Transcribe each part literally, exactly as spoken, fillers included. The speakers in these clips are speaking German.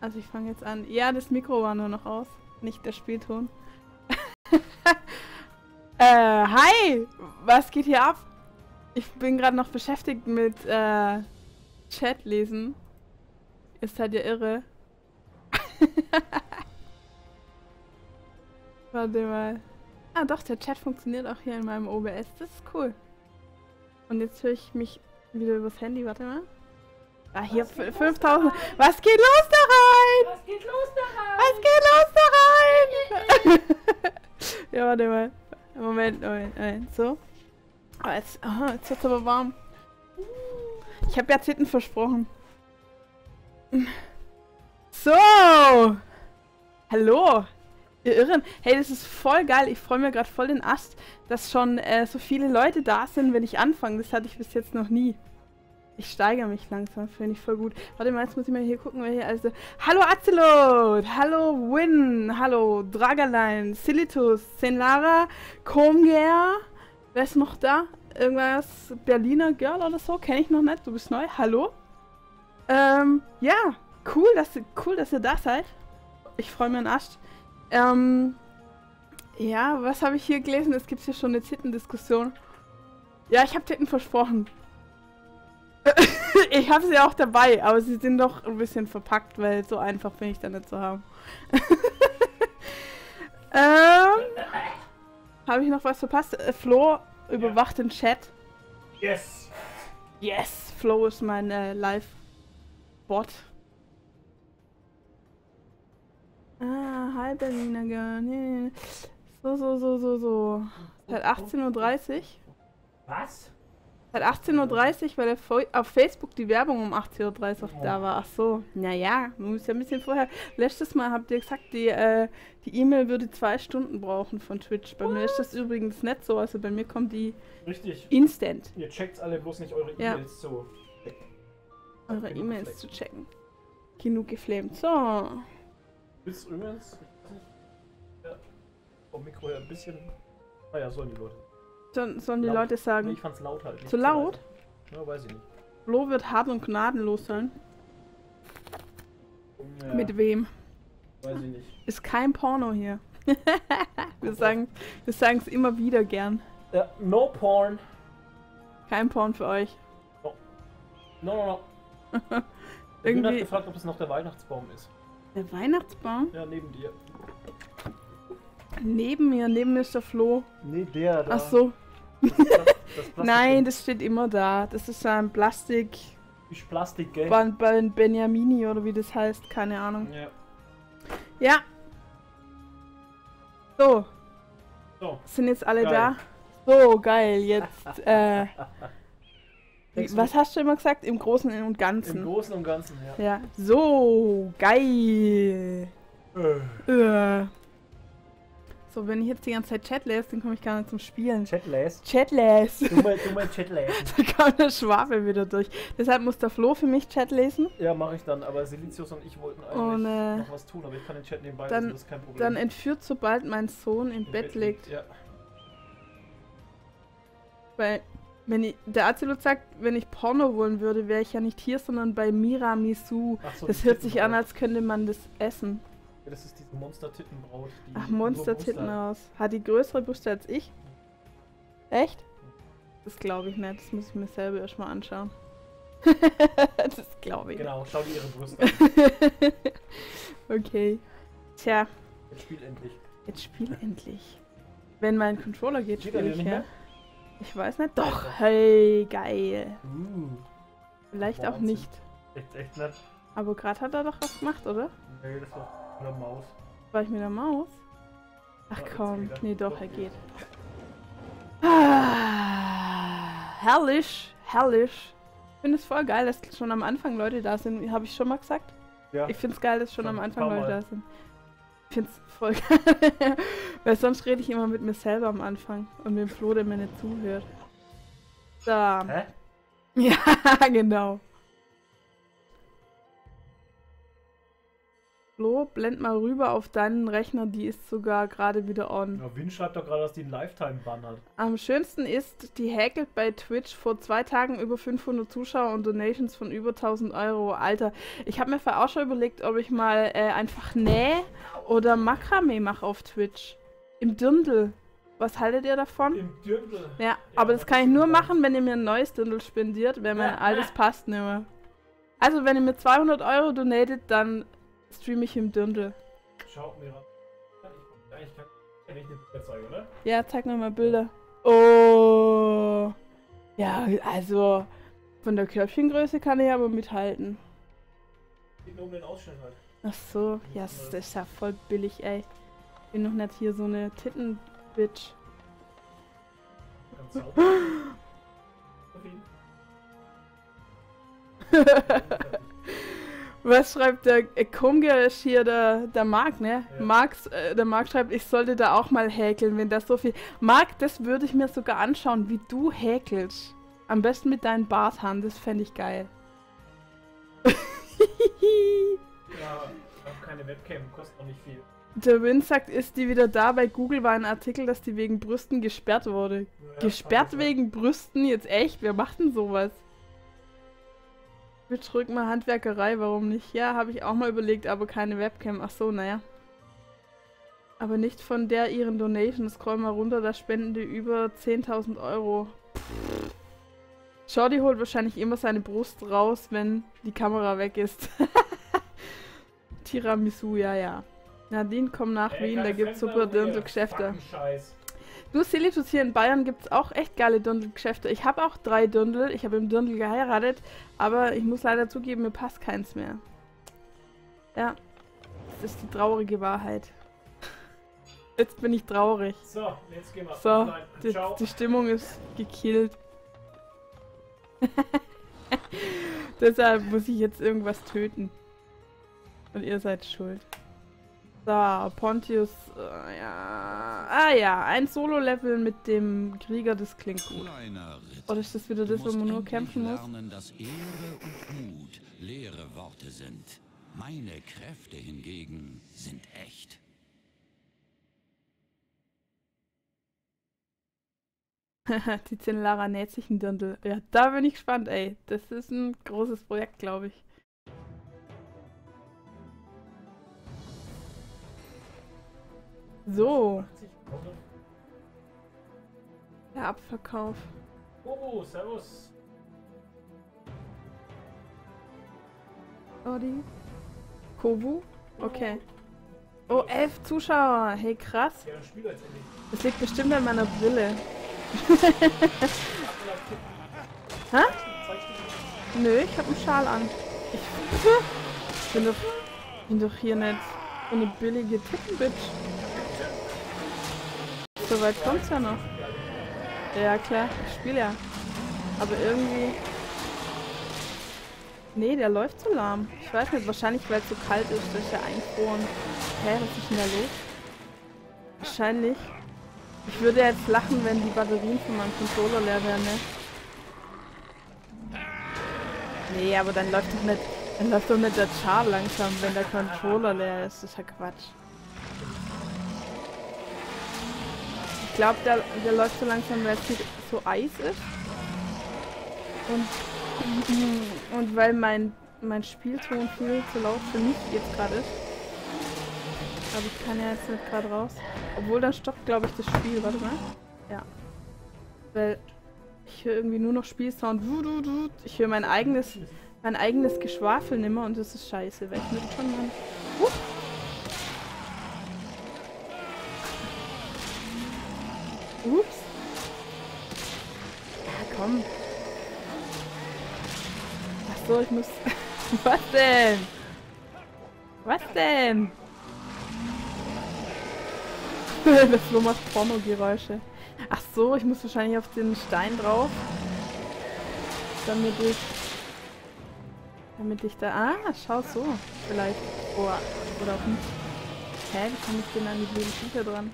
Also ich fange jetzt an. Ja, das Mikro war nur noch aus, nicht der Spielton. äh, hi! Was geht hier ab? Ich bin gerade noch beschäftigt mit äh, Chat lesen. Ihr seid ja irre. Warte mal. Ah doch, der Chat funktioniert auch hier in meinem O B S. Das ist cool. Und jetzt höre ich mich wieder übers Handy. Warte mal. Ah, hier fünftausend. Was geht los da rein? Was geht los da rein? Was geht los da rein? Ja, warte mal. Moment, Moment, Moment. So. Oh, jetzt, oh, jetzt wird's aber warm. Ich habe ja Titten versprochen. So. Hallo. Ihr Irren. Hey, das ist voll geil. Ich freue mir gerade voll den Ast, dass schon äh, so viele Leute da sind, wenn ich anfange. Das hatte ich bis jetzt noch nie. Ich steigere mich langsam, finde ich voll gut. Warte mal, jetzt muss ich mal hier gucken, wer hier also... Hallo Azelot! Hallo Win! Hallo Dragalein! Silitus! Zenlara! Comger! Wer ist noch da? Irgendwas Berliner Girl oder so? Kenne ich noch nicht. Du bist neu. Hallo? Ähm, ja. Cool, dass, cool, dass ihr da seid. Ich freue mich an Arsch. Ähm, ja, was habe ich hier gelesen? Es gibt hier schon eine Titten-Diskussion. Ja, ich habe Titten versprochen. Ich habe sie auch dabei, aber sie sind doch ein bisschen verpackt, weil so einfach bin ich da nicht zu haben. ähm, habe ich noch was verpasst? Äh, Flo überwacht ja den Chat. Yes! Yes! Flo ist mein äh, Live-Bot. Ah, hi Berliner Girl. Nee. So, so, so, so, so. Seit achtzehn Uhr dreißig. Was? Seit achtzehn Uhr dreißig, weil auf Facebook die Werbung um achtzehn Uhr dreißig oh. da war. Ach so, naja, man muss ja ein bisschen vorher... Letztes Mal habt ihr gesagt, die äh, die E-Mail würde zwei Stunden brauchen von Twitch. Bei What? mir ist das übrigens nicht so, also bei mir kommt die Richtig. Instant. Ihr checkt alle bloß nicht eure ja. E-Mails zu. Eure E-Mails zu checken. Genug geflamed. So. Willst du übrigens... Ja, vom Mikro her ein bisschen... Naja, sollen die Leute. So, sollen die laut. Leute sagen? Nee, ich fand's laut halt. Zu laut? Ja, weiß ich nicht. Flo wird hart und gnadenlos sein. Ja, mit wem? Weiß ich nicht. Ist kein Porno hier. wir sagen wir sagen es immer wieder gern. Ja, no porn. Kein Porn für euch. No, no, no. no. Ich bin halt gefragt, ob es noch der Weihnachtsbaum ist. Der Weihnachtsbaum? Ja, neben dir. Neben mir, neben mir ist der Flo. Nee, der da. Ach so. Das Plastik, das Nein, das steht immer da. Das ist ein Plastik... Ist Plastik, gell? Ban Ban Benjamini oder wie das heißt, keine Ahnung. Ja. Ja. So. So. Sind jetzt alle Geil. da? So, geil. Jetzt, äh... Wie, was hast du immer gesagt? Im Großen und Ganzen. Im Großen und Ganzen, ja. Ja. So, geil. Äh. Äh. So, wenn ich jetzt die ganze Zeit Chat lese, dann komme ich gar nicht zum Spielen. Chat lese? Chat lese. Du mal, du mal Chat lesen. Da kommt der Schwabe wieder durch. Deshalb muss der Flo für mich Chat lesen. Ja, mache ich dann. Aber Silicius und ich wollten eigentlich und, äh, noch was tun, aber ich kann den Chat nebenbei dann, lesen, das ist kein Problem. Dann entführt, sobald mein Sohn im, Im Bett, Bett liegt. liegt. Ja. Weil, wenn ich, der Azelot sagt, wenn ich Porno wollen würde, wäre ich ja nicht hier, sondern bei Miramisu. So, das hört sich an, als könnte man das essen. Ja, das ist diese Monster-Tittenbraut. Die Ach, Monster-Titten aus. Hat die größere Brüste als ich? Echt? Das glaube ich nicht. Das muss ich mir selber erstmal anschauen. Das glaube ich Genau, schau dir ihre Brüste an. Okay. Tja. Jetzt spiel endlich. Jetzt spiel endlich. Wenn mein Controller geht, spiele ich, ja. Ich weiß nicht. Doch, hey, geil. Uh, Vielleicht Wahnsinn. auch nicht. Echt, echt nett. Aber gerade hat er doch was gemacht, oder? Nee, das war mit der Maus. War ich mit der Maus? Ach Ja, komm. jetzt Nee, doch, Doch, er geht. geht. Ah, herrlich, herrlich. Ich finde es voll geil, dass schon am Anfang Leute da sind. Habe ich schon mal gesagt? Ja. Ich finde es geil, dass schon, Schon am ein Anfang paar Leute Mal. da sind. Ich finde es voll geil. Weil sonst rede ich immer mit mir selber am Anfang. Und mit dem Flo, der mir nicht zuhört. So. Hä? Ja, genau. Flo, blend mal rüber auf deinen Rechner, die ist sogar gerade wieder on. Ja, Win schreibt doch gerade, dass die einen Lifetime-Bann hat. Am schönsten ist, die häkelt bei Twitch vor zwei Tagen über fünfhundert Zuschauer und Donations von über tausend Euro. Alter, ich habe mir vorher auch schon überlegt, ob ich mal äh, einfach Näh oder Makramee mache auf Twitch. Im Dirndl. Was haltet ihr davon? Im Dirndl. Ja, Ja, aber das das kann ich ist nur geil. machen, wenn ihr mir ein neues Dirndl spendiert, wenn mein altes passt nicht mehr. Also, wenn ihr mir zweihundert Euro donatet, dann streame ich im Dirndl. Schaut mir an. Ich, eigentlich kann ich nicht mehr zeigen, oder? Ja, zeig mir mal Bilder. Oh. Ja, also von der Körbchengröße kann ich aber mithalten. Geht nur um den Ausschnitt halt. Ach so, ja, das ist ja voll billig, ey. Ich bin noch nicht hier so eine Titten-Bitch. Ganz sauber. Auf jeden Was schreibt der äh, Kumge hier, der, der Marc, ne? Ja. Marx, äh, der Marc schreibt, ich sollte da auch mal häkeln, wenn das so viel... Marc, das würde ich mir sogar anschauen, wie du häkelst. Am besten mit deinen Barthaaren, das fände ich geil. Ja, ich habe keine Webcam, kostet auch nicht viel. Der Win sagt, ist die wieder da? Bei Google war ein Artikel, dass die wegen Brüsten gesperrt wurde. Ja, Gesperrt also, wegen Brüsten? Jetzt echt? Wer macht denn sowas? Betrück mal Handwerkerei, warum nicht? Ja, habe ich auch mal überlegt, aber keine Webcam. Ach so, naja. Aber nicht von der ihren Donation. Scroll mal runter, da spenden die über zehntausend Euro. Shorty holt wahrscheinlich immer seine Brust raus, wenn die Kamera weg ist. Tiramisu, ja, ja. Nadine, komm nach Ey, Wien, da keine gibt's super Fremdwörter hier. Dirndl-Geschäfte. Fucking Scheiß. Du, Silitus, hier in Bayern gibt's auch echt geile Dirndl-Geschäfte. Ich habe auch drei Dirndl. Ich habe im Dirndl geheiratet, aber ich muss leider zugeben, mir passt keins mehr. Ja, das ist die traurige Wahrheit. Jetzt bin ich traurig. So, jetzt gehen wir So, offline. die, Ciao. die Stimmung ist gekillt. Deshalb muss ich jetzt irgendwas töten. Und ihr seid schuld. So, Pontius, äh, ja. Ah ja, ein Solo-Level mit dem Krieger, das klingt gut. Kleiner Ritter, Oder ist das wieder du das, wo musst man nur endlich kämpfen muss? lernen, dass Ehre und Mut leere Worte sind. Meine Kräfte hingegen sind echt. Die Lara näht sich ein Dirndl. Ja, da bin ich gespannt, ey. Das ist ein großes Projekt, glaube ich. So, der Abverkauf. Oh, servus. Odi. Kobu? Okay. Oh, elf Zuschauer. Hey, krass. Ja, dann spiel jetzt endlich. Das liegt bestimmt an meiner Brille. Hä? Nö, ich hab einen Schal an. Ich bin doch, bin doch hier nicht so eine billige Tittenbitch. So weit kommt's ja noch. Ja klar, ich spiele ja. Aber irgendwie... Nee, der läuft so lahm. Ich weiß nicht, wahrscheinlich weil es so kalt ist, dass er eingefroren. Hä, was ist denn da los? Wahrscheinlich. Ich würde jetzt lachen, wenn die Batterien von meinem Controller leer wären, ne? Nee, aber dann läuft doch nicht, dann läuft doch nicht der Char langsam, wenn der Controller leer ist. Das ist ja Quatsch. Ich glaube, der, der läuft so langsam, weil es hier so Eis ist. Und, und weil mein, mein Spielton viel zu laut für mich jetzt gerade ist. Aber ich kann ja jetzt nicht gerade raus. Obwohl, dann stoppt, glaube ich, das Spiel. Warte mal. Ja. Weil ich höre irgendwie nur noch Spielsound. Ich höre mein eigenes, mein eigenes Geschwafel nimmer und das ist scheiße. Weg mit von Mann. Uh. Ups. Ja, komm. Ach so, ich muss... Was denn? Was denn? Der Flo macht Porno-Geräusche. Ach so, ich muss wahrscheinlich auf den Stein drauf. Damit ich... Damit ich da... Ah, schau so. Vielleicht. Oh, oder auch nicht. Hä, wie kann ich denn an die blöden Viecher dran?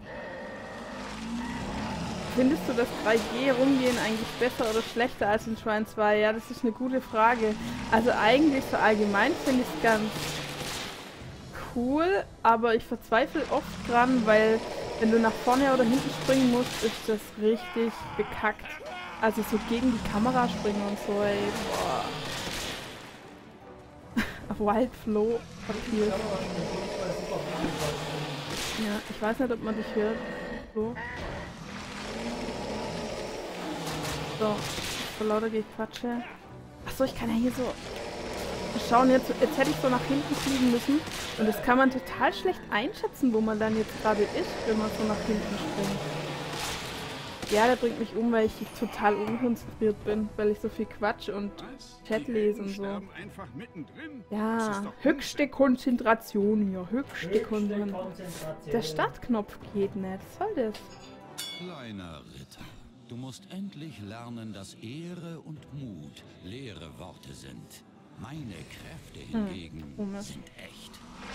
Findest du das drei G rumgehen eigentlich besser oder schlechter als in Shrine zwei? Ja, das ist eine gute Frage. Also eigentlich so allgemein finde ich es ganz cool, aber ich verzweifle oft dran, weil wenn du nach vorne oder hinten springen musst, ist das richtig bekackt. Also so gegen die Kamera springen und so, ey, boah. Auf Wild Flow Papier. Ja, ich weiß nicht, ob man dich hört. So. So, vor lauter Gequatsche. Achso, ich kann ja hier so schauen. Jetzt, jetzt hätte ich so nach hinten fliegen müssen. Und das kann man total schlecht einschätzen, wo man dann jetzt gerade ist, wenn man so nach hinten springt. Ja, der bringt mich um, weil ich total unkonzentriert bin, weil ich so viel Quatsch und Chat lese und so. Ja, höchste Konzentration hier, höchste Konzentration. Der Startknopf geht nicht, was soll das? Kleiner Ritter, du musst endlich lernen, dass Ehre und Mut leere Worte sind. Meine Kräfte hingegen hm, sind echt.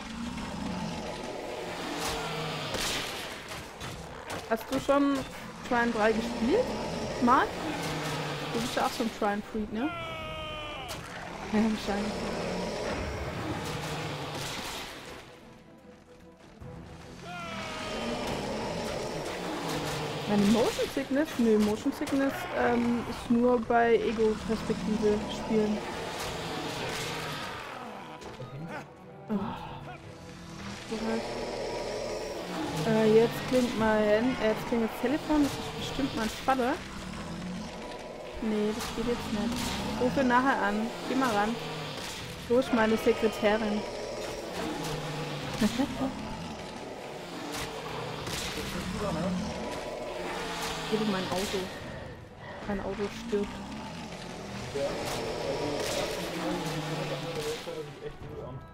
Hast du schon Trine drei gespielt, Marc? Du bist ja auch so ein Trine-Freak, ne? Ja, wahrscheinlich. Meine Motion Sickness? Nö, Motion Sickness ähm, ist nur bei Ego-Perspektive spielen. Oh. So halt. Äh, jetzt klingt mein, äh, jetzt klingt das Telefon, das ist bestimmt mein Vater. Nee, das geht jetzt nicht. Ich rufe nachher an. Geh mal ran. Wo ist meine Sekretärin? Geh in mein Auto. Mein Auto stirbt. Ja, also echt gut an.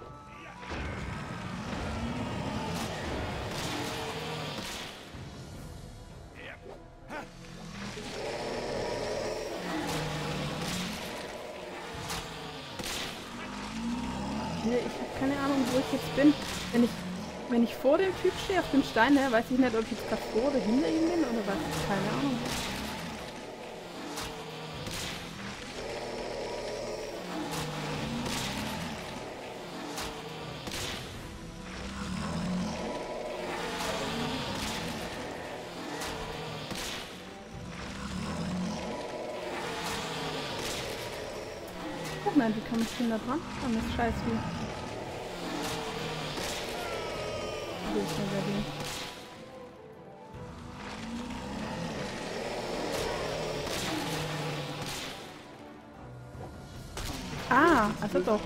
Ich habe keine Ahnung, wo ich jetzt bin. Wenn ich, wenn ich vor dem Typ stehe, auf dem Stein, ne, weiß ich nicht, ob ich jetzt gerade vor oder hinter ihm bin oder was. Keine Ahnung. Oh nein, wie komme ich denn da dran? Oh, das ist scheiße. Wo ist denn der Ding? Ah, also doch.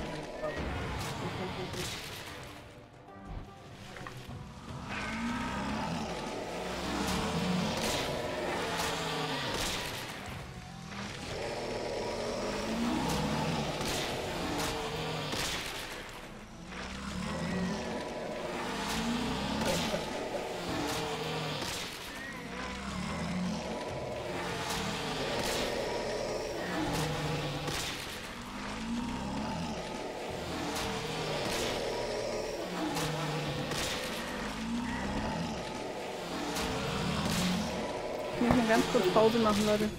Ich muss mal ganz kurz Pause machen, Leute.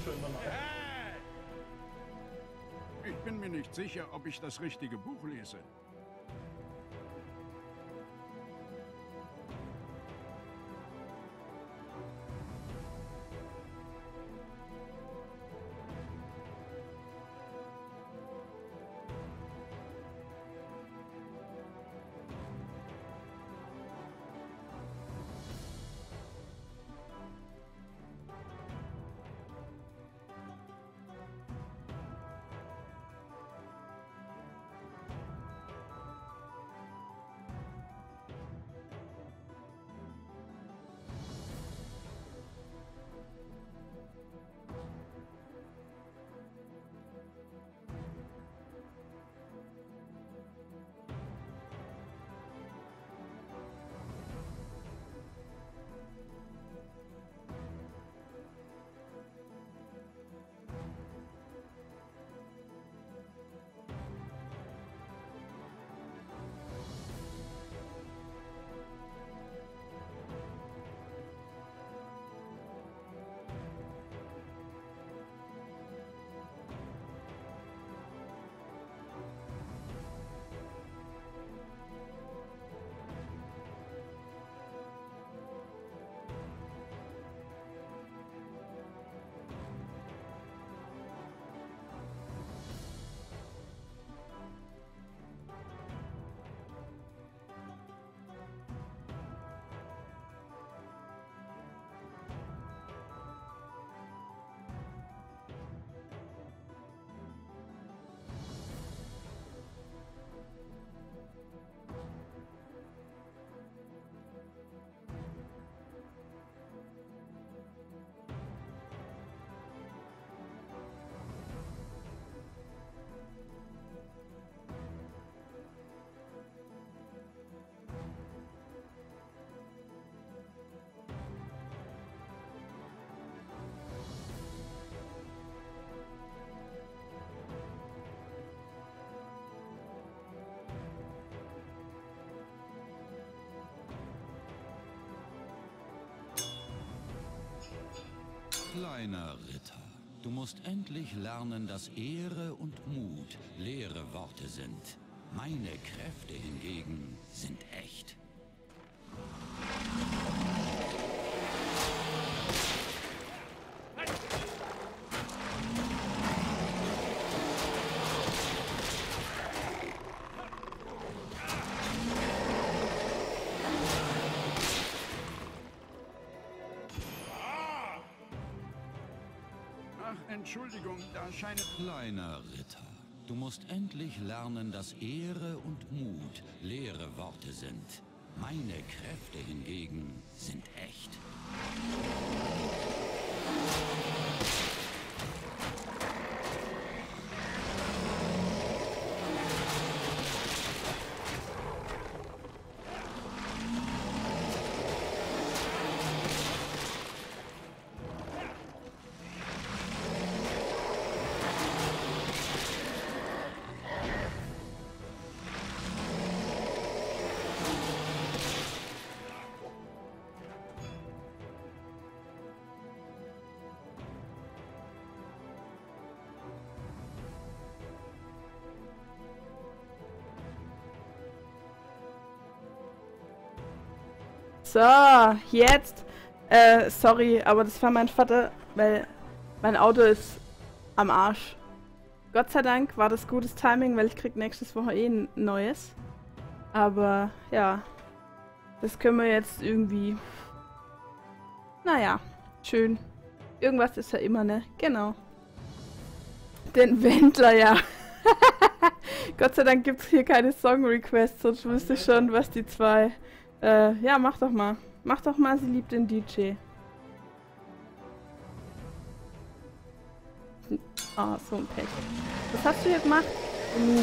Ich bin mir nicht sicher, ob ich das richtige Buch lese. Kleiner Ritter, du musst endlich lernen, dass Ehre und Mut leere Worte sind. Meine Kräfte hingegen sind echt. Entschuldigung, da scheint... Kleiner Ritter, du musst endlich lernen, dass Ehre und Mut leere Worte sind. Meine Kräfte hingegen sind echt. So, jetzt. Äh, sorry, aber das war mein Vater, weil mein Auto ist am Arsch. Gott sei Dank war das gutes Timing, weil ich krieg nächstes Woche eh ein neues. Aber ja, das können wir jetzt irgendwie... Naja, schön. Irgendwas ist ja immer, ne? Genau. Den Wendler, ja. Gott sei Dank gibt es hier keine Song-Requests, sonst wüsste ich schon, was die zwei... Äh, ja, mach doch mal. Mach doch mal, sie liebt den D J. Ah, oh, so ein Pech. Was hast du hier gemacht? Uh.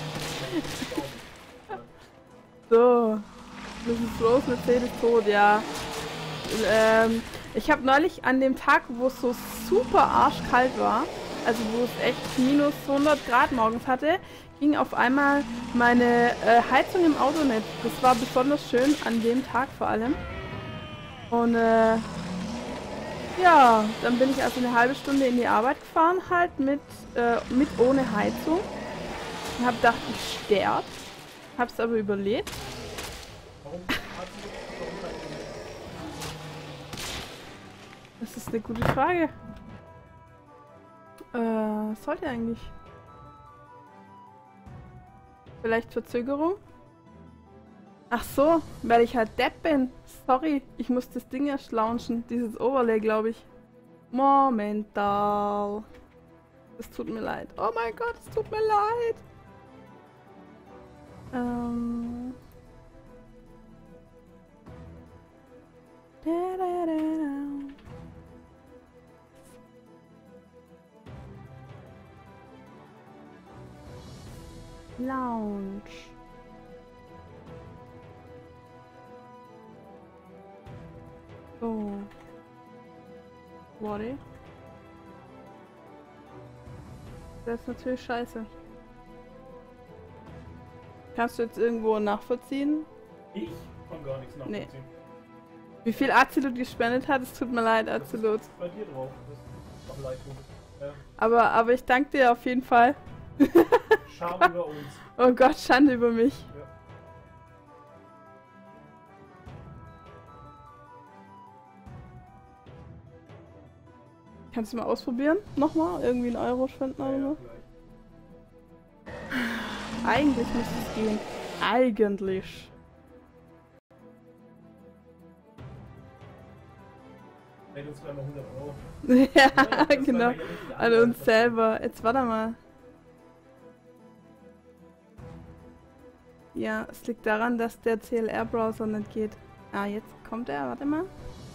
So. Missus Rose, Mercedes tot, ja. Ähm, ich habe neulich an dem Tag, wo es so super arschkalt war, also wo es echt minus hundert Grad morgens hatte, ging auf einmal meine äh, Heizung im Auto nicht. Das war besonders schön, an dem Tag vor allem. Und äh, ja, dann bin ich also eine halbe Stunde in die Arbeit gefahren, halt mit, äh, mit ohne Heizung. Und hab gedacht, ich sterbe. Hab's aber überlebt. Warum hat sie Das ist eine gute Frage. Äh, sollte eigentlich. Vielleicht Verzögerung? Ach so, weil ich halt Depp bin. Sorry, ich muss das Ding erst launchen. Dieses Overlay, glaube ich. Momental. Es tut mir leid. Oh mein Gott, es tut mir leid. Ähm. Da, da, da, da. Lounge. So. Warte. Das ist natürlich scheiße. Kannst du jetzt irgendwo nachvollziehen? Ich kann gar nichts nachvollziehen. Nee. Wie viel Azilut gespendet hat, es tut mir leid, Azilut. Das ist bei dir drauf. Das ist doch leid, ja. Aber, aber ich danke dir auf jeden Fall. Scham über uns. Oh Gott, Schande über mich. Ja. Kannst du mal ausprobieren? Nochmal? Irgendwie einen Euro spenden oder so? Ja, eigentlich müsste es gehen. Eigentlich. Hey, uns einmal hundert Euro. Ja, ja genau. An uns selber. Jetzt warte mal. Ja, es liegt daran, dass der C L R-Browser nicht geht. Ah, jetzt kommt er. Warte mal.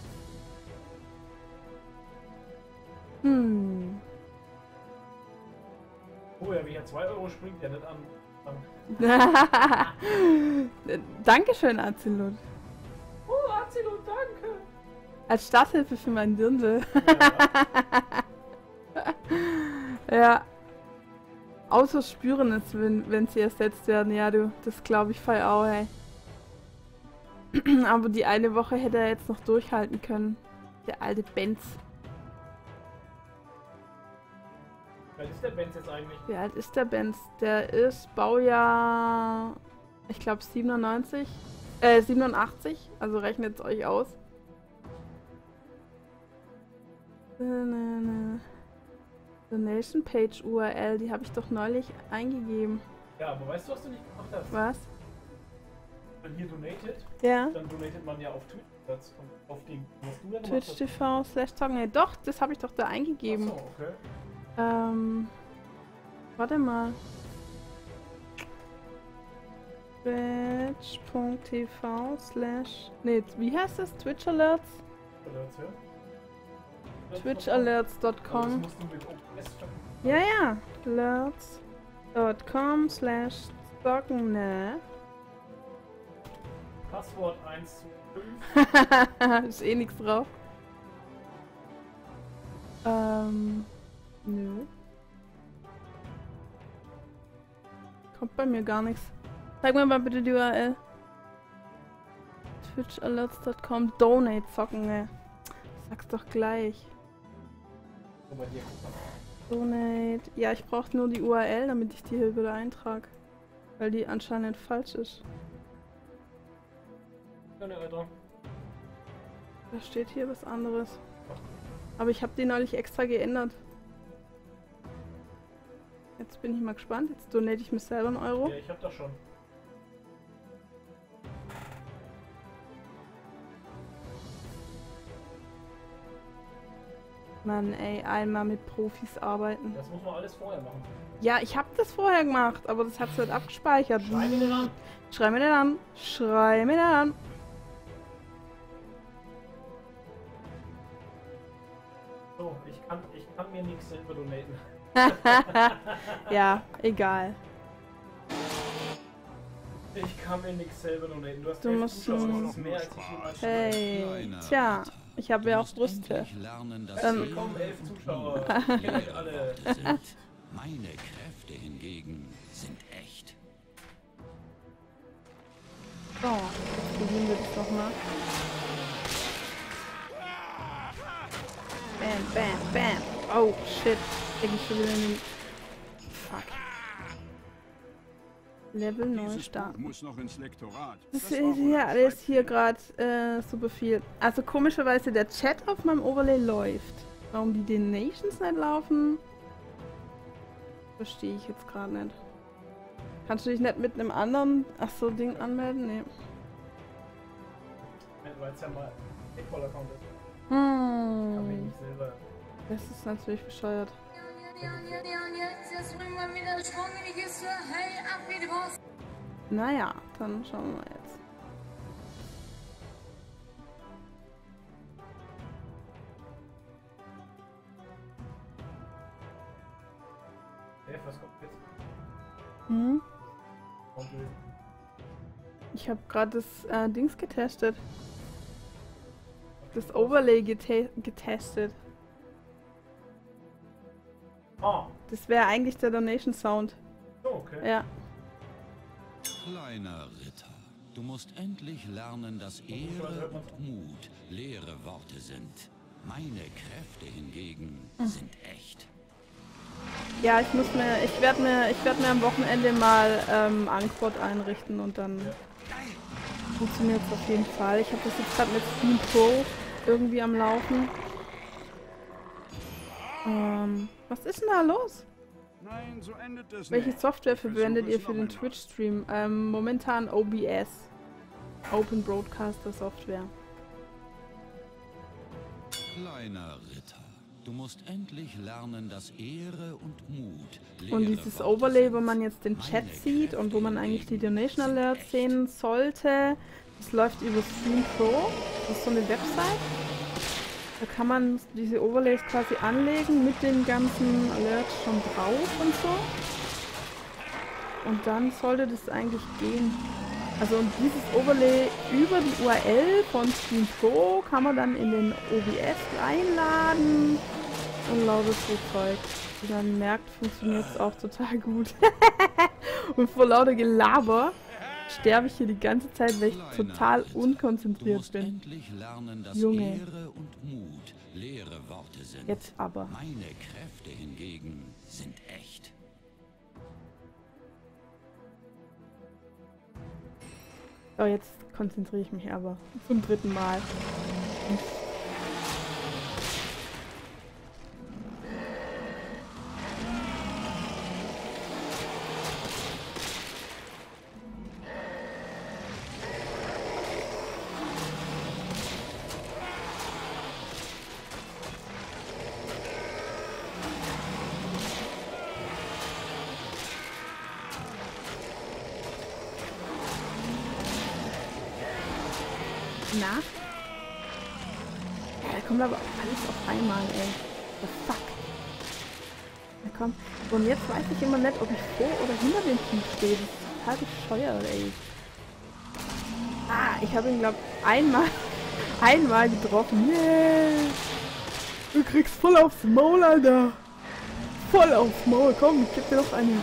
Hm. Oh ja, wie hier zwei Euro springt ja nicht an. Dankeschön, Azilut. Oh, Azilut, danke. Als Starthilfe für meinen Dirndl. Ja. Ja. Außer spüren es, wenn, wenn sie ersetzt werden. Ja, du, das glaube ich voll auch, ey. Aber die eine Woche hätte er jetzt noch durchhalten können. Der alte Benz. Wie alt ist der Benz jetzt eigentlich? Wie alt ist der Benz? Der ist Baujahr, ich glaube siebenundneunzig, äh siebenundachtzig, also rechnet es euch aus. Donation Page U R L, die habe ich doch neulich eingegeben. Ja, aber weißt du, was du nicht gemacht hast? Was? Wenn hier donated, Ja. dann donatet man ja auf Twitch. Das kommt auf den, was du da gemacht Twitch hast. T V slash Talken. Nee, doch, das habe ich doch da eingegeben. Achso, okay. Ähm. Warte mal. Twitch Punkt T V slash. Nee, wie heißt das? Twitch Alerts? Alerts, ja? Twitch Alerts Punkt Aber das com. musst du mit O B S schaffen. Ja, ja. Alerts Punkt com slash Talken, ne? Passwort eins zu fünf. Ist eh nichts drauf. Ähm. Nö. Kommt bei mir gar nichts. Zeig mir mal bitte die U R L. Twitch Alerts Punkt com. Donate zocken, ne? Sag's doch gleich. So, bei dir, guck mal. Donate. Ja, ich brauche nur die U R L, damit ich die hier wieder eintrage. Weil die anscheinend falsch ist. Ja, ne, Alter. Da steht hier was anderes. Aber ich habe die neulich extra geändert. Jetzt bin ich mal gespannt. Jetzt donate ich mir selber einen Euro. Ja, ich hab das schon. Mann, ey, einmal mit Profis arbeiten. Das muss man alles vorher machen. Ja, ich habe das vorher gemacht, aber das hat's nicht abgespeichert. Schrei mir den an. Schrei mir den an. Schrei mir den an. So, ich kann, ich kann mir nichts selber donaten. Ja, egal. Ich kann mir nichts selber donaten. Du hast Du elf musst Zuschauer, nur- das ist mehr als ich jemals Hey, Kleiner tja, Ritter, ich habe du ja auch musst Brüste. endlich lernen, dass Ähm. Ehre Willkommen, elf und Zuschauer. Mut Kennt leere euch alle. Worte sind. Meine Kräfte hingegen sind echt. So, jetzt probieren wir das nochmal. Bam, bam, bam. Oh, shit. Krieg ich schon wieder in den... Fuck. Level neu Dieses Buch starten. muss noch ins Lektorat. Das Das ist war wohl hier ein alles hier Schreibfehler. gerade äh, super viel. Also komischerweise der Chat auf meinem Overlay läuft. Warum die Donations nicht laufen, verstehe ich jetzt gerade nicht. Kannst du dich nicht mit einem anderen ach so Ding anmelden? Nee. Weil es ja mal ein Paypal-Account ist. Kann mir Hm. nicht selber. Das ist natürlich bescheuert. Naja, dann schauen wir mal jetzt. Hey, was kommt jetzt? Hm? Kommt jetzt. Ich habe gerade das äh, Dings getestet. Das Overlay gete getestet. Ah, Das wäre eigentlich der Donation Sound. so, okay. Ja. Kleiner Ritter, du musst endlich lernen, dass Ehre und Mut leere Worte sind. Meine Kräfte hingegen sind echt. Ja, ich muss mir, ich werde mir, ich werde mir am Wochenende mal ähm, Anquod einrichten und dann Ja. funktioniert es auf jeden Fall. Ich habe das jetzt gerade mit Steam Pro irgendwie am Laufen. Ähm, was ist denn da los? Nein, so endet es Welche nicht. Software Ich versuche verwendet ihr es für noch den einmal. Twitch-Stream? Ähm, momentan O B S. Open Broadcaster Software. Kleiner Ritter, du musst endlich lernen, dass Ehre und Mut Und leere dieses Worte Overlay, sind. wo man jetzt den Chat Meine sieht und wo man Kräfte eigentlich die hingegen Donation sind Alerts echt. sehen sollte, das läuft über Stream Pro. Das ist so eine Website. Da kann man diese Overlays quasi anlegen mit den ganzen Alerts schon drauf und so. Und dann sollte das eigentlich gehen. Also und dieses Overlay über die U R L von Stream Pro kann man dann in den O B S reinladen und lauter so Zeug. Wie man merkt, funktioniert es auch total gut. Und vor lauter Gelaber sterbe ich hier die ganze Zeit, weil ich total unkonzentriert bin. Lernen, dass Junge. Ehre und Mut leere Worte sind. Jetzt aber. Meine Kräfte hingegen sind echt. So, jetzt konzentriere ich mich aber zum dritten Mal. Na? Ja, da kommt aber alles auf einmal, ey. The fuck. Na komm. Und jetzt weiß ich immer nicht, ob ich vor oder hinter dem Typ stehe. Das ist total bescheuert, ey. Ah, ich habe ihn, glaub einmal, einmal getroffen. Yeah. Du kriegst voll aufs Maul, Alter. Voll aufs Maul. Komm, ich geb dir noch eine.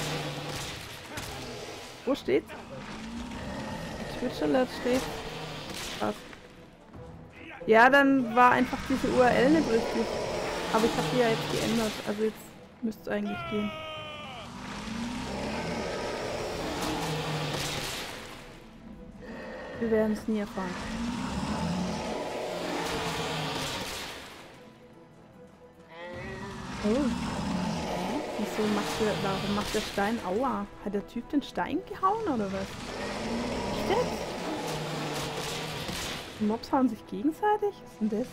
Wo steht's? Twitch Alert steht. Krass. Ja, dann war einfach diese U R L nicht richtig. Aber ich habe die ja jetzt geändert. Also jetzt müsste es eigentlich gehen. Wir werden es nie erfahren. Oh. Hä? Wieso macht der, warum macht der Stein Aua? Hat der Typ den Stein gehauen oder was? Echt jetzt? Die Mobs hauen sich gegenseitig? Was ist denn das?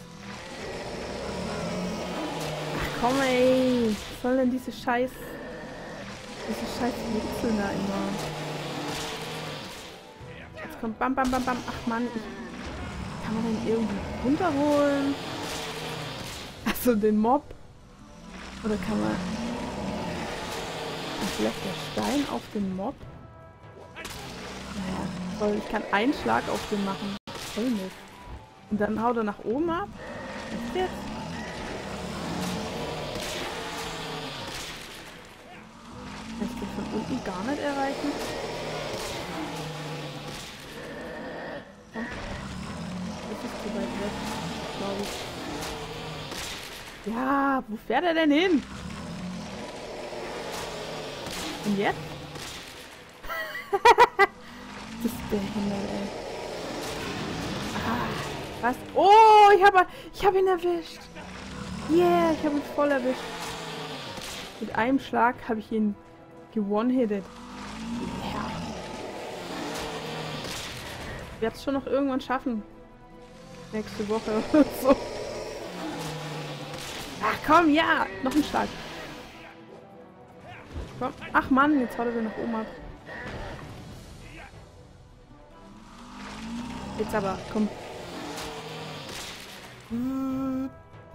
Ach komm ey! Was soll denn diese Scheiß... Diese Scheiß Wurzeln da immer? Jetzt kommt bam bam bam bam. Ach man, ich... Kann man den irgendwie runterholen? Achso, den Mob? Oder kann man... Vielleicht der Stein auf den Mob? Naja, toll. Ich kann einen Schlag auf den machen. Voll nicht. Und dann haut er nach oben ab? Was ist jetzt? Kann ich den von unten gar nicht erreichen? Ja. Das ist zu weit weg, glaube ich. Ja, wo fährt er denn hin? Und jetzt? Das ist der Himmel, ey. Ah, was? Oh, ich habe ich hab ihn erwischt. Yeah, ich habe ihn voll erwischt. Mit einem Schlag habe ich ihn gewone-hitted. Ja. Ich werde es schon noch irgendwann schaffen. Nächste Woche oder so. Ach komm, ja! Noch ein Schlag. Komm. Ach Mann, jetzt haut er wieder nach oben ab. Jetzt aber, komm. Ein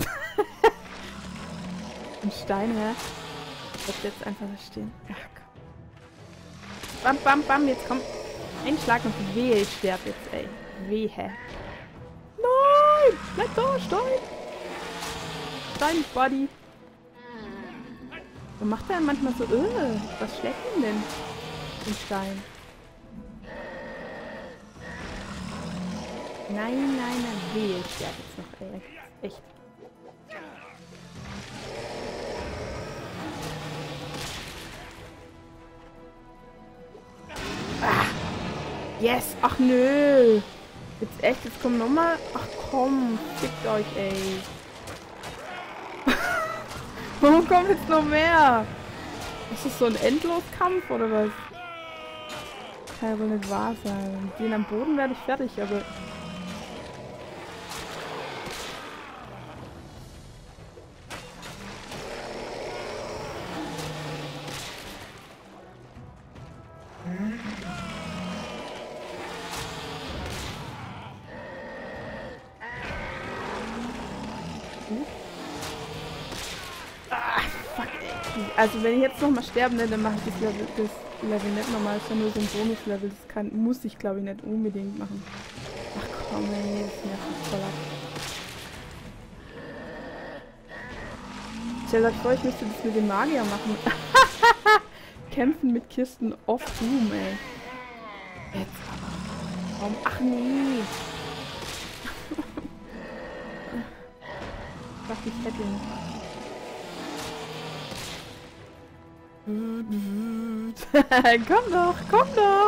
Stein, hä? Ich bleib jetzt einfach da stehen. Ach, komm. Bam, bam, bam, jetzt komm. Ein Schlag und wehe, ich sterbe jetzt, ey. Wehe. Nein! Bleib da, Stein! Stein, Buddy. Warum macht er manchmal so, öh, was schlägt ihn denn? Den Stein. Nein, nein, nein, wehe, ich sterbe jetzt noch, ey. Echt. Ah! Yes! Ach nö! Jetzt echt, jetzt kommt nochmal. Ach komm, fickt euch, ey. Warum kommt jetzt noch mehr? Ist das so ein Endloskampf oder was? Kann ja wohl nicht wahr sein. Den am Boden werde ich fertig, aber... Also wenn ich jetzt nochmal sterben, ne, dann mache ich das Level, das Level nicht nochmal. Ist ja nur so ein Bonuslevel. Das kann, muss ich glaube ich nicht unbedingt machen. Ach komm ey, das nervt mich voll ab. Stellt euch vor, ich müsste das mit dem Magier machen. Kämpfen mit Kisten off Doom, ey. Jetzt aber. Warum? Ach nee. Ich dachte, ich hätte ihn. Komm doch, komm doch!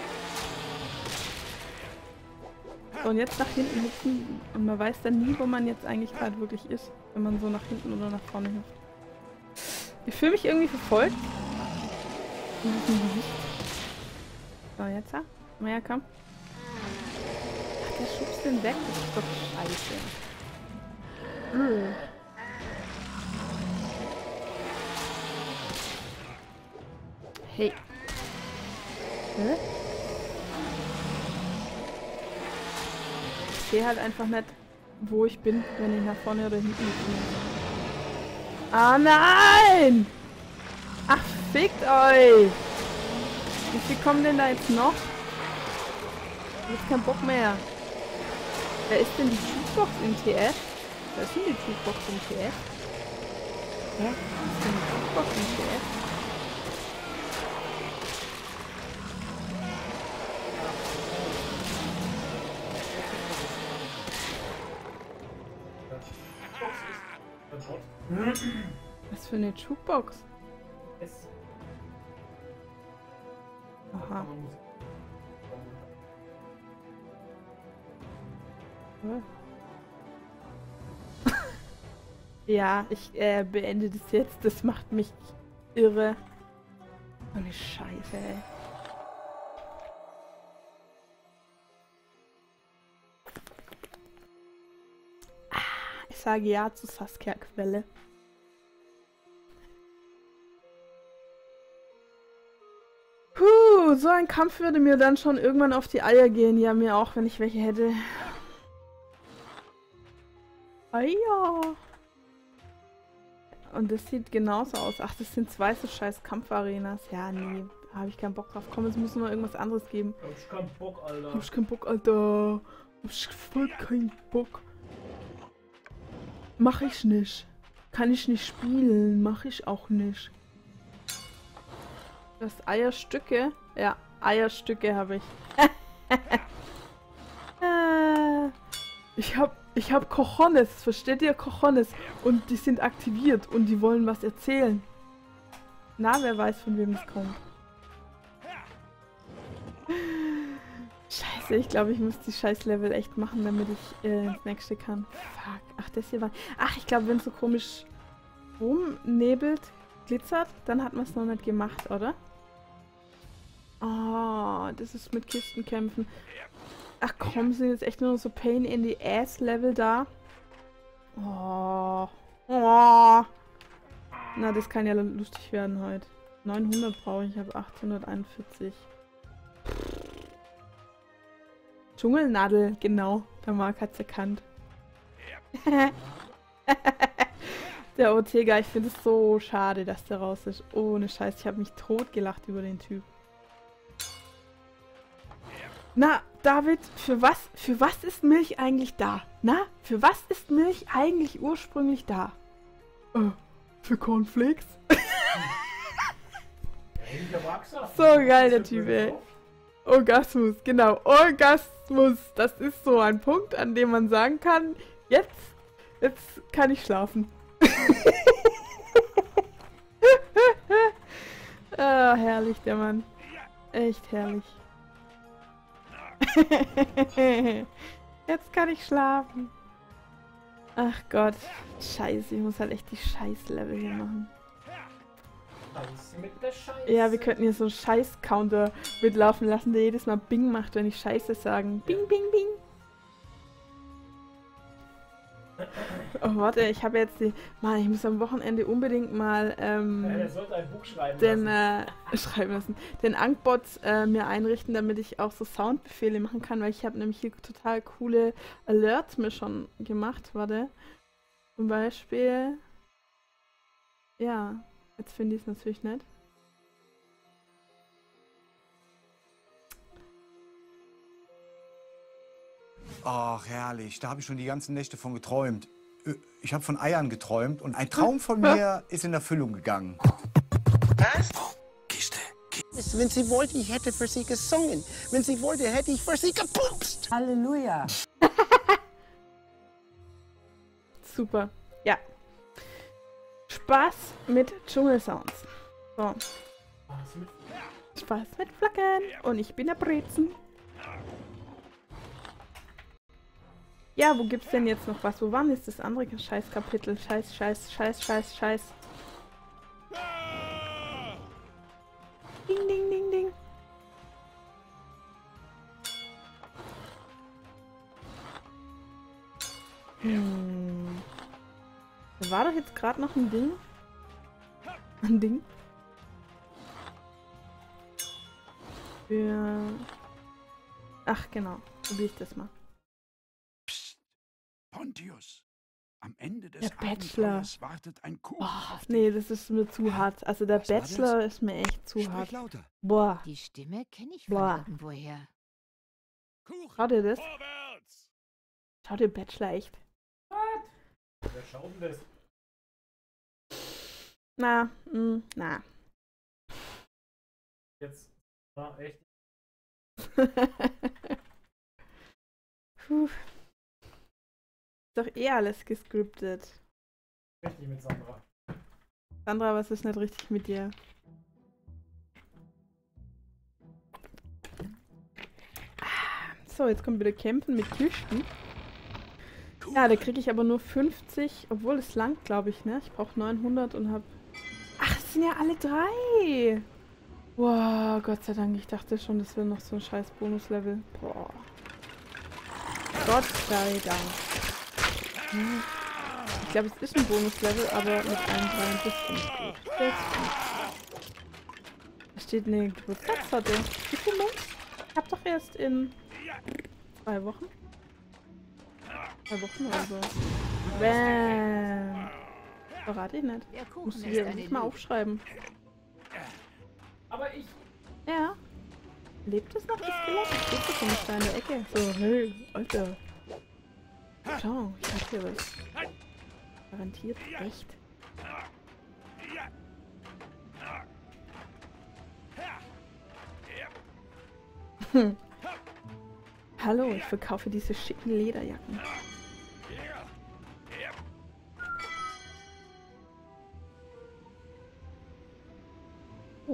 So, und jetzt nach hinten hüpfen. Und man weiß dann nie, wo man jetzt eigentlich gerade wirklich ist, wenn man so nach hinten oder nach vorne hüpft. Ich fühle mich irgendwie verfolgt. In diesem Gesicht. So, jetzt ha? Na ja, komm. Ach, der schubst den weg. Das ist doch scheiße. Ugh. Hey. Hä? Ich sehe halt einfach nicht, wo ich bin, wenn ich nach vorne oder hinten bin. Ah nein! Ach, fickt euch! Wie viel kommen denn da jetzt noch? Ich hab jetzt keinen Bock mehr. Wer ist denn die Jukebox im T F? Wer ist denn die Jukebox im T F? Hä? Was ist denn die Jukebox im T F? Was für eine Jukebox? Es. Aha. Ja, ich äh, beende das jetzt. Das macht mich irre. Oh, eine Scheiße, ey. Ah, ich sage ja zu Saskia-Quelle. Puh, so ein Kampf würde mir dann schon irgendwann auf die Eier gehen. Ja, mir auch, wenn ich welche hätte. Eier. Und das sieht genauso aus. Ach, das sind zwei so scheiß Kampfarenas. Ja, nee, habe ich keinen Bock drauf. Komm, es muss nur irgendwas anderes geben. Hab ich keinen Bock, Alter. Hab ich keinen Bock, Alter. Hab ich voll keinen Bock. Mach ich nicht. Kann ich nicht spielen. Mach ich auch nicht. Das Eierstücke? Ja, Eierstücke habe ich. ich hab, ich hab Cojones, versteht ihr? Cojones. Und die sind aktiviert und die wollen was erzählen. Na, wer weiß, von wem es kommt. Scheiße, ich glaube, ich muss die Scheiß-Level echt machen, damit ich äh, ins nächste kann. Fuck. Ach, das hier war... Ach, ich glaube, wenn es so komisch rumnebelt, glitzert, dann hat man es noch nicht gemacht, oder? Oh, das ist mit Kistenkämpfen. Ach komm, sind jetzt echt nur so Pain in the Ass Level da? Oh. Oh. Na, das kann ja lustig werden heute. neunhundert brauche ich, ich habe achthunderteinundvierzig. Dschungelnadel, genau. Der Marc hat's erkannt. Der Ortega, ich finde es so schade, dass der raus ist. Ohne Scheiß, ich habe mich totgelacht über den Typ. Na, David, für was, für was ist Milch eigentlich da? Na, für was ist Milch eigentlich ursprünglich da? Äh, für Cornflakes? So geil, der Typ, ey. Orgasmus, genau. Orgasmus. Das ist so ein Punkt, an dem man sagen kann, jetzt, jetzt kann ich schlafen. Ah, herrlich, der Mann. Echt herrlich. Jetzt kann ich schlafen. Ach Gott. Scheiße, ich muss halt echt die Scheiß-Level hier machen. Mit der Scheiße. Ja, wir könnten hier so einen Scheiß-Counter mitlaufen lassen, der jedes Mal Bing macht, wenn ich Scheiße sagen. Bing, bing, bing. Oh, warte, ich habe jetzt die... Mann, ich muss am Wochenende unbedingt mal ähm, ja, der sollte ein Buch schreiben den, lassen. Äh, schreiben lassen. Den Ankbot äh, mir einrichten, damit ich auch so Soundbefehle machen kann, weil ich habe nämlich hier total coole Alerts mir schon gemacht. Warte. Zum Beispiel... Ja, jetzt finde ich es natürlich nicht. Ach, herrlich. Da habe ich schon die ganzen Nächte von geträumt. Ich habe von Eiern geträumt und ein Traum von mir ist in Erfüllung gegangen. Kiste. Wenn sie wollte, ich hätte für sie gesungen. Wenn sie wollte, hätte ich für sie gepupst. Halleluja. Super. Ja. Spaß mit Dschungelsounds. So. Spaß mit Flaggen. Und ich bin der Brezen. Ja, wo gibt's denn jetzt noch was? Wo war denn jetzt das andere Scheiß-Kapitel? Scheiß, Scheiß, Scheiß, Scheiß, Scheiß. Ding, ding, ding, ding. Hm. Da war doch jetzt gerade noch ein Ding. Ein Ding. Für... Ach, genau. Probier ich das mal. Psst. Pontius. Am Ende des Der Bachelor. Abenteuers wartet ein Kuchen Oh, auf dich. nee, das ist mir zu hart. Also der Was war Bachelor ist mir echt zu Sprich hart. lauter. Boah. Die Stimme kenne ich von Boah. irgendwoher. Schau dir das. Vorwärts! Schau dir Bachelor echt. Wer schaut denn das? Na, mh, na. Jetzt. Ah, echt? Puh. Ist doch eh alles gescriptet. Richtig mit Sandra. Sandra, was ist nicht richtig mit dir? So, jetzt kommt wieder Kämpfen mit Kisten. Ja, da kriege ich aber nur fünfzig, obwohl es langt, glaube ich, ne? Ich brauche neunhundert und habe... Ach, es sind ja alle drei! Wow, Gott sei Dank, ich dachte schon, das wäre noch so ein scheiß Bonuslevel. Boah. Gott sei Dank. Hm. Ich glaube, es ist ein Bonuslevel, aber mit allen dreien das finde ich gut. Das finde ich gut. Da steht eine Geburtstagstorte. Wie viel Monat? Ich hab doch erst in zwei Wochen. Zwei Wochen oder so. Bäm. Verrate ich nicht. Der Kuchen Musst du ist dir eine nicht mal Lüge. aufschreiben. Aber ich. Ja. Lebt es noch, das Skelett? Steht so komisch da in der Ecke. So, hey, Alter. Schau, ich hab hier was. Garantiert echt. Hm. Hallo, ich verkaufe diese schicken Lederjacken. Oh.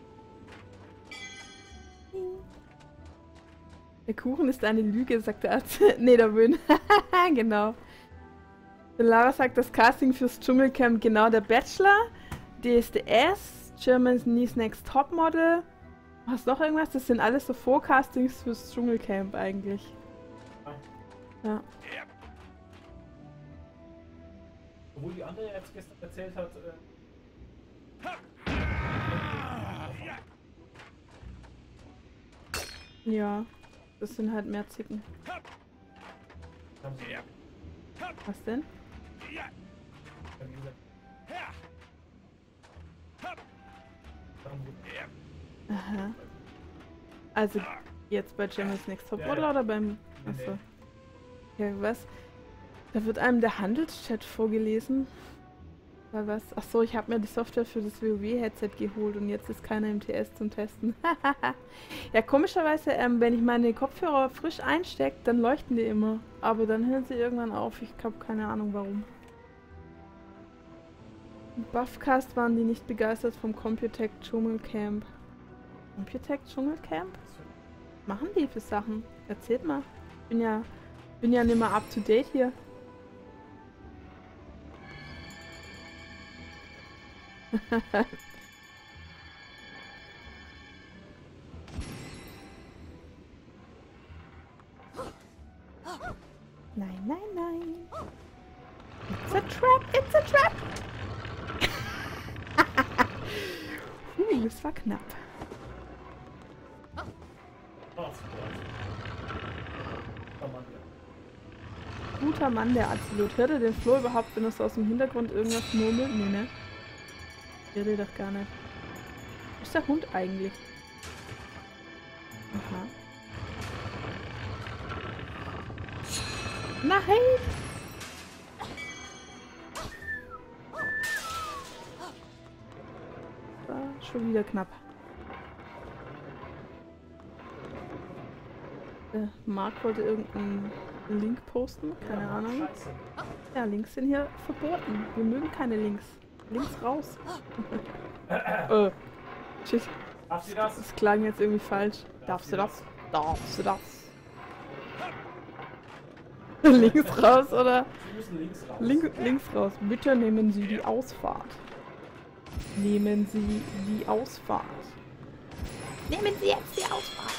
Der Kuchen ist eine Lüge, sagt der Arzt. Nee, der Wün. Genau. Der Lara sagt, das Casting fürs Dschungelcamp, genau, der Bachelor, D S D S, Germany's Next Topmodel. Hast du noch irgendwas? Das sind alles so Vorcastings fürs Dschungelcamp eigentlich. Ja. Obwohl die andere jetzt gestern erzählt hat, äh, Ja. Das sind halt mehr Zicken. haben sie Was denn? ja, wie gesagt. Haben sie- Aha. Also jetzt bei Germany's Next Topmodel Ja, ja. oder beim... Nee, Achso. nee. Ja, was? Da wird einem der Handelschat vorgelesen. Weil was? Achso, ich habe mir die Software für das WoW-Headset geholt und jetzt ist keiner im T S zum Testen. Ja, komischerweise, ähm, wenn ich meine Kopfhörer frisch einstecke, dann leuchten die immer. Aber dann hören sie irgendwann auf. Ich habe keine Ahnung warum. Im Buffcast waren die nicht begeistert vom Computech Dschungelcamp. Computech Dschungelcamp? Was machen die für Sachen? Erzählt mal. Ich bin ja, bin ja nicht mehr up to date hier. Nein, nein, nein. It's a trap, it's a trap. uh, es war knapp. Ah, super. Oh Mann, ja. Guter Mann, der Absolut. Hört er den Flo überhaupt, wenn er so aus dem Hintergrund irgendwas murmelt? Nee, ne? Hört er doch gar nicht. Wo ist der Hund eigentlich? Aha. Nein! War schon wieder knapp. Äh, Marc wollte irgendeinen Link posten, keine Ahnung. Ja, Links sind hier verboten. Wir mögen keine Links. Links raus. äh, shit. Darf sie das? Das klang jetzt irgendwie falsch. Darfst du das? Darfst du das? Links raus, oder? Sie müssen links raus. Link, links raus. Bitte nehmen Sie die Ausfahrt. Nehmen Sie die Ausfahrt. Nehmen Sie jetzt die Ausfahrt.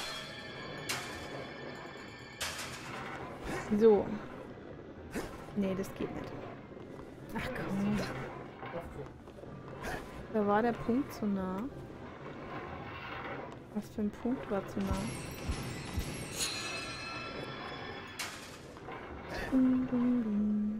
So. Nee, das geht nicht. Ach komm. Da war der Punkt zu nah. Was für ein Punkt war zu nah? Dum, dum, dum.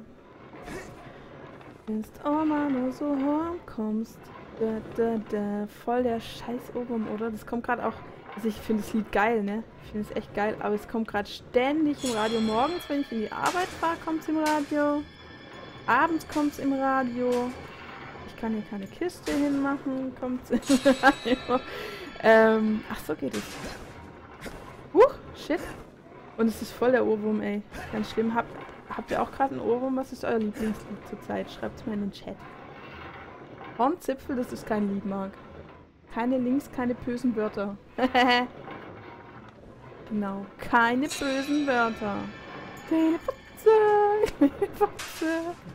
Ist auch mal nur so kommst. Da, da, da. Voll der Scheiß Ohrwurm, oder? Das kommt gerade auch. Also ich finde das Lied geil, ne? Ich finde es echt geil, aber es kommt gerade ständig im Radio. Morgens, wenn ich in die Arbeit fahre, kommt es im Radio. Abends kommt es im Radio. Ich kann hier keine Kiste hinmachen, kommt es im Radio. Ähm, ach so geht es. Huch, shit. Und es ist voll der Ohrwurm, ey. Ganz schlimm. Habt, habt ihr auch gerade einen Ohrwurm? Was ist euer Lieblingslied zurzeit? Schreibt es mir in den Chat. Hornzipfel, das ist kein Lied, Marc. Keine Links, keine bösen Wörter. Genau. Keine bösen Wörter. Kleine Fotze, kleine Fotze.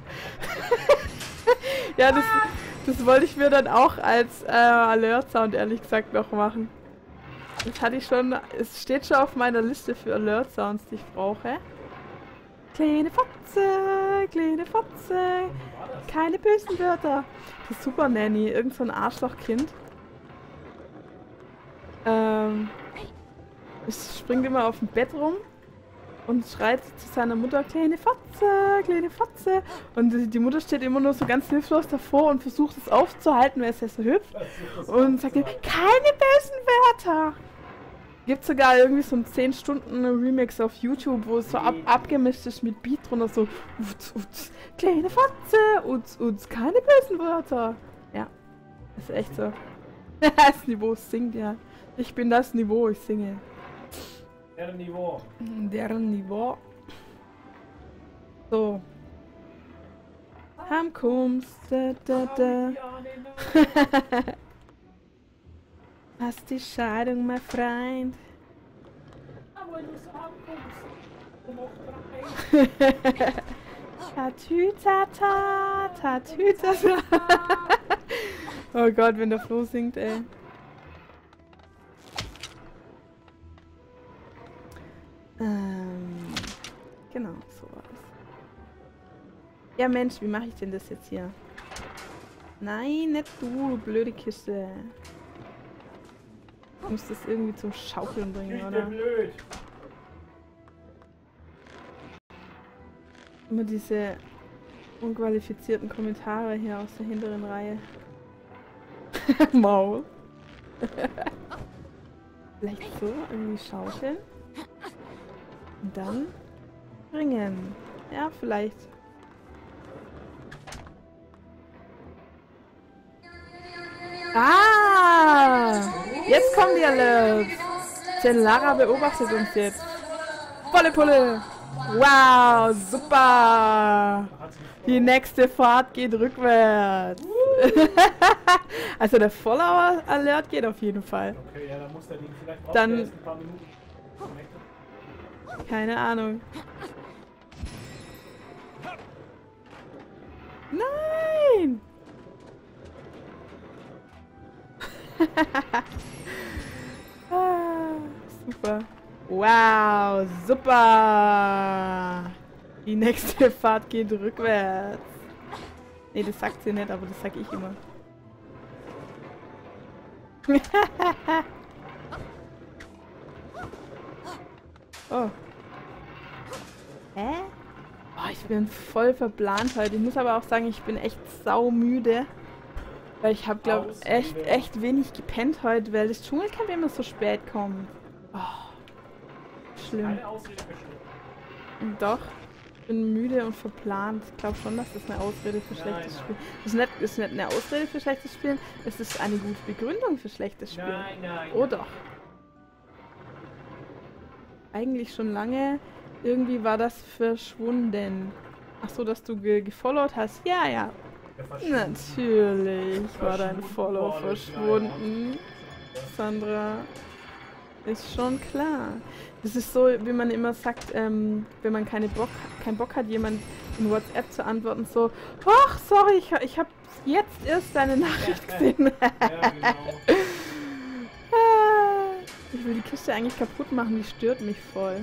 Ja, das, das wollte ich mir dann auch als äh, Alert-Sound ehrlich gesagt noch machen. Das hatte ich schon, es steht schon auf meiner Liste für Alert-Sounds, die ich brauche. Kleine Fotze, kleine Fotze, keine bösen Wörter. Die Super Nanny, irgend so ein Arschlochkind. Ähm, es springt immer auf dem Bett rum und schreit zu seiner Mutter, kleine Fotze, kleine Fotze. Und die, die Mutter steht immer nur so ganz hilflos davor und versucht es aufzuhalten, weil es ja so hüpft. Und sagt ihm, keine bösen Wörter. Gibt sogar irgendwie so einen zehn Stunden Remix auf YouTube, wo es so ab, abgemischt ist mit Beat drunter, so utz, utz, kleine Fotze, utz, utz, keine bösen Wörter. Ja, ist echt so. Das Niveau singt, ja. Ich bin das Niveau, ich singe. Deren Niveau. Deren Niveau. So. Heimkommst, da, da, da. Hast die Scheidung, mein Freund. Tatütata, tatütata. Oh Gott, wenn der Flo singt, ey. Ähm, genau, so war es. Ja Mensch, wie mache ich denn das jetzt hier? Nein, nicht du, blöde Kiste. Ich muss das irgendwie zum Schaukeln bringen, Ich oder? bin blöd. Immer diese unqualifizierten Kommentare hier aus der hinteren Reihe. Maul. Vielleicht so, irgendwie schaukeln. Und dann bringen. Ja, vielleicht. Ah! Jetzt kommen die Alerts. Denn Lara beobachtet uns jetzt. Volle Pulle. Wow, super. Die nächste Fahrt geht rückwärts. Also der Follower-Alert geht auf jeden Fall. Okay, ja, dann muss der Ding vielleicht auch Dann- erst ein paar Minuten. Keine Ahnung. Nein! Ah, super. Wow, super! Die nächste Fahrt geht rückwärts. Nee, das sagt sie nicht, aber das sag ich immer. Oh. Hä? Oh, ich bin voll verplant heute. Ich muss aber auch sagen, ich bin echt saumüde. Weil ich habe, glaube ich, echt, echt wenig gepennt heute, weil das Dschungelcamp immer so spät kommt. Oh. Schlimm. Keine Ausrede für schlimm. Und doch, ich bin müde und verplant. Ich glaube schon, dass das eine Ausrede für schlechtes Nein, Spiel ist. Das ist nicht eine Ausrede für schlechtes Spielen, es ist eine gute Begründung für schlechtes Spielen. Nein, nein. Oh doch. eigentlich schon lange. Irgendwie war das verschwunden. Ach so, dass du ge gefollowt hast? Ja, ja. Natürlich war dein Follow verschwunden. Sandra. Ist schon klar. Das ist so, wie man immer sagt, ähm, wenn man keine Bock, keinen Bock hat, jemand in WhatsApp zu antworten, so, ach, sorry, ich, ich habe jetzt erst deine Nachricht gesehen. Ja, genau. Ich will die Kiste eigentlich kaputt machen, die stört mich voll.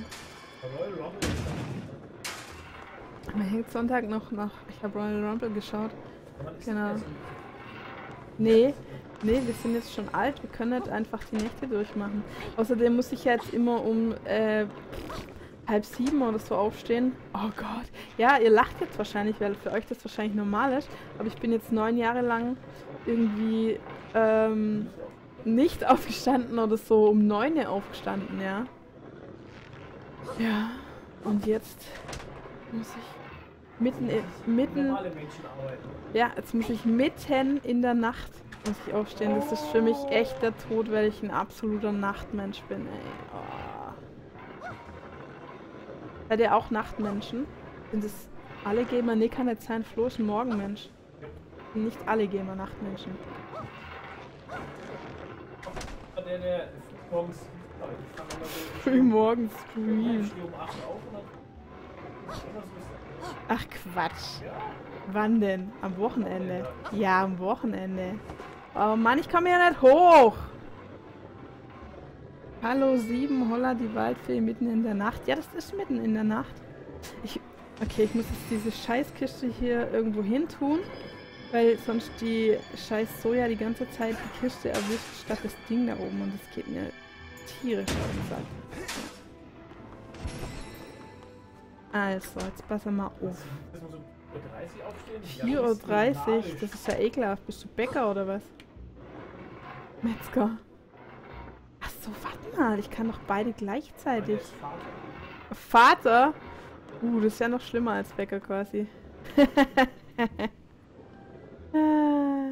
Man hängt Sonntag noch nach. Ich habe Royal Rumble geschaut. Genau. Nee, nee, wir sind jetzt schon alt, wir können nicht einfach die Nächte durchmachen. Außerdem muss ich jetzt immer um äh, halb sieben oder so aufstehen. Oh Gott. Ja, ihr lacht jetzt wahrscheinlich, weil für euch das wahrscheinlich normal ist. Aber ich bin jetzt neun Jahre lang irgendwie ähm, nicht aufgestanden oder so um neun Uhr aufgestanden, ja. Ja, und jetzt muss ich mitten, in, mitten, Normale Menschen arbeiten. ja, jetzt muss ich mitten in der Nacht muss ich aufstehen. Das ist für mich echt der Tod, weil ich ein absoluter Nachtmensch bin, ey. Oh. Seid ihr auch Nachtmenschen? Sind es alle Gamer? Nee, kann nicht sein. Flo ist ein Morgenmensch. Nicht alle Gamer Nachtmenschen. Der, der morgens. Ich fange immer so. Früh morgens Ich Stream. stehe um acht auf und dann. Oder so ist Ach Quatsch. das. Ja. Wann denn? Am Wochenende? Ja, am Wochenende. Oh Mann, ich komme ja nicht hoch. Hallo sieben, holla die Waldfee mitten in der Nacht. Ja, das ist mitten in der Nacht. Ich, okay, ich muss jetzt diese Scheißkiste hier irgendwo hin tun, weil sonst die scheiß Soja die ganze Zeit die Kiste erwischt, statt das Ding da oben. Und das geht mir tierisch auf den Sack. Also, jetzt pass mal auf. Das muss um vier Uhr dreißig aufstehen. vier Uhr dreißig, das ist ja ekelhaft. Bist du Bäcker oder was? Metzger. Achso, warte mal, ich kann doch beide gleichzeitig. Vater? Uh, das ist ja noch schlimmer als Bäcker quasi. äh.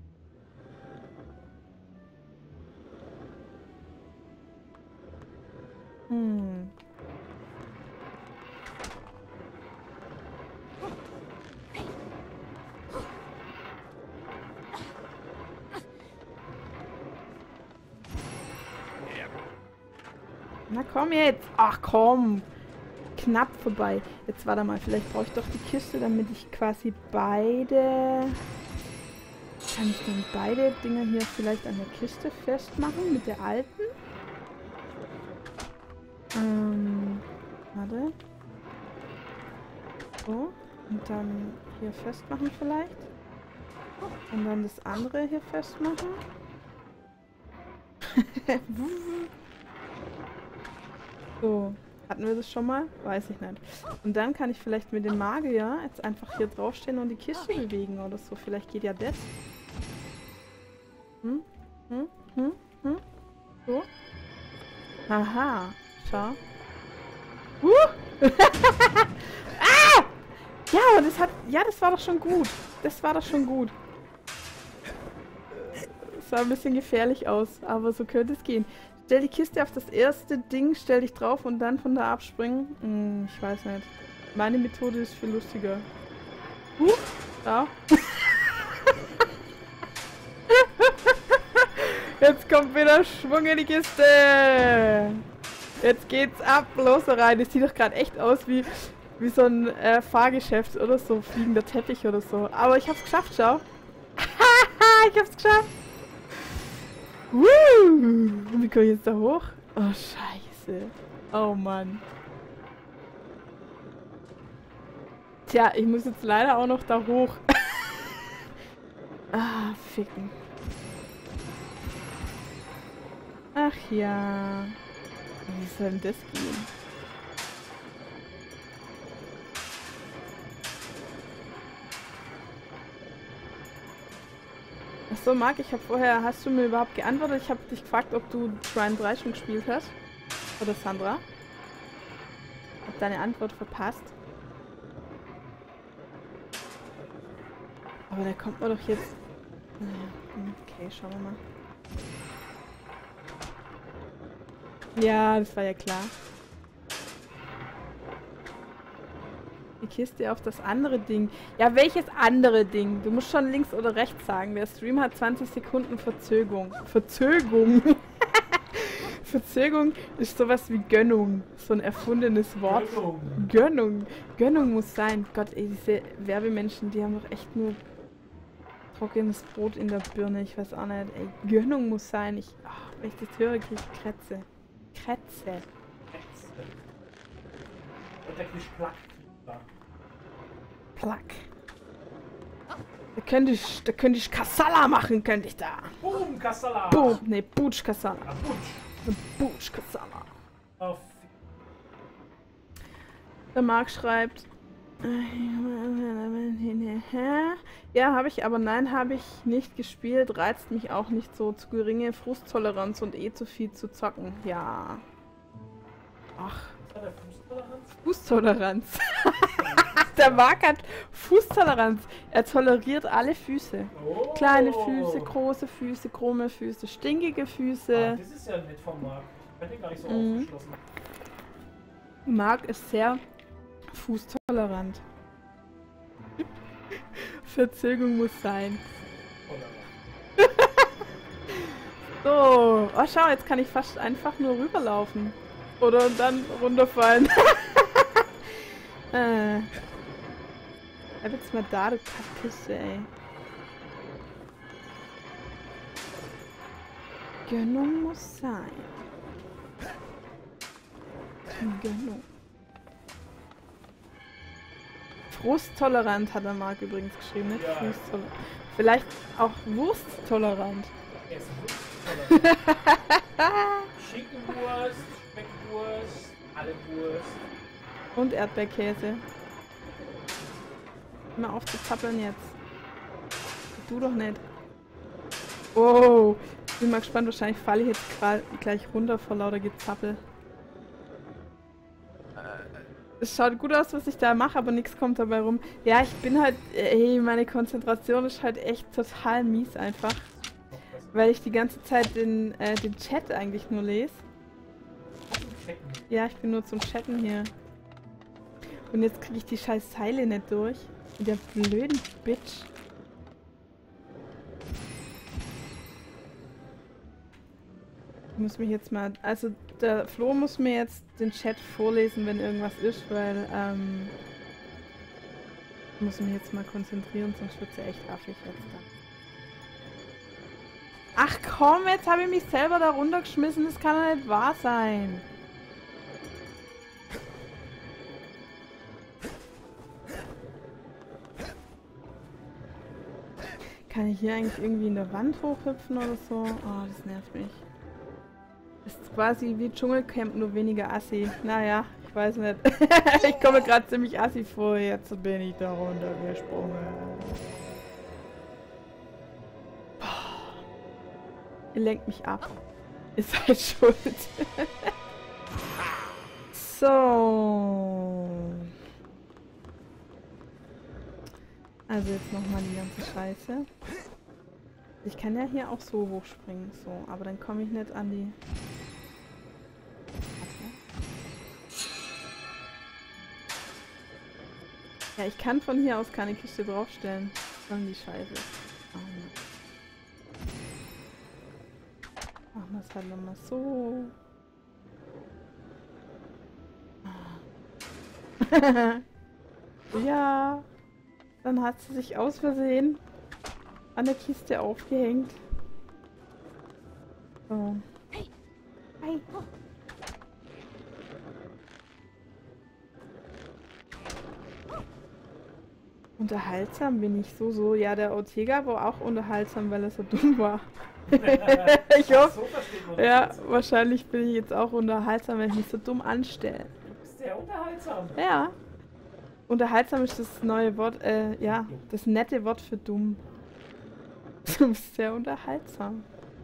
Hm. Na komm jetzt. Ach komm. Knapp vorbei. Jetzt warte mal, vielleicht brauche ich doch die Kiste, damit ich quasi beide... Kann ich dann beide Dinger hier vielleicht an der Kiste festmachen mit der alten? Ähm, warte. So. Und dann hier festmachen vielleicht. Und dann das andere hier festmachen. So, hatten wir das schon mal? Weiß ich nicht. Und dann kann ich vielleicht mit dem Magier jetzt einfach hier draufstehen und die Kiste bewegen oder so. Vielleicht geht ja das. Hm? Hm? Hm? Hm? So. Aha. Schau. Uh! Ah! Ja, das hat... Ja, das war doch schon gut. Das war doch schon gut. Das sah ein bisschen gefährlich aus, aber so könnte es gehen. Stell die Kiste auf das erste Ding, stell dich drauf und dann von da abspringen. Hm, ich weiß nicht. Meine Methode ist viel lustiger. Huh, ja. Jetzt kommt wieder Schwung in die Kiste. Jetzt geht's ab, los rein. Das sieht doch gerade echt aus wie, wie so ein äh, Fahrgeschäft oder so, fliegender Teppich oder so. Aber ich hab's geschafft, schau. Ich hab's geschafft. Woo! Wie komme ich jetzt da hoch? Oh, scheiße. Oh, Mann. Tja, ich muss jetzt leider auch noch da hoch. Ah, ficken. Ach ja. Wie soll denn das gehen? Achso, Marc, ich habe vorher, hast du mir überhaupt geantwortet? Ich habe dich gefragt, ob du Trine drei schon gespielt hast. Oder Sandra. Hab deine Antwort verpasst. Aber da kommt man doch jetzt... Naja, okay, schauen wir mal. Ja, das war ja klar. die Kiste auf das andere Ding. Ja, welches andere Ding? Du musst schon links oder rechts sagen. Der Stream hat zwanzig Sekunden Verzögerung. Verzögerung. Verzögerung ist sowas wie Gönnung. So ein erfundenes Wort. Gönnung. Gönnung. Gönnung muss sein. Gott, ey, diese Werbemenschen, die haben doch echt nur trockenes Brot in der Birne. Ich weiß auch nicht. Ey, Gönnung muss sein. Ich, ach, wenn ich das höre, kriege ich Krätze. Krätze. Und der kriegt Plack. Plack. Da könnte ich, da könnte ich Kassala machen, könnte ich da. Boom, Kassala. Boom, ne, Butch Kassala. Ah, Butch. Butch Kassala. Auf. Der Marc schreibt. Ja, habe ich, aber nein, habe ich nicht gespielt. Reizt mich auch nicht so. Zu geringe Frusttoleranz und eh zu viel zu zocken. Ja. Ach. Was hat der Fußtoleranz? Fußtoleranz. Der Marc hat Fußtoleranz. Er toleriert alle Füße. Oh. Kleine Füße, große Füße, krumme Füße, stinkige Füße. Ah, das ist ja nett vom Marc. Ich bin hier gar nicht so Mhm. aufgeschlossen. Marc ist sehr fußtolerant. Verzögerung muss sein. So, oh schau, jetzt kann ich fast einfach nur rüberlaufen. Oder dann runterfallen. äh. Bleib jetzt mal da, du Kackkiste, ey. Gönnung muss sein. Gönnung. Frusttolerant hat der Marc übrigens geschrieben, nicht? Ja. Frusttolerant. Vielleicht auch Wursttolerant. Er ist Fußtolerant. Schinkenwurst, Speckwurst, alle Wurst. Und Erdbeerkäse. Hör mal auf zu zappeln jetzt. Du doch nicht. Oh, ich bin mal gespannt. Wahrscheinlich falle ich jetzt grad gleich runter vor lauter Gezappel. Es schaut gut aus, was ich da mache, aber nichts kommt dabei rum. Ja, ich bin halt... Ey, meine Konzentration ist halt echt total mies einfach. Weil ich die ganze Zeit den, äh, den Chat eigentlich nur lese. Ja, ich bin nur zum Chatten hier. Und jetzt kriege ich die scheiß Zeile nicht durch. Mit der blöden Bitch. Ich muss mich jetzt mal... Also, der Flo muss mir jetzt den Chat vorlesen, wenn irgendwas ist, weil, ähm... ich muss mich jetzt mal konzentrieren, sonst wird sie echt affig jetzt da. Ach komm, jetzt habe ich mich selber da runtergeschmissen. Das kann doch nicht wahr sein. Kann ich hier eigentlich irgendwie in der Wand hochhüpfen oder so? Oh, das nervt mich. Das ist quasi wie Dschungelcamp, nur weniger assi. Naja, ich weiß nicht. Ich komme gerade ziemlich assi vor. Jetzt bin ich da runtergesprungen. Ihr lenkt mich ab. Ihr seid schuld. So. Also jetzt nochmal die ganze Scheiße. Ich kann ja hier auch so hochspringen. So, aber dann komme ich nicht an die... Ja, ich kann von hier aus keine Kiste draufstellen. Dann die Scheiße. Oh, machen wir es halt nochmal so. Ja. Dann hat sie sich aus Versehen an der Kiste aufgehängt. So. Hey. Hey. Unterhaltsam bin ich so, so. Ja, der Ortega war auch unterhaltsam, weil er so dumm war. Ich hoffe. So Ja, wahrscheinlich bin ich jetzt auch unterhaltsam, wenn ich mich so dumm anstelle. Du bist sehr unterhaltsam. Ja. Unterhaltsam ist das neue Wort, äh, ja, das nette Wort für dumm. Du bist sehr unterhaltsam.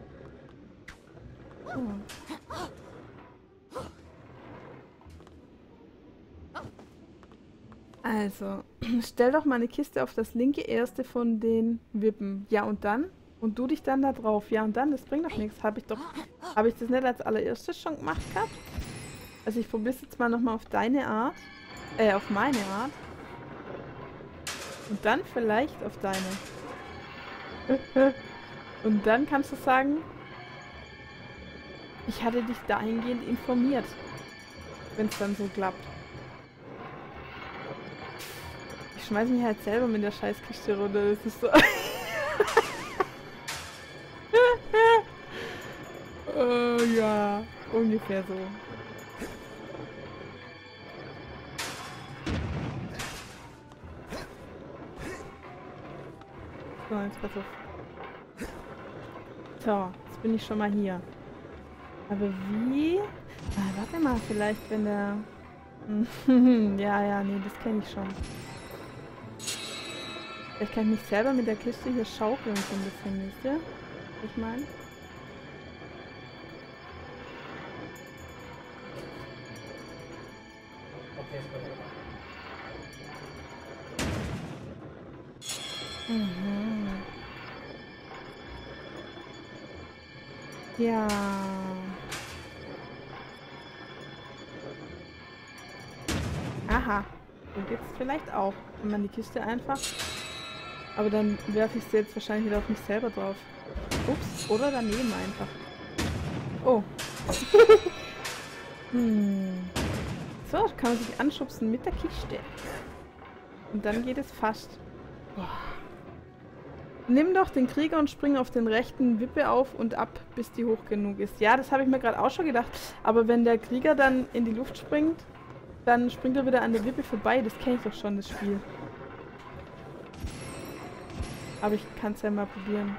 Oh. Also, stell doch mal eine Kiste auf das linke erste von den Wippen. Ja, und dann? Und du dich dann da drauf. Ja, und dann? Das bringt doch nichts. Habe ich doch... Habe ich das nicht als allererstes schon gemacht gehabt? Also ich probiere es jetzt mal nochmal auf deine Art. Äh, auf meine Art. Und dann vielleicht auf deine. Und dann kannst du sagen, ich hatte dich dahingehend informiert. Wenn es dann so klappt. Ich schmeiß mich halt selber mit der Scheißkiste runter. Das ist so... Oh ja, ungefähr so. So, jetzt pass auf. So, jetzt bin ich schon mal hier. Aber wie? Ah, warte mal, vielleicht wenn der... ja, ja, nee, das kenne ich schon. Vielleicht kann ich mich selber mit der Kiste hier schaukeln so ein bisschen, wisst ihr? Was ich meine? Mhm. Ja. Aha. So geht's vielleicht auch. Wenn man die Kiste einfach... Aber dann werfe ich sie jetzt wahrscheinlich wieder auf mich selber drauf. Ups. Oder daneben einfach. Oh. hm. So, kann man sich anschubsen mit der Kiste. Und dann geht es fast. Boah. Nimm doch den Krieger und spring auf den rechten Wippe auf und ab, bis die hoch genug ist. Ja, das habe ich mir gerade auch schon gedacht. Aber wenn der Krieger dann in die Luft springt, dann springt er wieder an der Wippe vorbei. Das kenne ich doch schon, das Spiel. Aber ich kann es ja mal probieren.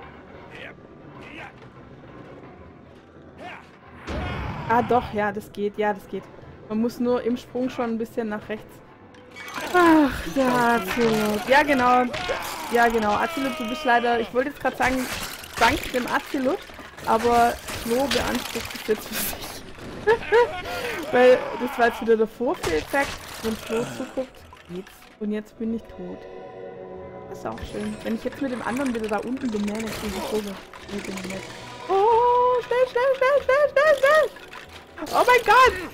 Ah doch, ja, das geht. Ja, das geht. Man muss nur im Sprung schon ein bisschen nach rechts. Ach, der Azilot. Ja, genau. Ja, genau. Azilot, du bist leider... Ich wollte jetzt gerade sagen, dank dem Azilot, aber Flo beansprucht es jetzt für sich. Weil das war jetzt wieder der Vorführeffekt. Wenn Flo zuguckt, geht's. Und jetzt bin ich tot. Das ist auch schön. Wenn ich jetzt mit dem anderen wieder da unten bin, dann ist die Vogel. Nee, bin ich nicht. Oh, schnell, schnell, schnell, schnell, schnell, schnell! Oh mein Gott!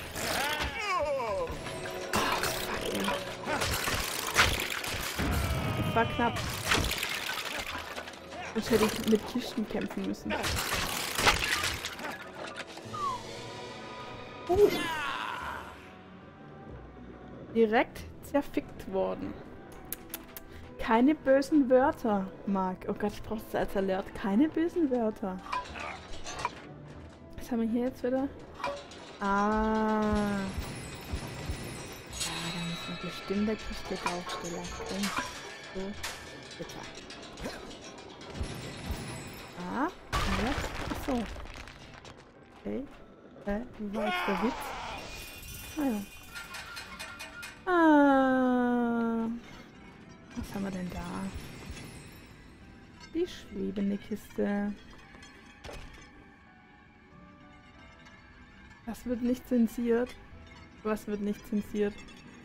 Das war knapp. Jetzt hätte ich mit Kisten kämpfen müssen. Oh. Direkt zerfickt worden. Keine bösen Wörter, Marc. Oh Gott, ich brauche das als Alert. Keine bösen Wörter. Was haben wir hier jetzt wieder? Ah. Ja, da müssen wir bestimmt der Kiste draufstellen. So, bitte. Ah, und jetzt? Achso. Okay. Äh, wie war jetzt der Witz? Ah ja. Ah. Was haben wir denn da? Die schwebende Kiste. Das wird nicht zensiert. Was wird nicht zensiert?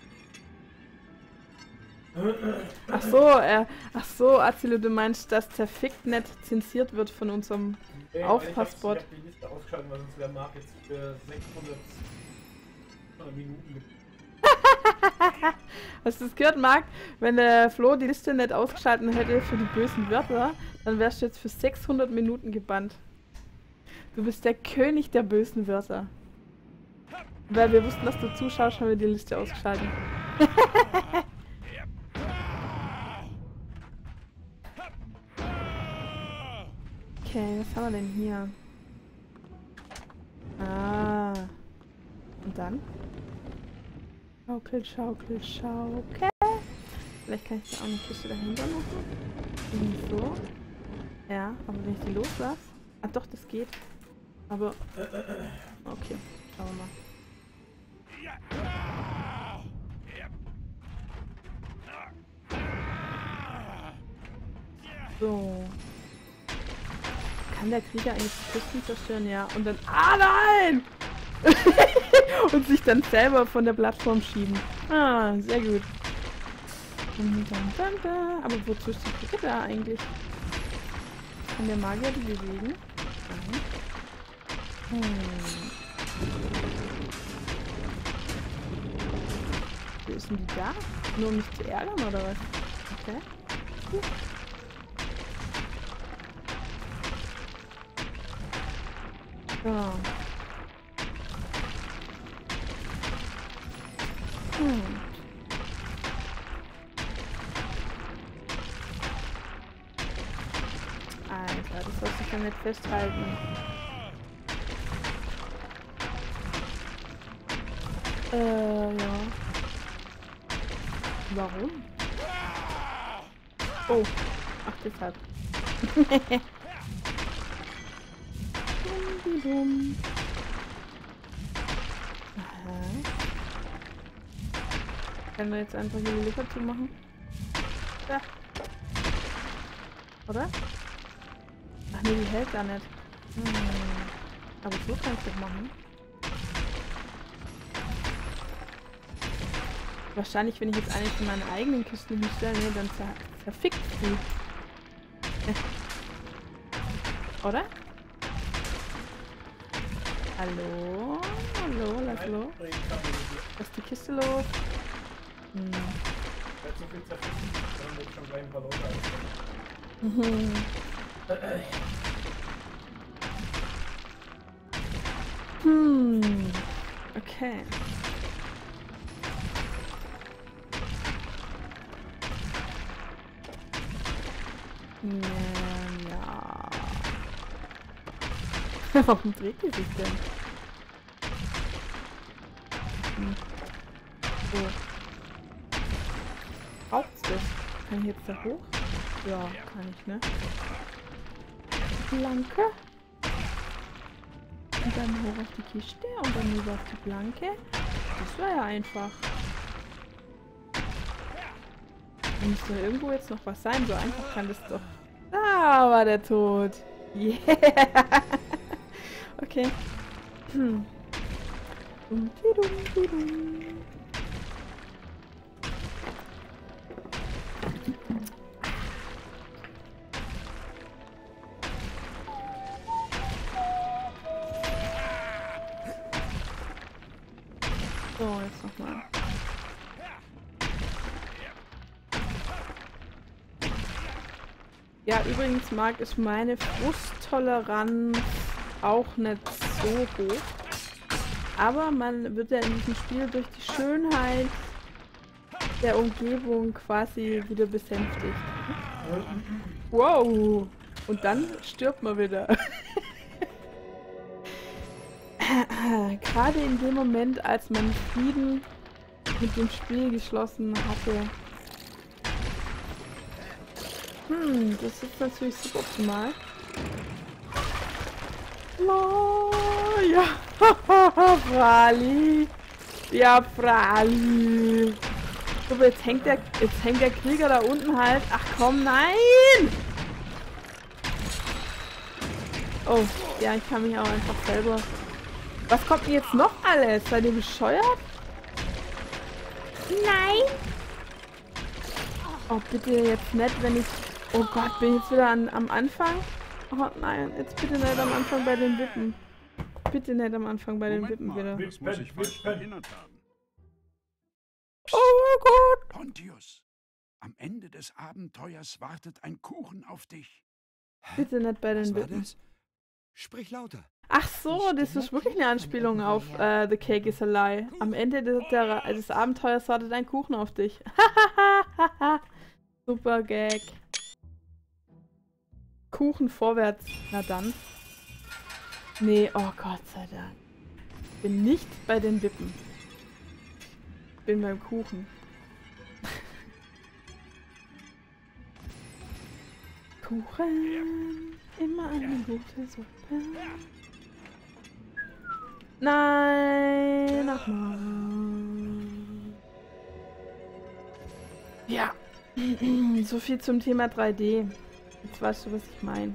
Ach so, äh, ach so, Azilot, du meinst, dass zerfickt nicht zensiert wird von unserem nee, Aufpassbot. Ich hab die Liste ausgeschaltet, weil sonst wäre Marc jetzt für sechshundert Minuten mit. Hast du das gehört, Marc? Wenn der Flo die Liste nicht ausgeschaltet hätte für die bösen Wörter, dann wärst du jetzt für sechshundert Minuten gebannt. Du bist der König der bösen Wörter. Weil wir wussten, dass du zuschaust, haben wir die Liste ausgeschaltet. Okay, was haben wir denn hier? Ah. Und dann? Schaukel, schaukel, schaukel. Vielleicht kann ich da auch eine Kiste dahinter machen. Irgendwie so. Ja, aber wenn ich die loslasse. Ah doch, das geht. Aber. Okay, schauen wir mal. So. Kann der Krieger eigentlich die Kisten zerstören? Ja. Und dann... Ah, nein! Und sich dann selber von der Plattform schieben. Ah, sehr gut. Aber wozu ist die Krieger da eigentlich? Kann der Magier die bewegen? Nein. Hm. Wo ist denn die da? Nur um mich zu ärgern, oder was? Okay. So. Hm. Alter, das soll sich ja nicht festhalten. Äh, ja. Warum? Oh. Ach, deshalb. Dumm, dumm. Aha. Können wir jetzt einfach hier die Lippe zumachen? Ja. Oder? Ach nee, die hält da nicht. Hm. Aber so kann ich das machen. Wahrscheinlich, wenn ich jetzt eine von meinen eigenen Kisten hinstelle, nee, dann zer zerfickt sie. Oder? Hallo? Hallo, lass los. Lass die Kiste los. Hm. Mhm. Hm. Okay. Ja, ja. Warum dreht die sich denn? Hm. So. Braucht's das? Kann ich jetzt da hoch? Ja, kann ich, ne? Planke. Und dann hoch auf die Kiste und dann rüber auf die Planke. Das war ja einfach. Da muss doch irgendwo jetzt noch was sein. So einfach kann das doch. Da war der Tod. Yeah. Okay. Hm. Dum, di, dum, di, dum. So, jetzt nochmal. Ja, übrigens, Marc, ist meine Frusttoleranz auch nicht so hoch. Aber man wird ja in diesem Spiel durch die Schönheit der Umgebung quasi wieder besänftigt. Wow! Und dann stirbt man wieder. Gerade in dem Moment, als man Frieden mit dem Spiel geschlossen hatte. Hm, das ist natürlich super optimal. Oh, ja, Frali. Ja, Frali. So, jetzt hängt der, jetzt hängt der Krieger da unten halt. Ach komm, nein! Oh, ja, ich kann mich auch einfach selber... Was kommt denn jetzt noch alles? Seid ihr bescheuert? Nein! Oh, bitte jetzt nicht, wenn ich... Oh Gott, bin ich jetzt wieder an, am Anfang? Oh nein, jetzt bitte nicht am Anfang bei den Wippen. Bitte nicht am Anfang bei den Moment Wippen mal, wieder. das muss ich falsch erinnert haben. Oh Gott! Pontius, am Ende des Abenteuers wartet ein Kuchen auf dich. Bitte nicht bei den Was war Wippen. das? Sprich lauter. Ach so, das ist wirklich eine Anspielung auf äh, The Cake is a Lie. Am Ende des, der, des Abenteuers wartet ein Kuchen auf dich. Super Gag. Kuchen vorwärts. Na dann. Nee, oh Gott sei Dank. Bin nicht bei den Wippen. Bin beim Kuchen. Kuchen. Immer eine gute Suppe. Nein, nochmal. Ja. So viel zum Thema drei D. Jetzt weißt du, was ich meine.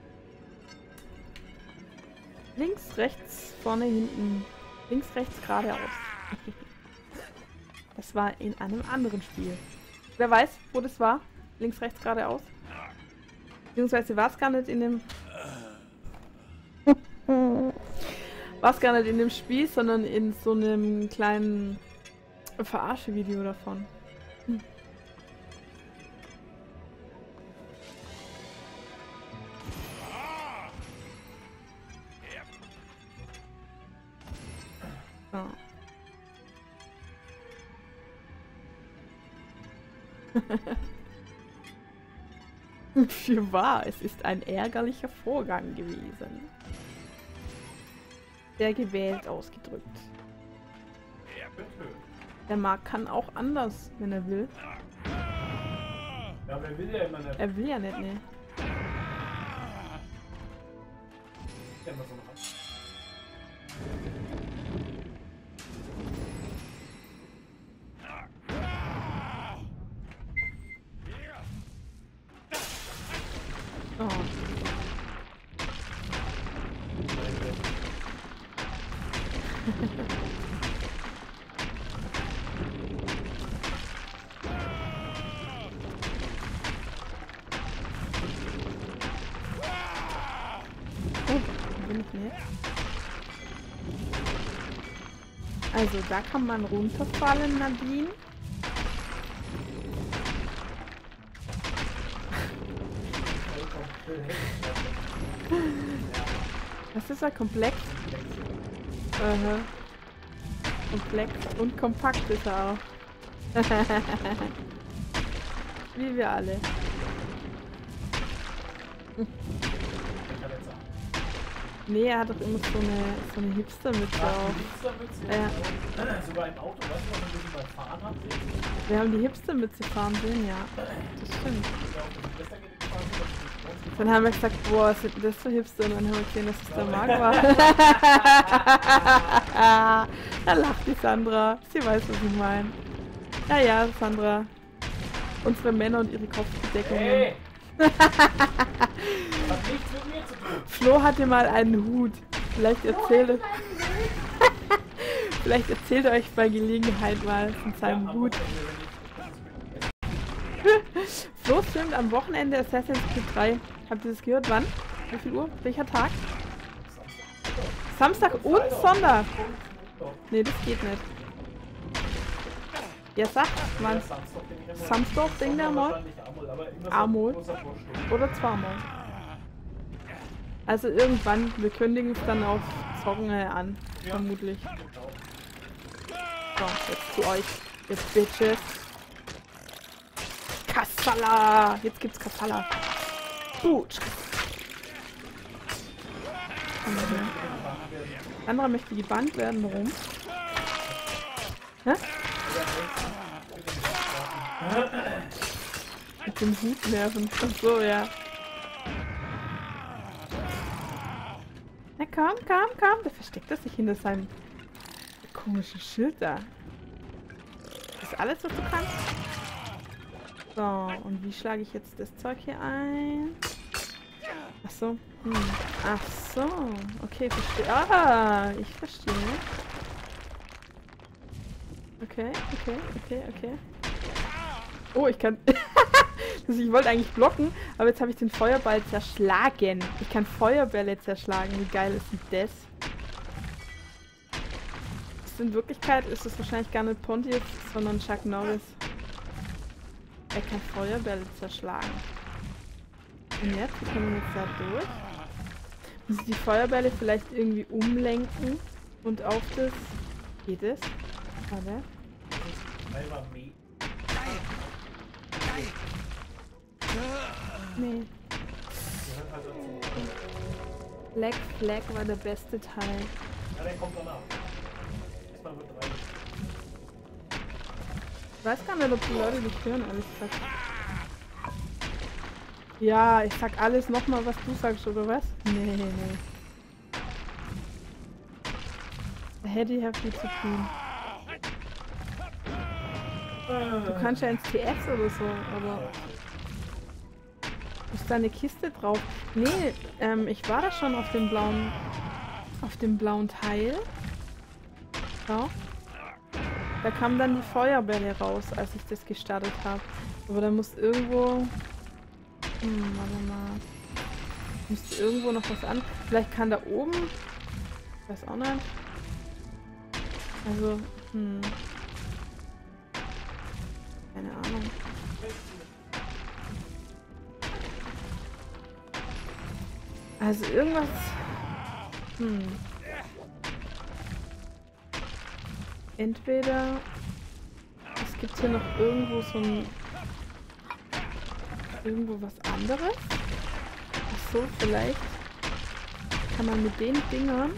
Links, rechts, vorne, hinten. Links, rechts, geradeaus. Das war in einem anderen Spiel. Wer weiß, wo das war? Links, rechts, geradeaus? Beziehungsweise war es gar nicht in dem... war es gar nicht in dem Spiel, sondern in so einem kleinen Verarsche-Video davon. Hm. So. Für wahr, es ist ein ärgerlicher Vorgang gewesen. Sehr gewählt ausgedrückt. Der Marc kann auch anders, wenn er will. Ja, wer will ja immer nicht. Er will ja nicht, ne. Ja, immer so machen. Oh. Also, da kann man runterfallen, Nadine. Was ist er? Komplex? Aha. Komplex und kompakt ist er auch. Wie wir alle. Nee, er hat doch immer so eine, so eine Hipster-Mütze auf. Hipster-Mütze? Ja. Sogar im Auto, weißt du, wenn wir die mal fahren haben? Wir haben die Hipster-Mütze fahren sehen, ja. Das stimmt. Dann haben wir gesagt, boah, was sind das für Hipster? Und dann haben wir gesehen, dass es der Marc war. Da lacht die Sandra. Sie weiß, was ich meine. Ja, ja, Sandra. Unsere Männer und ihre Kopfbedeckungen. Hey! Hat nichts mit mir zu tun. Flo hatte mal einen Hut. Vielleicht erzählt Vielleicht erzählt er euch bei Gelegenheit mal von seinem ja, Hut. Flo streamt am Wochenende Assassin's Creed drei. Habt ihr das gehört? Wann? Wie viel Uhr? Welcher Tag? Samstag und Sonntag. Nee, das geht nicht. Ja, sag, Mann. Samstag, Ding der mal. Amol. Oder zweimal. Also irgendwann, wir kündigen es dann auf Zocken an. Vermutlich. So, jetzt zu euch, ihr Bitches. Kassala! Jetzt gibt's Kassala. Gut. Anderer möchte gebannt werden, warum? Hä? Mit dem Hut nerven. Ach so, ja. Na komm, komm, komm. Der versteckt das sich hinter seinem komischen Schild da. Das ist alles, was du kannst? So, und wie schlage ich jetzt das Zeug hier ein? Ach so. Hm. Ach so. Okay, verstehe. Ah, ich verstehe. Okay, okay, okay, okay. Oh, ich kann... also ich wollte eigentlich blocken, aber jetzt habe ich den Feuerball zerschlagen. Ich kann Feuerbälle zerschlagen. Wie geil ist denn das? In Wirklichkeit ist es wahrscheinlich gar nicht Pontius, sondern Chuck Norris. Er kann Feuerbälle zerschlagen. Und jetzt? Wie kommen wir jetzt da durch? Muss ich die Feuerbälle vielleicht irgendwie umlenken und auf das... Geht es? Warte. Nee. Black Flag war der beste Teil. Ja, der kommt danach. Erstmal wird drei. Ich weiß gar nicht, ob die Leute dich hören, ehrlich gesagt. Ja, ich sag alles nochmal, was du sagst, oder was? Nee, nee. Da hätte ich ja viel zu tun. Du kannst ja ins T S oder so, aber... Ist da eine Kiste drauf? Nee, ähm, ich war da schon auf dem blauen... Auf dem blauen Teil. So. Da kamen dann die Feuerbälle raus, als ich das gestartet habe. Aber da muss irgendwo... Hm, warte mal. Müsste irgendwo noch was an... Vielleicht kann da oben... Ich weiß auch nicht. Also, hm... Keine Ahnung. Also irgendwas... Hm. Entweder es gibt hier noch irgendwo so ein... Irgendwo was anderes. Ach so, vielleicht kann man mit den Dingern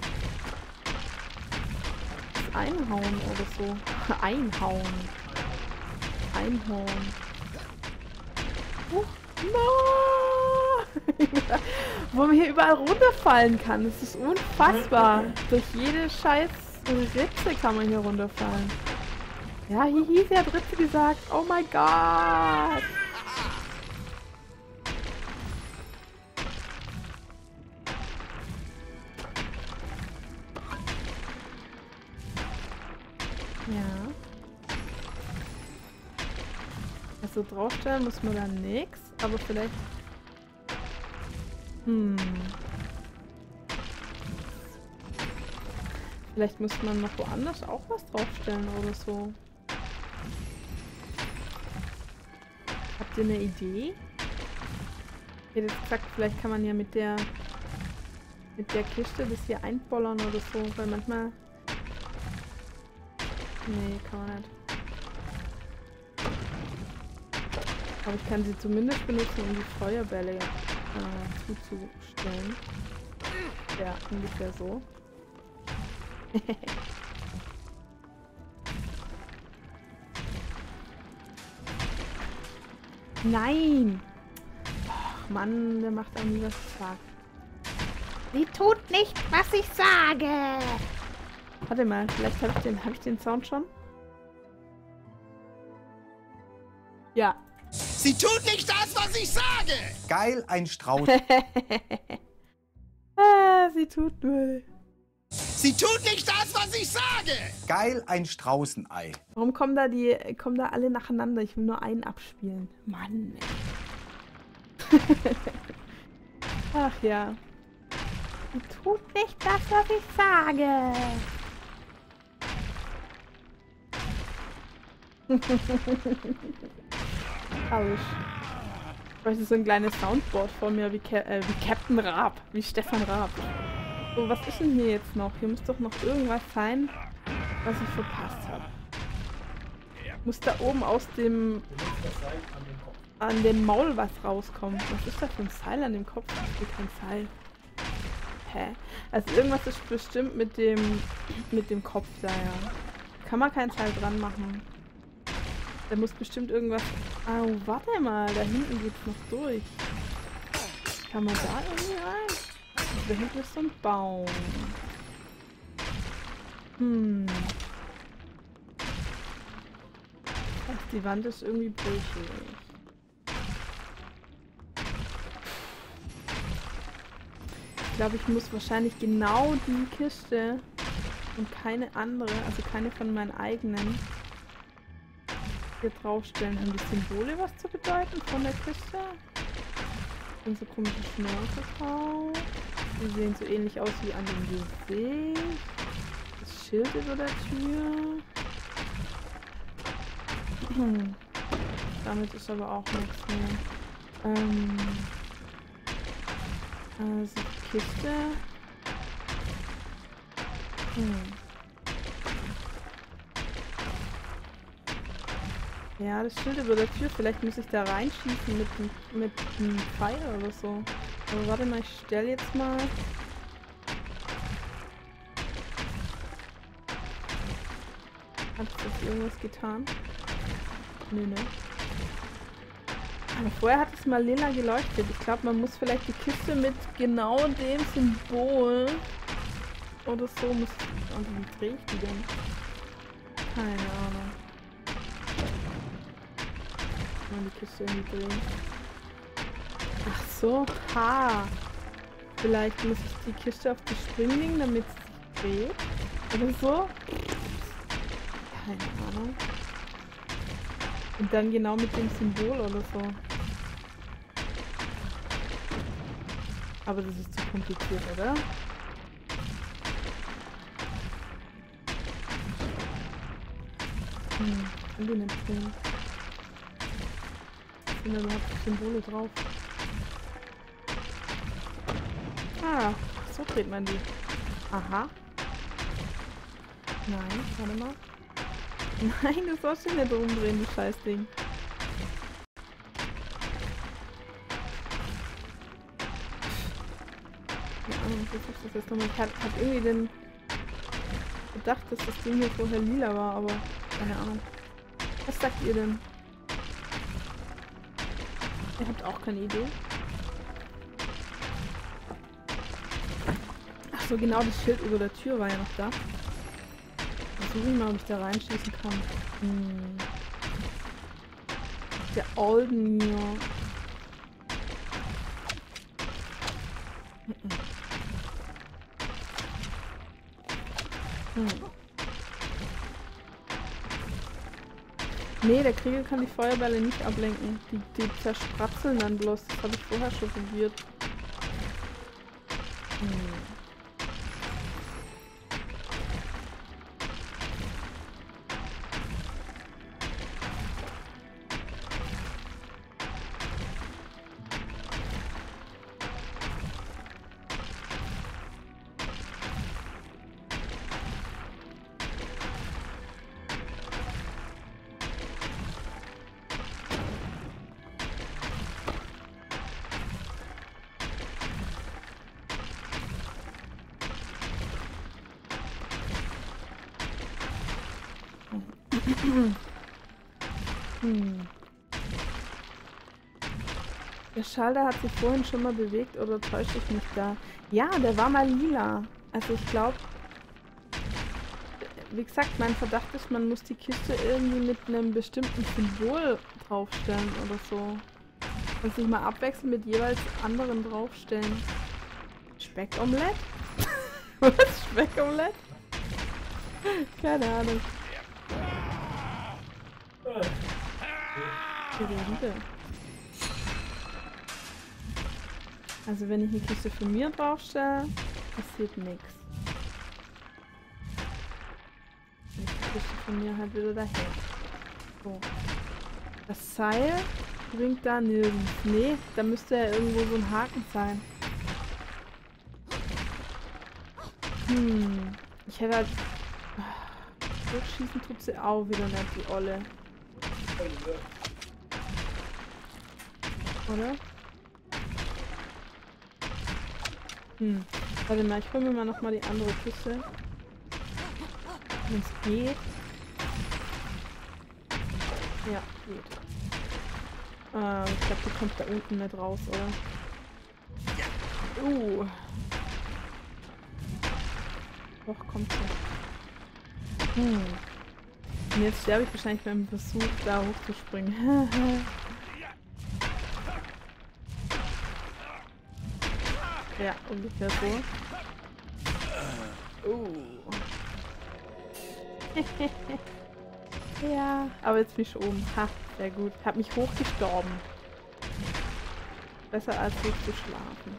das einhauen oder so. Einhauen. Einhauen. Oh, no! Wo man hier überall runterfallen kann. Das ist unfassbar. Durch jede scheiß Ritze kann man hier runterfallen. Ja, hihi, sie hat Ritze gesagt. Oh mein Gott! Ja. Also draufstellen muss man da nix, aber vielleicht... Hm. Vielleicht müsste man noch woanders auch was draufstellen oder so. Habt ihr eine Idee? Ich hätte jetzt gesagt, vielleicht kann man ja mit der mit der Kiste das hier einbollern oder so, weil manchmal... Nee, kann man nicht. Aber ich kann sie zumindest benutzen, um die Feuerbälle äh, zuzustellen. Ja, ungefähr so. Nein! Och, Mann, der macht auch nie, was ich sag. Sie tut nicht, was ich sage! Warte mal, vielleicht habe ich den, hab ich den Sound schon? Ja. Sie tut nicht das, was ich sage! Geil, ein Strauß. Ah, sie tut nur. Sie tut nicht das, was ich sage! Geil, ein Straußenei. Warum kommen da die, kommen da alle nacheinander? Ich will nur einen abspielen. Mann. Ach ja. Sie tut nicht das, was ich sage! Ausch. Ich bräuchte so ein kleines Soundboard vor mir wie, Ca äh, wie Captain Raab, wie Stefan Raab. So, was ist denn hier jetzt noch? Hier muss doch noch irgendwas sein, was ich verpasst habe. Muss da oben aus dem... an dem Maul was rauskommen. Was ist da für ein Seil an dem Kopf? Ich will kein Seil. Hä? Also irgendwas ist bestimmt mit dem... mit dem Kopf da, ja. Kann man kein Seil dran machen. Da muss bestimmt irgendwas... Oh, warte mal, da hinten geht's noch durch. Kann man da irgendwie rein? Da hinten ist so ein Baum. Hm. Ach, die Wand ist irgendwie brüchig. Ich glaube, ich muss wahrscheinlich genau die Kiste und keine andere, also keine von meinen eigenen, hier draufstellen. Haben die Symbole was zu bedeuten von der Kiste? Sind so komische Schnörkel drauf. Die sehen so ähnlich aus wie an dem Gesicht. Das Schild über der Tür. Hm. Damit ist aber auch nichts mehr. Ähm. Also die Kiste. Hm. Ja, das Schild über der Tür. Vielleicht muss ich da reinschießen mit, mit einem Pfeil oder so. Aber warte mal, ich stelle jetzt mal... Hat das irgendwas getan? Nö, ne? Aber vorher hat es mal lila geleuchtet. Ich glaube, man muss vielleicht die Kiste mit genau dem Symbol oder so muss... Und wie drehe ich die denn? Keine Ahnung. Die Kiste irgendwie drehen. Ach so, ha. Vielleicht muss ich die Kiste auf die Spring legen, damit es sich dreht. Oder so. Keine Ahnung. Und dann genau mit dem Symbol oder so. Aber das ist zu kompliziert, oder? Hm, kann die nicht drehen. Sind da überhaupt Symbole drauf? Ah, so dreht man die. Aha. Nein, warte mal. Nein, du sollst dich nicht umdrehen, du Scheißding. Keine Ahnung, was ist das jetzt nochmal? Ich hab, hab irgendwie den gedacht, dass das Ding hier vorher lila war, aber keine Ahnung. Was sagt ihr denn? Ihr habt auch keine Idee? Ach so, genau, das Schild über der Tür war ja noch da. Versuche ich mal, ob ich da reinschießen kann. Hm. Der Olden hier. Hm. Nee, der Kriegel kann die Feuerbälle nicht ablenken. Die, die zerspratzeln dann bloß. Das habe ich vorher schon probiert. Hm. Hm. Der Schalter hat sich vorhin schon mal bewegt, oder täusche ich mich da? Ja, der war mal lila. Also ich glaube, wie gesagt, mein Verdacht ist, man muss die Kiste irgendwie mit einem bestimmten Symbol draufstellen oder so. Und sich mal abwechseln mit jeweils anderen draufstellen. Speckomelett? Was? Speckomelett? Keine Ahnung. Also wenn ich eine Kiste von mir draufstelle, passiert nichts. Die Kiste von mir halt wieder daher. So. Das Seil bringt da nirgends. Nee, da müsste ja irgendwo so ein Haken sein. Hm. Ich hätte halt... Durchschießen tut sie auch wieder nicht, die Olle. Oder? Hm. Warte mal, ich hole mir mal nochmal die andere Kiste. Wenn es geht. Ja, geht. Äh, ich glaube, die kommt da unten nicht raus, oder? Uh. Doch, kommt sie. Hm. Und jetzt sterbe ich wahrscheinlich beim Versuch, da hochzuspringen. Ja, ungefähr so. Uh. Ja, aber jetzt bin ich oben. Ha, sehr gut. Hab mich hochgestorben. Besser als hochzuschlafen.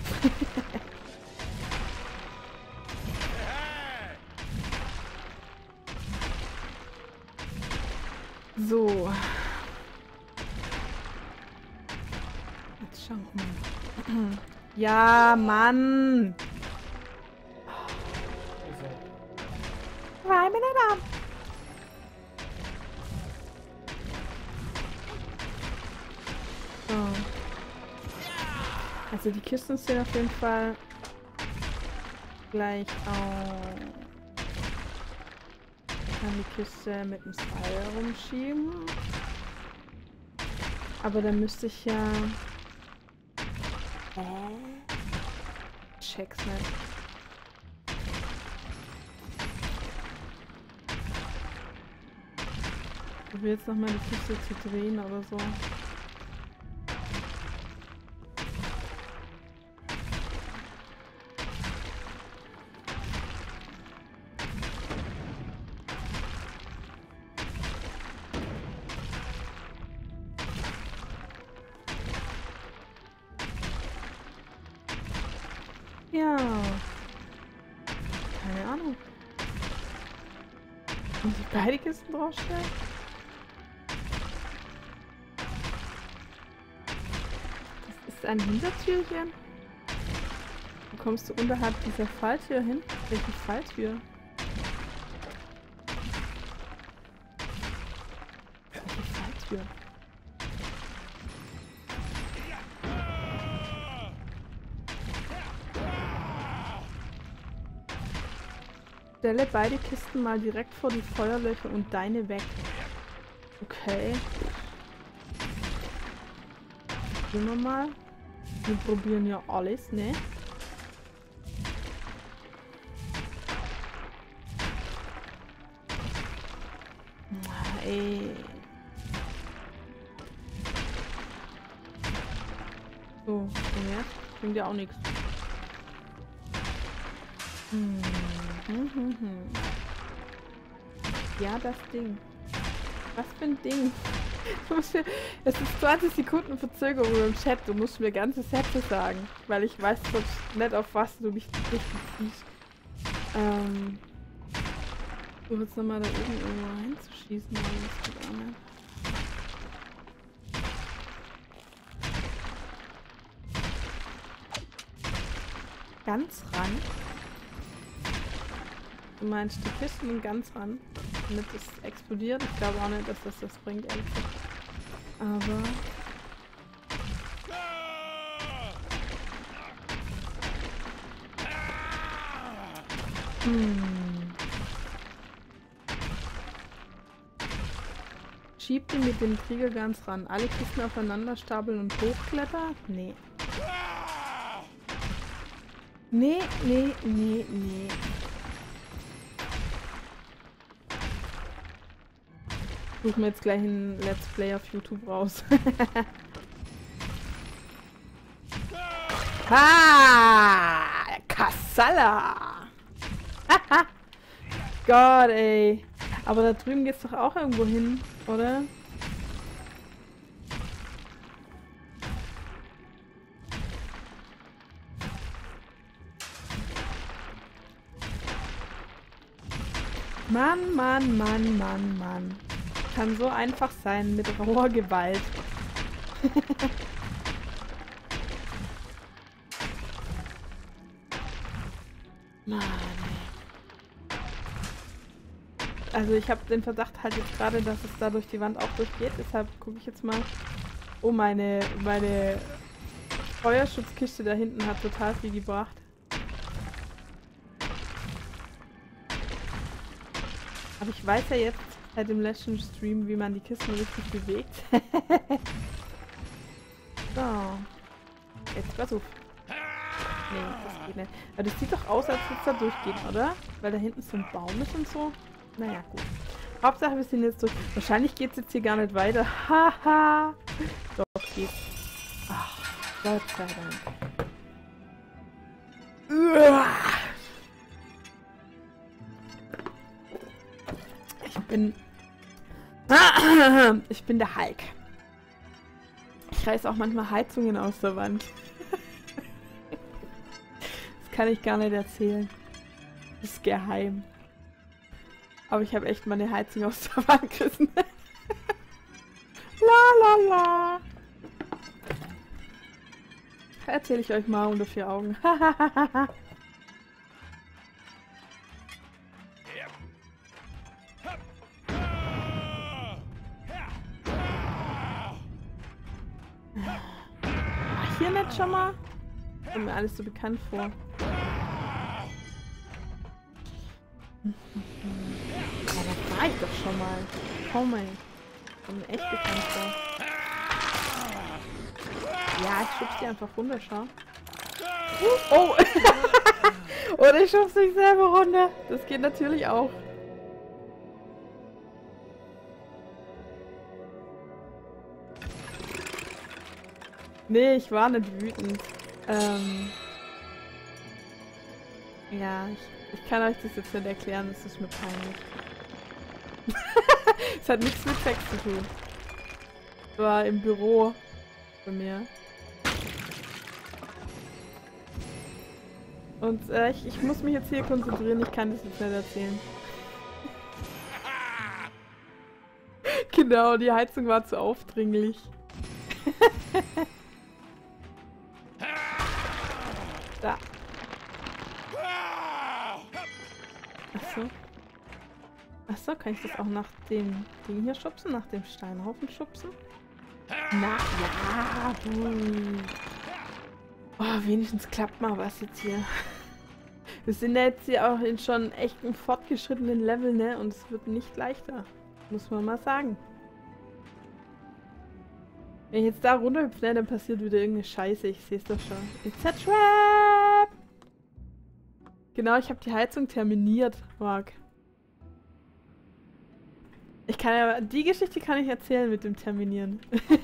So. Jetzt schauen wir mal. Ja, Mann! Rein mit den Arm! So. Also die Kisten sind auf jeden Fall gleich auf. Ich kann die Kiste mit dem Seil rumschieben. Aber dann müsste ich ja... Äh? Check's nicht. Ich probiere jetzt nochmal die Kiste zu drehen oder so. Ja. Keine Ahnung. Muss ich beide Kisten draufstellen? Das ist ein Hintertürchen. Wo kommst du unterhalb dieser Falltür hin? Welche Falltür? führen. Stelle beide Kisten mal direkt vor die Feuerlöcher und deine weg. Okay. Gehen wir mal. Wir probieren ja alles, ne? Ey. So, und jetzt bringt ja auch nichts. Hm. Hm, hm, hm. Ja, das Ding. Was für ein Ding? Es ist zwanzig Sekunden Verzögerung im Chat. Du musst mir ganze Sätze sagen. Weil ich weiß sonst nicht, auf was du mich richtig ziehst. Ähm. Du willst nochmal da oben irgendwo hinzuschießen. Aber das geht auch nicht. Ganz ran. Du meinst die Kisten ganz ran, damit es explodiert? Ich glaube auch nicht, dass das das bringt, ehrlich gesagt. Aber... Hm. Schieb die mit dem Trigger ganz ran. Alle Kisten aufeinander stapeln und hochklettern? Nee. Nee, nee, nee, nee. Suchen wir jetzt gleich einen Let's Play auf YouTube raus. Ha! Kassala! Gott, ey. Aber da drüben geht's doch auch irgendwo hin, oder? Mann, Mann, Mann, Mann, Mann. Kann so einfach sein mit rauer Gewalt. Mann. Also ich habe den Verdacht halt jetzt gerade, dass es da durch die Wand auch durchgeht. Deshalb gucke ich jetzt mal. Oh, meine, meine Feuerschutzkiste da hinten hat total viel gebracht. Aber ich weiß ja jetzt seit dem letzten Stream, wie man die Kisten richtig bewegt. So. Jetzt pass auf. Nee, das geht nicht. Aber das sieht doch aus, als würde es da durchgehen, oder? Weil da hinten so ein Baum ist und so. Naja, gut. Hauptsache, wir sind jetzt durch. Wahrscheinlich geht es jetzt hier gar nicht weiter. Haha. Doch, geht's. Ach, Gott sei Dank. Uah. Ich bin... Ich bin der Hulk. Ich reiß auch manchmal Heizungen aus der Wand. Das kann ich gar nicht erzählen. Das ist geheim. Aber ich habe echt mal eine Heizung aus der Wand gerissen. La la la. Erzähle ich euch mal unter vier Augen. Hier nicht schon mal? Kommt mir alles so bekannt vor. Ja, das war ich doch schon mal. Oh mein. Kommt mir echt bekannt vor. Ja, ich schub's die einfach runter, schau. Uh, oh! Oder ich schub's mich selber runter. Das geht natürlich auch. Nee, ich war nicht wütend. Ähm. Ja, ich, ich kann euch das jetzt nicht erklären, das ist mir peinlich. Es hat nichts mit Sex zu tun. Ich war im Büro bei mir. Und äh, ich, ich muss mich jetzt hier konzentrieren, ich kann das jetzt nicht erzählen. Genau, die Heizung war zu aufdringlich. Da. Achso. Ach Achso, kann ich das auch nach dem Ding hier schubsen? Nach dem Steinhaufen schubsen? Na, ja, hm. Oh, wenigstens klappt mal was jetzt hier. Wir sind ja jetzt hier auch in schon echt einem fortgeschrittenen Level, ne? Und es wird nicht leichter. Muss man mal sagen. Wenn ich jetzt da runterhüpfe, ne, dann passiert wieder irgendeine Scheiße. Ich sehe es doch schon. It's a trap! Genau, ich habe die Heizung terminiert, Marc. Ich kann ja... Die Geschichte kann ich erzählen mit dem Terminieren.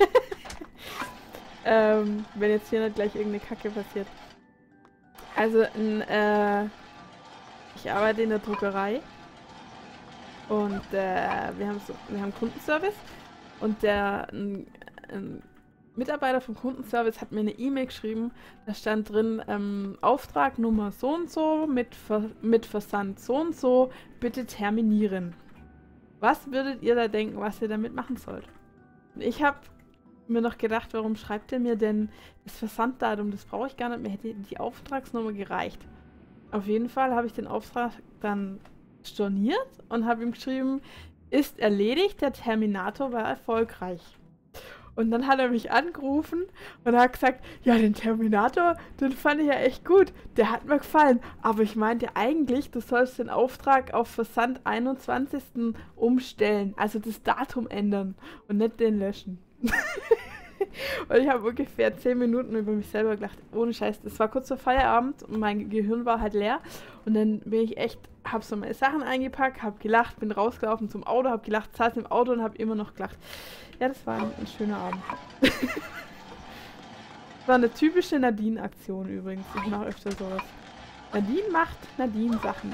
ähm, wenn jetzt hier nicht gleich irgendeine Kacke passiert. Also, in, äh, ich arbeite in der Druckerei und äh, wir haben so, wir haben Kundenservice und der ein, ein Mitarbeiter vom Kundenservice hat mir eine E-Mail geschrieben, da stand drin, ähm, Auftragnummer so und so mit, Ver mit Versand so und so, bitte terminieren. Was würdet ihr da denken, was ihr damit machen sollt? Und ich habe mir noch gedacht, warum schreibt er mir denn das Versanddatum? Das brauche ich gar nicht mehr. Hätte die Auftragsnummer gereicht. Auf jeden Fall habe ich den Auftrag dann storniert und habe ihm geschrieben, ist erledigt, der Terminator war erfolgreich. Und dann hat er mich angerufen und hat gesagt, ja, den Terminator, den fand ich ja echt gut. Der hat mir gefallen. Aber ich meinte eigentlich, du sollst den Auftrag auf Versand einundzwanzigsten umstellen. Also das Datum ändern und nicht den löschen. Und ich habe ungefähr zehn Minuten über mich selber gelacht. Ohne Scheiß. Das war kurz vor Feierabend und mein Gehirn war halt leer. Und dann bin ich echt, habe so meine Sachen eingepackt, habe gelacht, bin rausgelaufen zum Auto, habe gelacht, saß im Auto und habe immer noch gelacht. Ja, das war ein, ein schöner Abend. Das war eine typische Nadine-Aktion übrigens. Ich mache öfter sowas. Nadine macht Nadine-Sachen.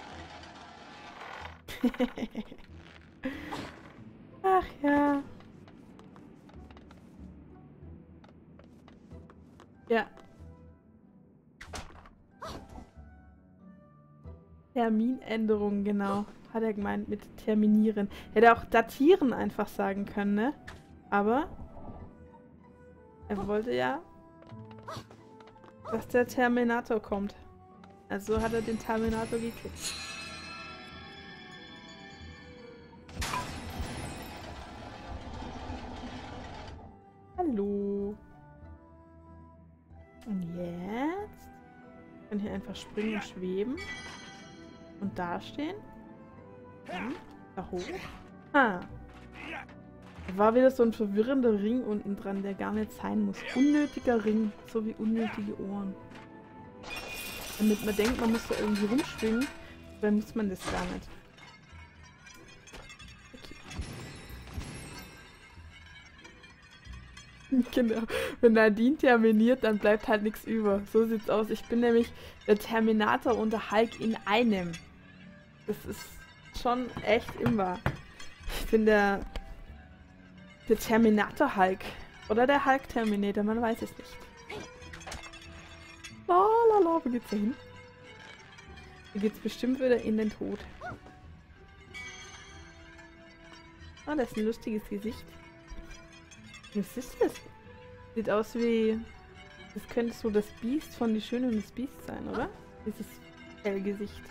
Ach ja. Ja. Terminänderung, genau. Hat er gemeint mit terminieren. Hätte auch datieren einfach sagen können, ne? Aber er wollte ja, dass der Terminator kommt. Also hat er den Terminator gekriegt. Hallo. Und jetzt kann ich hier einfach springen und schweben. Und da stehen. Dann da hoch. Ah. Da war wieder so ein verwirrender Ring unten dran, der gar nicht sein muss. Unnötiger Ring, so wie unnötige Ohren. Damit man denkt, man muss da irgendwie rumschwingen, dann muss man das gar nicht. Genau. Wenn Nadine terminiert, dann bleibt halt nichts über. So sieht's aus. Ich bin nämlich der Terminator und der Hulk in einem. Das ist schon echt imbar. Ich bin der, der Terminator Hulk. Oder der Hulk Terminator, man weiß es nicht. Lalala, wo geht's da hin? Hier geht's bestimmt wieder in den Tod. Oh, das ist ein lustiges Gesicht. Was ist das? Sieht aus wie... Das könnte so das Biest von Die Schöne und das Biest sein, oder? Dieses Hellgesicht.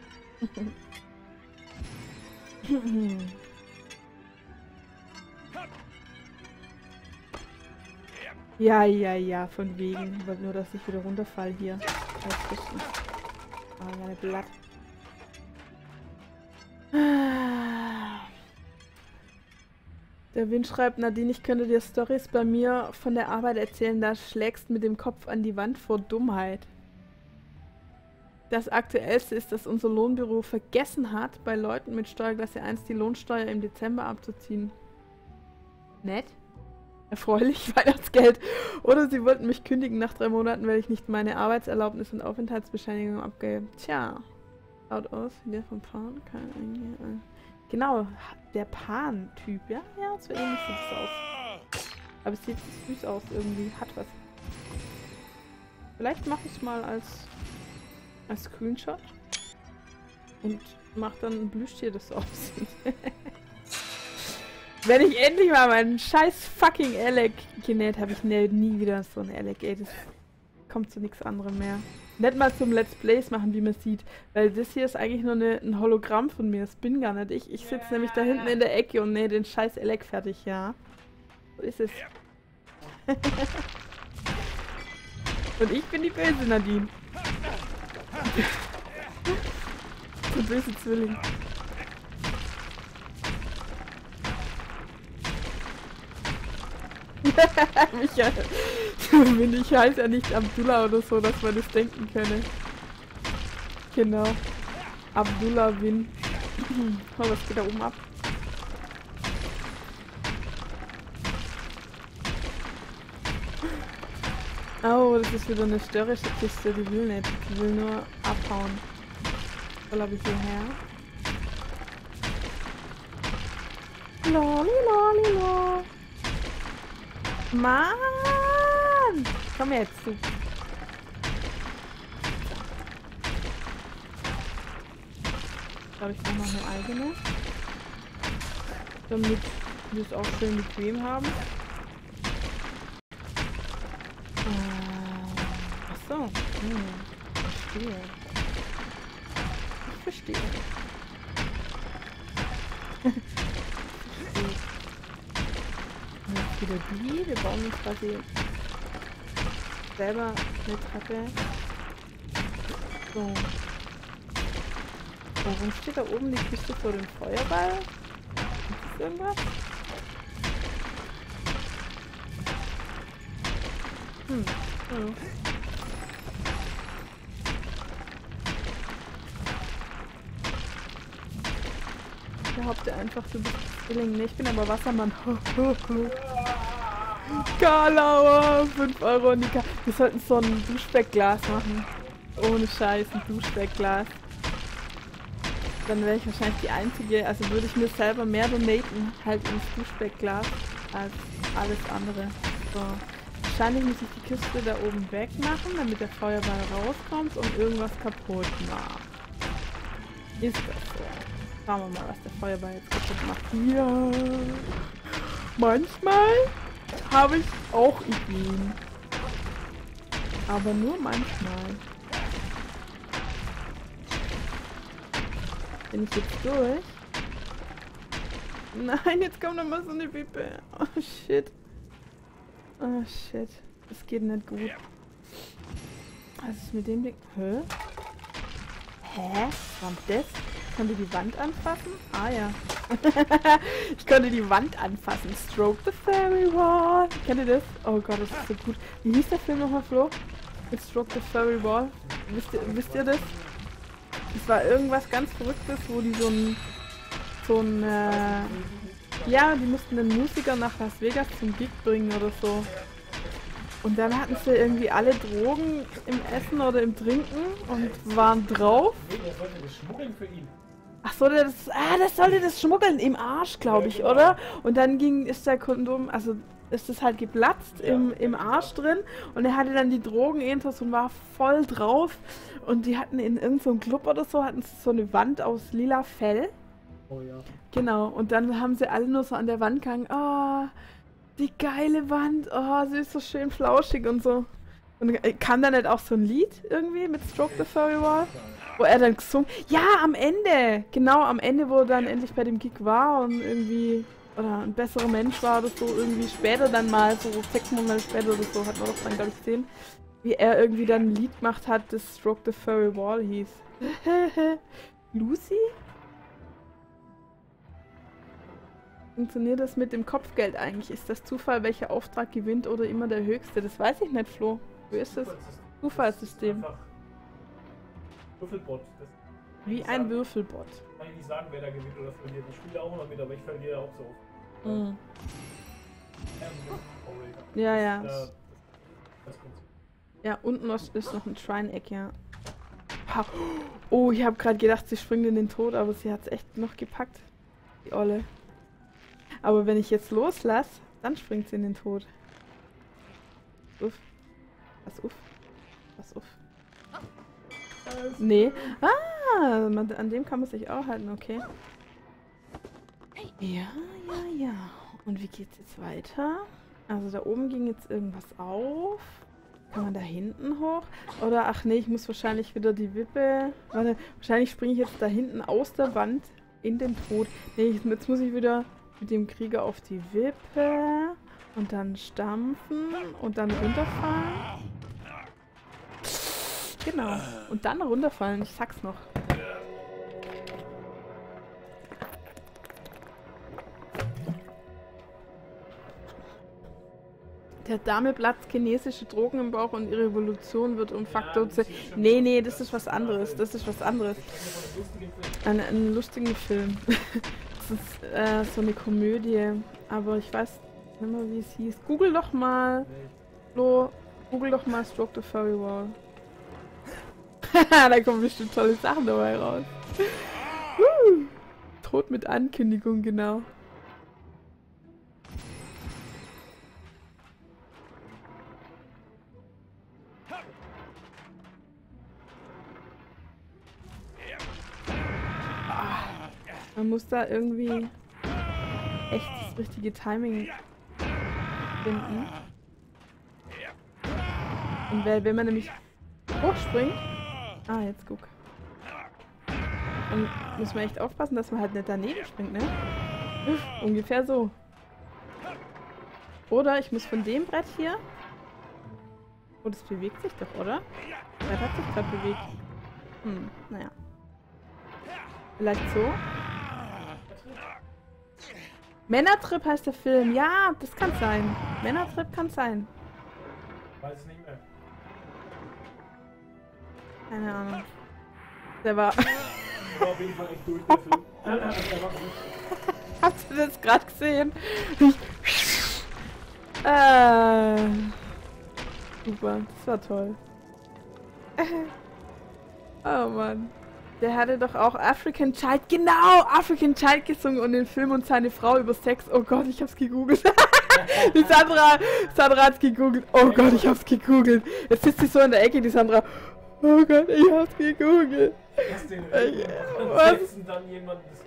Ja, ja, ja, von wegen. Ich wollte nur, dass ich wieder runterfall hier. Ah, meine Blatt. Der Wind schreibt, Nadine, ich könnte dir Storys bei mir von der Arbeit erzählen, da schlägst mit dem Kopf an die Wand vor Dummheit. Das Aktuellste ist, dass unser Lohnbüro vergessen hat, bei Leuten mit Steuerklasse eins die Lohnsteuer im Dezember abzuziehen. Nett? Erfreulich, Weihnachtsgeld. Oder sie wollten mich kündigen nach drei Monaten, weil ich nicht meine Arbeitserlaubnis und Aufenthaltsbescheinigung abgebe. Tja, schaut aus wie der von Pan. Keine Ahnung. Genau, der Pan-Typ, ja? Ja, so ähnlich sieht es aus. Aber es sieht süß aus irgendwie, hat was. Vielleicht mache ich es mal als, als Screenshot. Und mache dann ein Plüschtier, das so aussieht. Wenn ich endlich mal meinen scheiß fucking Alec genäht habe, ich nähe nie wieder so einen Alec, ey. Das kommt zu nichts anderem mehr. Nicht mal zum Let's Plays machen, wie man sieht. Weil das hier ist eigentlich nur eine, ein Hologramm von mir. Das bin gar nicht ich. Ich sitze ja, nämlich da hinten in der Ecke und nähe den scheiß Elec fertig, ja. So ist es. Und ich bin die böse Nadine. Der böse Zwilling. Michael, ich heiße ja nicht Abdullah oder so, dass man das denken könne. Genau. Abdullah Win. Oh, was geht da oben ab? Oh, das ist wieder eine störrische Kiste, die will nicht. Die will nur abhauen. Soll aber hierher. Loli, loli, loli. Mann! Komm jetzt, du. Ich glaube, ich mache noch eine eigene. Damit wir es auch schön bequem haben. Äh, achso. Hm, verstehe. Ich verstehe. Jetzt wieder die. Wir bauen uns quasi selber eine Treppe. So. Warum steht da oben die Kiste vor dem Feuerball? Ist das irgendwas? Hm. Ja. Ich behaupte einfach, du bist Zwilling. Nee, ich bin aber Wassermann. Karlauer, fünf Euro in die Ka Wir sollten so ein Duschbeckglas machen. Ohne Scheiß, ein Duschbeckglas. Dann wäre ich wahrscheinlich die Einzige, also würde ich mir selber mehr donaten, halt ins Duschbeckglas, als alles andere. So. Wahrscheinlich muss ich die Kiste da oben wegmachen, damit der Feuerball rauskommt und irgendwas kaputt macht. Ist das so? Schauen wir mal, was der Feuerball jetzt kaputt macht. Ja. Manchmal habe ich auch Ideen. Aber nur manchmal. Bin ich jetzt durch? Nein, jetzt kommt nochmal so eine Pippe. Oh shit. Oh shit. Das geht nicht gut. Was ist mit dem Ding? Hä? Hä? Was war das? Konnte die Wand anfassen? Ah ja. Ich konnte die Wand anfassen. Stroke the Fairy Wall. Kennt ihr das? Oh Gott, das ist so gut. Wie hieß der Film nochmal, Flo? Mit Stroke the Fairy Wall. Wisst ihr, wisst ihr das? Das war irgendwas ganz Verrücktes, wo die so ein... So ein... Äh, ja, die mussten den Musiker nach Las Vegas zum Gig bringen oder so. Und dann hatten sie irgendwie alle Drogen im Essen oder im Trinken und waren drauf. Nee, der sollte das schmuggeln für ihn. Ach so, das, ah, das sollte das schmuggeln im Arsch, glaube ich, oder? Und dann ging, ist der Kondom, also ist das halt geplatzt im, im Arsch drin und er hatte dann die Drogen irgendwas und war voll drauf. Und die hatten in irgendeinem so Club oder so, hatten sie so eine Wand aus lila Fell. Oh ja. Genau, und dann haben sie alle nur so an der Wand gehangen, oh, die geile Wand, oh, sie ist so schön flauschig und so. Und kam da nicht auch so ein Lied irgendwie mit Stroke the Fairy Wall? Wo er dann gesungen... Ja, am Ende! Genau, am Ende, wo er dann endlich bei dem Gig war und irgendwie... Oder ein besserer Mensch war oder so, irgendwie später dann mal, so sechs Monate später oder so, hat man doch dann, glaube ich, gesehen, wie er irgendwie dann ein Lied gemacht hat, das Stroke the Fairy Wall hieß. Lucy? Funktioniert das mit dem Kopfgeld eigentlich? Ist das Zufall, welcher Auftrag gewinnt oder immer der höchste? Das weiß ich nicht, Flo. Wie ist das? Zufallssystem. Würfelbot. Das Wie ein sagen, Würfelbot. Kann ich nicht sagen, wer da gewinnt oder verliert. Ich spiele auch immer mit, aber ich verliere auch so oft. Mhm. Ähm, ja, ja. Das, das ja, unten ist noch ein Shrine-Eck, ja. Oh, ich habe gerade gedacht, sie springt in den Tod, aber sie hat es echt noch gepackt. Die Olle. Aber wenn ich jetzt loslasse, dann springt sie in den Tod. Uff. Was uff? Was uff? Nee. Ah, man, an dem kann man sich auch halten, okay. Ja, ja, ja. Und wie geht's jetzt weiter? Also da oben ging jetzt irgendwas auf. Kann man da hinten hoch? Oder, ach nee, ich muss wahrscheinlich wieder die Wippe... Warte, wahrscheinlich springe ich jetzt da hinten aus der Wand in den Tod. Nee, jetzt muss ich wieder mit dem Krieger auf die Wippe und dann stampfen und dann runterfallen. Genau. Und dann runterfallen. Ich sag's noch. Der Dame platzt chinesische Drogen im Bauch und ihre Evolution wird um Faktor zehn. Nee, nee, das ist was anderes. Das ist was anderes. Ein, ein lustigen Film. Das ist äh, so eine Komödie. Aber ich weiß nicht mehr, wie es hieß. Google doch mal. Flo, Google doch mal Stroke the Furry Wall. Da kommen bestimmt tolle Sachen dabei raus. uh, Tod mit Ankündigung, genau. Man muss da irgendwie echt das richtige Timing finden. Und wenn man nämlich hochspringt... Ah, jetzt guck. Und muss man echt aufpassen, dass man halt nicht daneben springt, ne? Ungefähr so. Oder ich muss von dem Brett hier... Oh, das bewegt sich doch, oder? Das Brett hat sich gerade bewegt. Hm, naja. Vielleicht so? Männertrip heißt der Film. Ja, das kann sein. Männertrip kann sein. Weiß es nicht mehr. Keine Ahnung. Der war... War auf jeden Fall echt durch, der Film. Hast du das gerade gesehen? äh, super, das war toll. Oh Mann. Der hatte doch auch African Child, genau, African Child gesungen und den Film und seine Frau über Sex. Oh Gott, ich hab's gegoogelt. Die Sandra, Sandra hat's gegoogelt. Oh Gott, ich hab's gegoogelt. Jetzt sitzt sie so in der Ecke, die Sandra. Oh Gott, ich hab's gegoogelt. Erst den Regen und Was? setzen dann jemand das...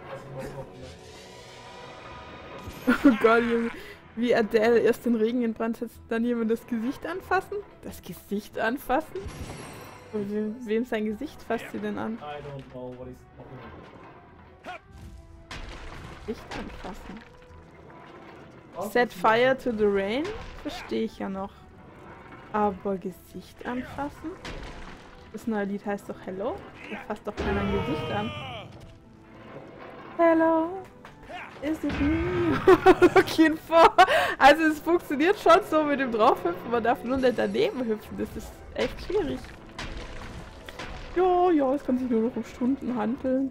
Oh Gott, Junge. Wie Adele erst den Regen in Brand setzt, dann jemand das Gesicht anfassen? Das Gesicht anfassen? We wem sein Gesicht fasst sie denn an? I don't know what is talking Gesicht anfassen. Set fire to the rain? Verstehe ich ja noch. Aber Gesicht anfassen? Das neue Lied heißt doch Hello? Da fasst doch keiner ein Gesicht an. Hello? Is it me? Looking for? Also es funktioniert schon so mit dem Draufhüpfen, man darf nur nicht daneben hüpfen. Das ist echt schwierig. Ja, ja, es kann sich nur noch um Stunden handeln.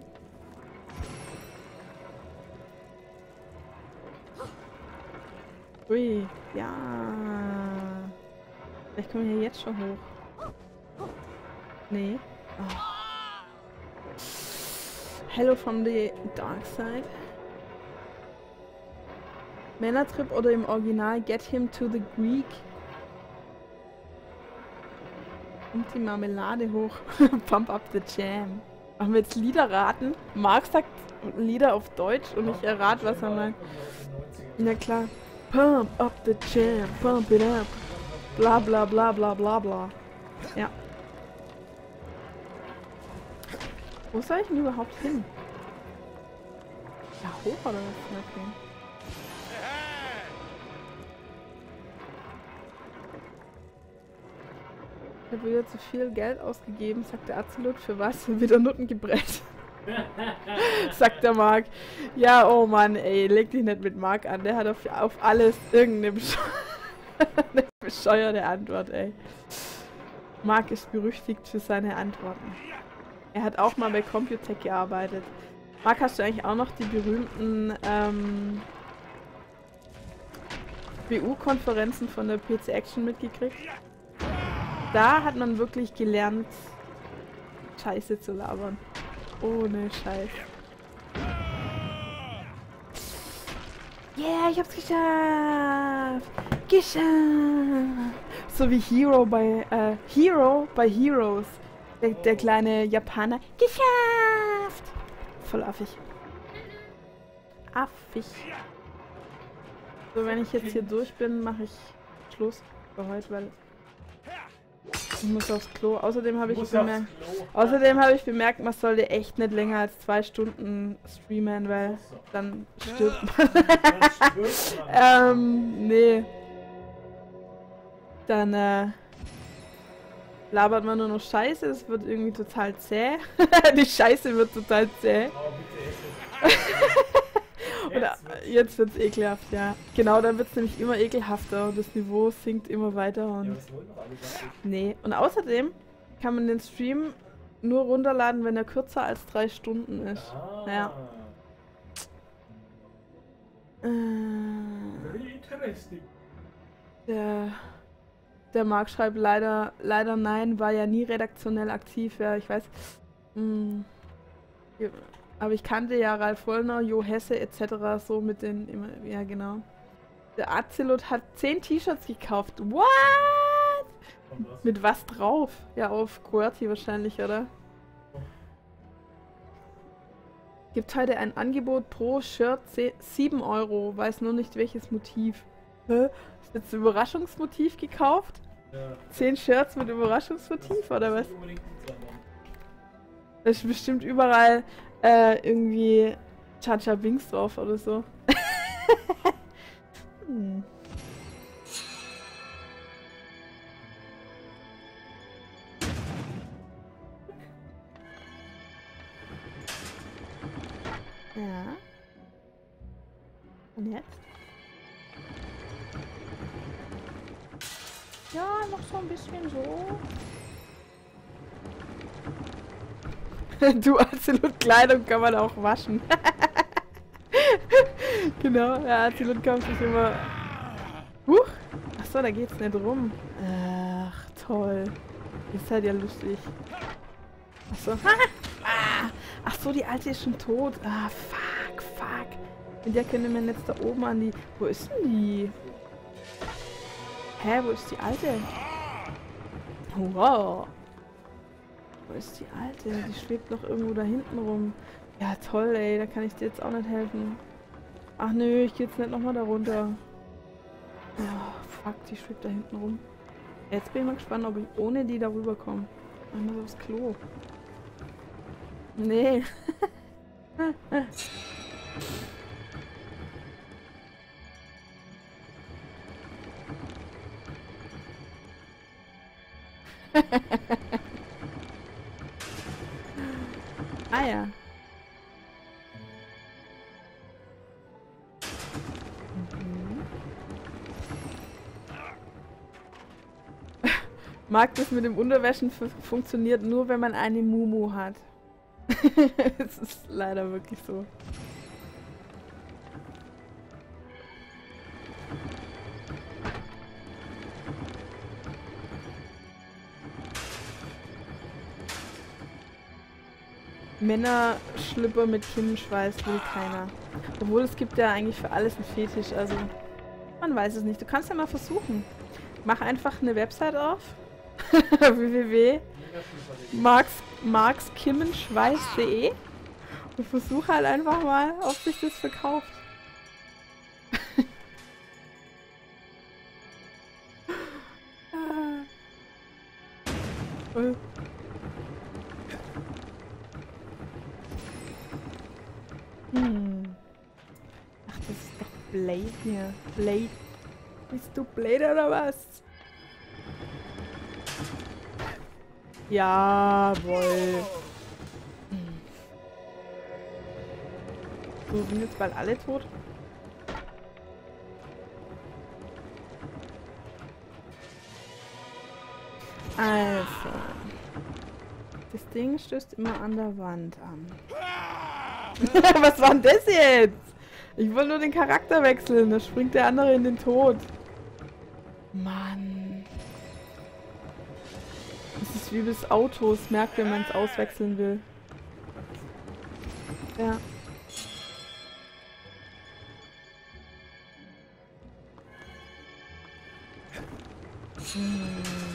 Ui, ja. Vielleicht kommen wir hier jetzt schon hoch. Nee. Oh. Hello from the dark side. Männertrip oder im Original Get him to the Greek. Und die Marmelade hoch. Pump up the jam. Machen wir jetzt Lieder raten? Marc sagt Lieder auf Deutsch und ich errate, was er meint. Na klar. Pump up the jam, pump it up. Bla bla bla bla bla bla. Ja. Wo soll ich denn überhaupt hin? Da hoch oder was? Okay. Ich habe wieder zu viel Geld ausgegeben, sagt der Absolut. Für was? Wieder Nutten gebrennt. Sagt der Marc. Ja, oh Mann, ey, leg dich nicht mit Marc an. Der hat auf, auf alles irgendeine besch eine bescheuerte Antwort, ey. Marc ist berüchtigt für seine Antworten. Er hat auch mal bei Computech gearbeitet. Marc, hast du eigentlich auch noch die berühmten ähm, B U-Konferenzen von der P C Action mitgekriegt? Da hat man wirklich gelernt, Scheiße zu labern. Ohne Scheiß. Yeah, ich hab's geschafft! Geschafft! So wie Hero bei, äh, Hero bei Heroes. Der, der kleine Japaner. Geschafft! Voll affig. Affig. So, wenn ich jetzt hier durch bin, mache ich Schluss für heute, weil Ich muss aufs Klo. Außerdem habe ich bemerkt, außerdem habe ich bemerkt, man sollte echt nicht länger als zwei Stunden streamen, weil dann stirbt man. ähm, nee. Dann äh, labert man nur noch Scheiße, es wird irgendwie total zäh. Die Scheiße wird total zäh. Oder jetzt wird's ekelhaft, ja. Genau, dann wird's nämlich immer ekelhafter und das Niveau sinkt immer weiter und. Nee. Und außerdem kann man den Stream nur runterladen, wenn er kürzer als drei Stunden ist. Ja. Äh, der, der Marc schreibt leider, leider nein, war ja nie redaktionell aktiv, ja, ich weiß. Mh, aber ich kannte ja Ralf Wollner, Jo Hesse et cetera so mit den, immer, ja genau. Der Azelot hat zehn T-Shirts gekauft. What? Mit was drauf? Ja, auf QWERTY wahrscheinlich, oder? Gibt heute ein Angebot pro Shirt sieben Euro. Weiß nur nicht welches Motiv. Hä? Ist jetzt ein Überraschungsmotiv gekauft? Ja. zehn Shirts mit Überraschungsmotiv, oder was? Da ist bestimmt überall äh, irgendwie Chacha Binks drauf oder so. hm. Ja. Und jetzt? Ja, noch so ein bisschen so. Du, Absolut-Kleidung kann man auch waschen. Genau, ja, Absolut kauft sich immer... Huch! Achso, da geht's nicht rum. Ach, toll. Ist halt ja lustig. Achso. Ah! Ach so, die Alte ist schon tot. Ah, fuck, fuck. Mit der könnte man jetzt da oben an die... Wo ist denn die? Hä, wo ist die Alte? Wow. Wo ist die Alte? Die schwebt noch irgendwo da hinten rum. Ja, toll, ey. Da kann ich dir jetzt auch nicht helfen. Ach nö, ich geh jetzt nicht nochmal da runter. Ja, fuck, die schwebt da hinten rum. Jetzt bin ich mal gespannt, ob ich ohne die da rüberkomme. Ich muss aufs Klo. Nee. Ah ja. Mhm. Mag das mit dem Unterwäschen funktioniert nur, wenn man eine Mumu hat. Es ist leider wirklich so. Männerschlüpper mit Kinnenschweiß will keiner. Obwohl es gibt ja eigentlich für alles einen Fetisch, also man weiß es nicht. Du kannst ja mal versuchen. Mach einfach eine Website auf. w w w punkt marks kinnenschweiß punkt de und versuch halt einfach mal, ob sich das verkauft. ah. oh. Hm. Ach, das ist doch Blade hier. Blade. Bist du Blade oder was? Jawohl. Hm. So, sind jetzt bald alle tot? Also. Das Ding stößt immer an der Wand an. Was war denn das jetzt? Ich wollte nur den Charakter wechseln, da springt der andere in den Tod. Mann. Das ist wie das Auto, es merkt, wenn man es auswechseln will. Ja. Hm.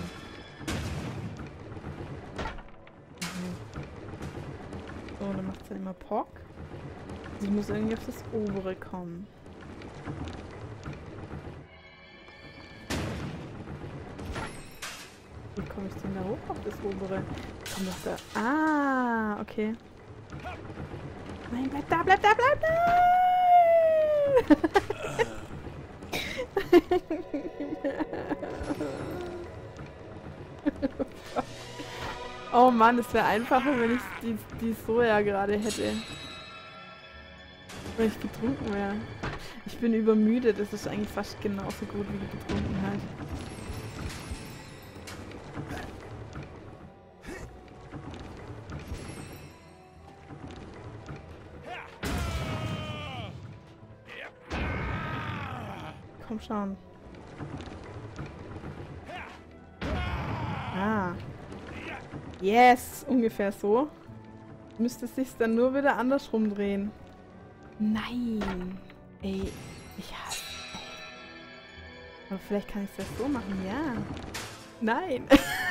So, dann macht es dann immer Pock. Ich muss irgendwie auf das obere kommen. Wie komme komme ich denn da hoch auf das obere? Komm doch da. Ah, okay. Nein, bleib da, bleib da, bleib da! Oh Mann, es wäre einfacher, wenn ich die, die Soja gerade hätte. Wenn ich getrunken wäre. Ich bin übermüdet, das ist eigentlich fast genauso gut wie die Betrunkenheit. Komm schon. Ah. Yes, ungefähr so. Müsste es sich dann nur wieder andersrum drehen. Nein. Ey, ich hasse. Aber vielleicht kann ich das so machen, ja. Nein.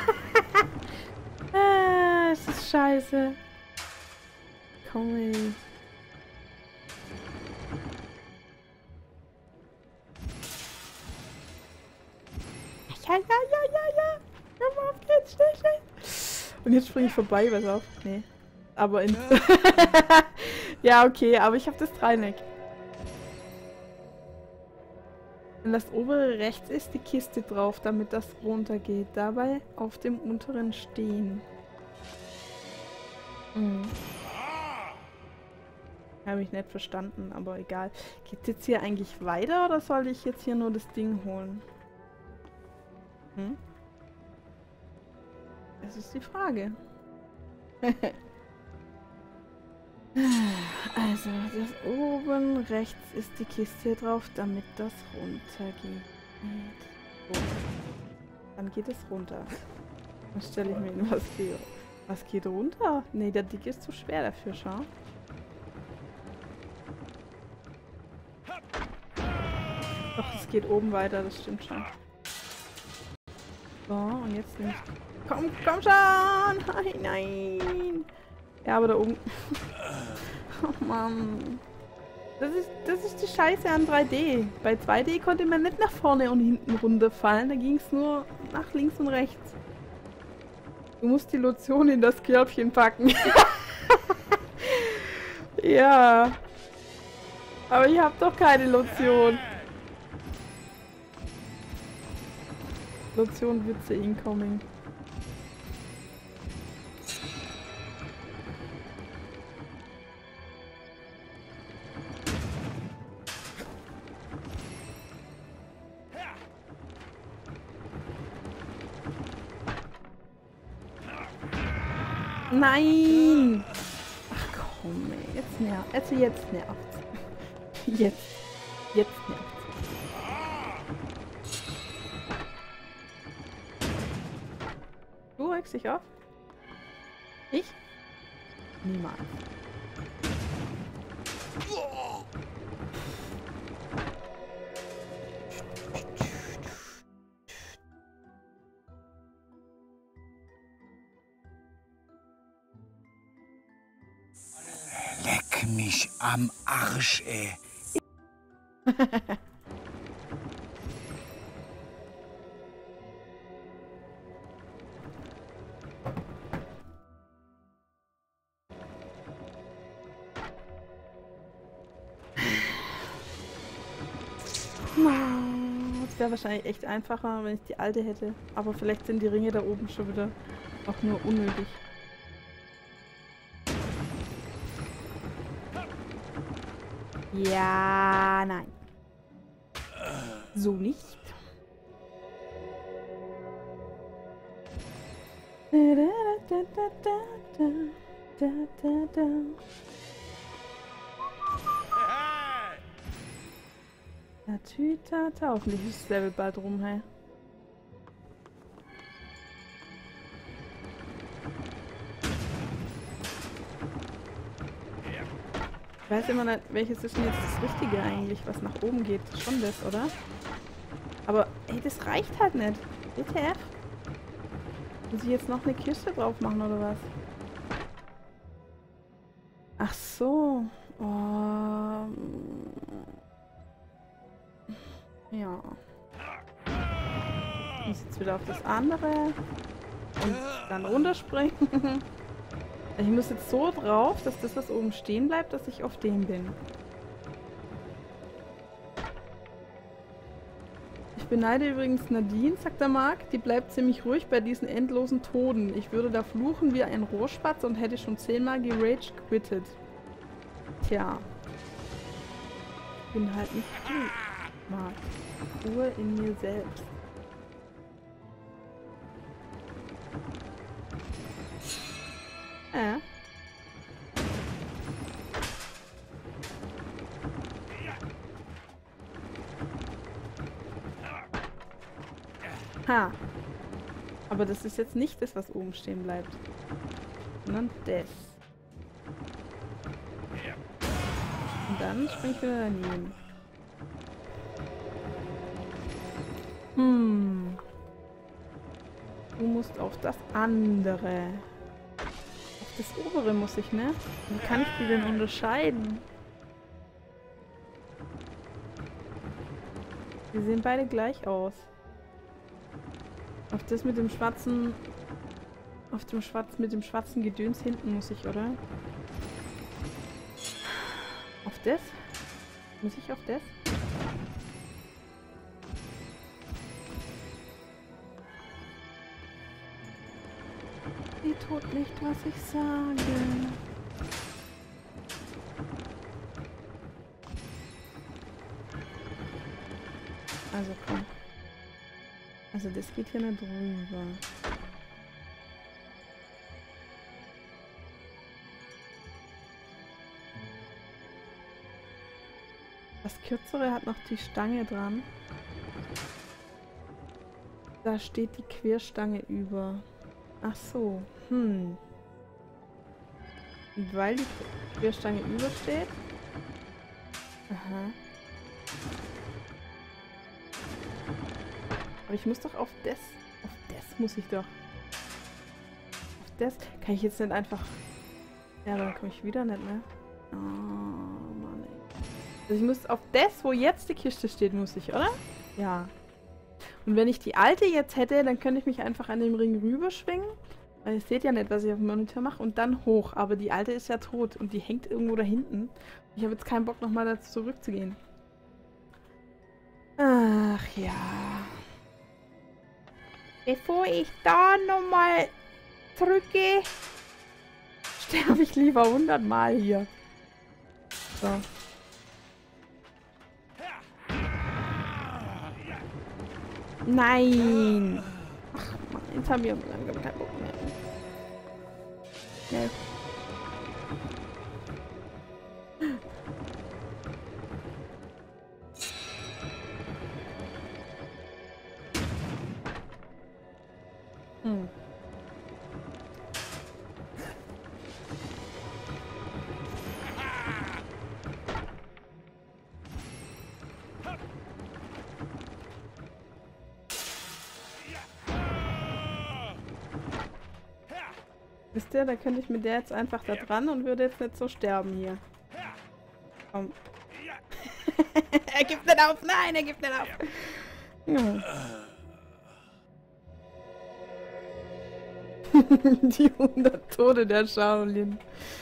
Ah, es ist scheiße. Komm ey. Ja, ja, ja, ja, ja. Komm auf, geht's, schnell, schnell. Und jetzt springe ich vorbei, pass auf. Nee. Aber in... Ja, okay, aber ich habe das Dreieck. Wenn das obere rechts ist, die Kiste drauf, damit das runtergeht. Dabei auf dem unteren stehen. Hm. Habe ich nicht verstanden, aber egal. Geht jetzt hier eigentlich weiter oder soll ich jetzt hier nur das Ding holen? Hm? Das ist die Frage. Also, das oben rechts ist die Kiste drauf, damit das runtergeht. So. Dann geht es runter. Dann stelle ich mir hin, was geht. Was geht runter? Nee, der Dick ist zu schwer dafür, schau. Doch, es geht oben weiter, das stimmt schon. So, und jetzt nicht. Komm, komm schon! Nein, nein! Ja, aber da oben... Oh Mann. Das ist, das ist die Scheiße an drei D. Bei zwei D konnte man nicht nach vorne und hinten runterfallen. Da ging es nur nach links und rechts. Du musst die Lotion in das Körbchen packen. Ja. Aber ich habe doch keine Lotion. Lotion Witze incoming. Nein! Ach komm, ey. Jetzt nervt. Also jetzt nervt's. Jetzt. Jetzt nervt's. Du regst dich auf? Ich? Niemals. Leck mich am Arsch, ey. Es wäre wahrscheinlich echt einfacher, wenn ich die alte hätte. Aber vielleicht sind die Ringe da oben schon wieder auch nur unnötig. Ja, nein. So nicht. Tatütata. Hoffentlich ist das Level bald rum, hey. Ich weiß immer nicht, welches ist denn jetzt das Richtige eigentlich, was nach oben geht. Schon das, oder? Aber, ey, das reicht halt nicht. W T F? Muss ich jetzt noch eine Kiste drauf machen, oder was? Ach so. Oh. Ja. Ich muss jetzt wieder auf das andere. Und dann runterspringen. Ich muss jetzt so drauf, dass das, was oben stehen bleibt, dass ich auf dem bin. Ich beneide übrigens Nadine, sagt der Marc. Die bleibt ziemlich ruhig bei diesen endlosen Toden. Ich würde da fluchen wie ein Rohrspatz und hätte schon zehnmal gerage quittet. Tja. Ich bin halt nicht du, Marc. Ruhe in mir selbst. Äh. Ha. Aber das ist jetzt nicht das, was oben stehen bleibt. Sondern das. Und dann springe ich wieder daneben. Hm. Du musst auf das andere. Auf das obere muss ich, ne? Wie kann ich die denn unterscheiden? Die sehen beide gleich aus. Auf das mit dem schwarzen... Auf dem schwarz mit dem schwarzen Gedöns hinten muss ich, oder? Auf das? Muss ich auf das? Sie tut nicht, was ich sage. Also komm. Also das geht hier nicht drüber. Das kürzere hat noch die Stange dran. Da steht die Querstange über. Ach so, hm. Und weil die Querstange übersteht. Aha. Aber ich muss doch auf das. Auf das muss ich doch. Auf das. Kann ich jetzt nicht einfach. Ja, dann komme ich wieder nicht, ne? Oh, Mann, ey. Also ich muss auf das, wo jetzt die Kiste steht, muss ich, oder? Ja. Und wenn ich die alte jetzt hätte, dann könnte ich mich einfach an dem Ring rüberschwingen. Weil ihr seht ja nicht, was ich auf dem Monitor mache. Und dann hoch. Aber die alte ist ja tot. Und die hängt irgendwo da hinten. Ich habe jetzt keinen Bock, nochmal dazu zurückzugehen. Ach ja. Bevor ich da nochmal zurückgehe, sterbe ich lieber hundertmal hier. So. Nein! Ach Mann, jetzt haben wir langsam keinen Bock mehr. Nee. Hm. Wisst ihr, da könnte ich mit der jetzt einfach da dran und würde jetzt nicht so sterben hier. Komm. Er gibt nicht auf! Nein, er gibt nicht auf! Ja. Die hundert Tode der Shaolin.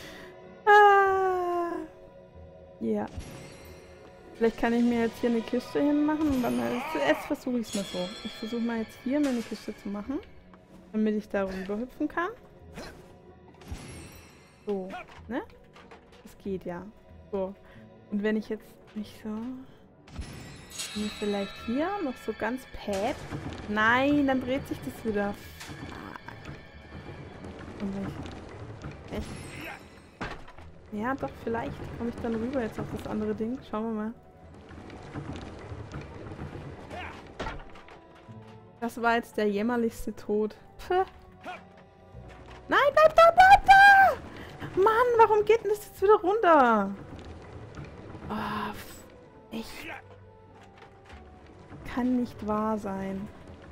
Ah. Ja. Vielleicht kann ich mir jetzt hier eine Kiste hinmachen und dann jetzt versuche ich es mal so. Ich versuche mal jetzt hier mir eine Kiste zu machen, damit ich da rüber hüpfen kann. So, ne? Das geht ja. So. Und wenn ich jetzt nicht so... Mir vielleicht hier noch so ganz pad. Nein, dann dreht sich das wieder. Und wenn ich... Echt? Ja, doch, vielleicht komme ich dann rüber jetzt auf das andere Ding. Schauen wir mal. Das war jetzt der jämmerlichste Tod. Puh. Nein, bleib da, bleib da! Mann, warum geht denn das jetzt wieder runter? Oh, echt. Kann nicht wahr sein.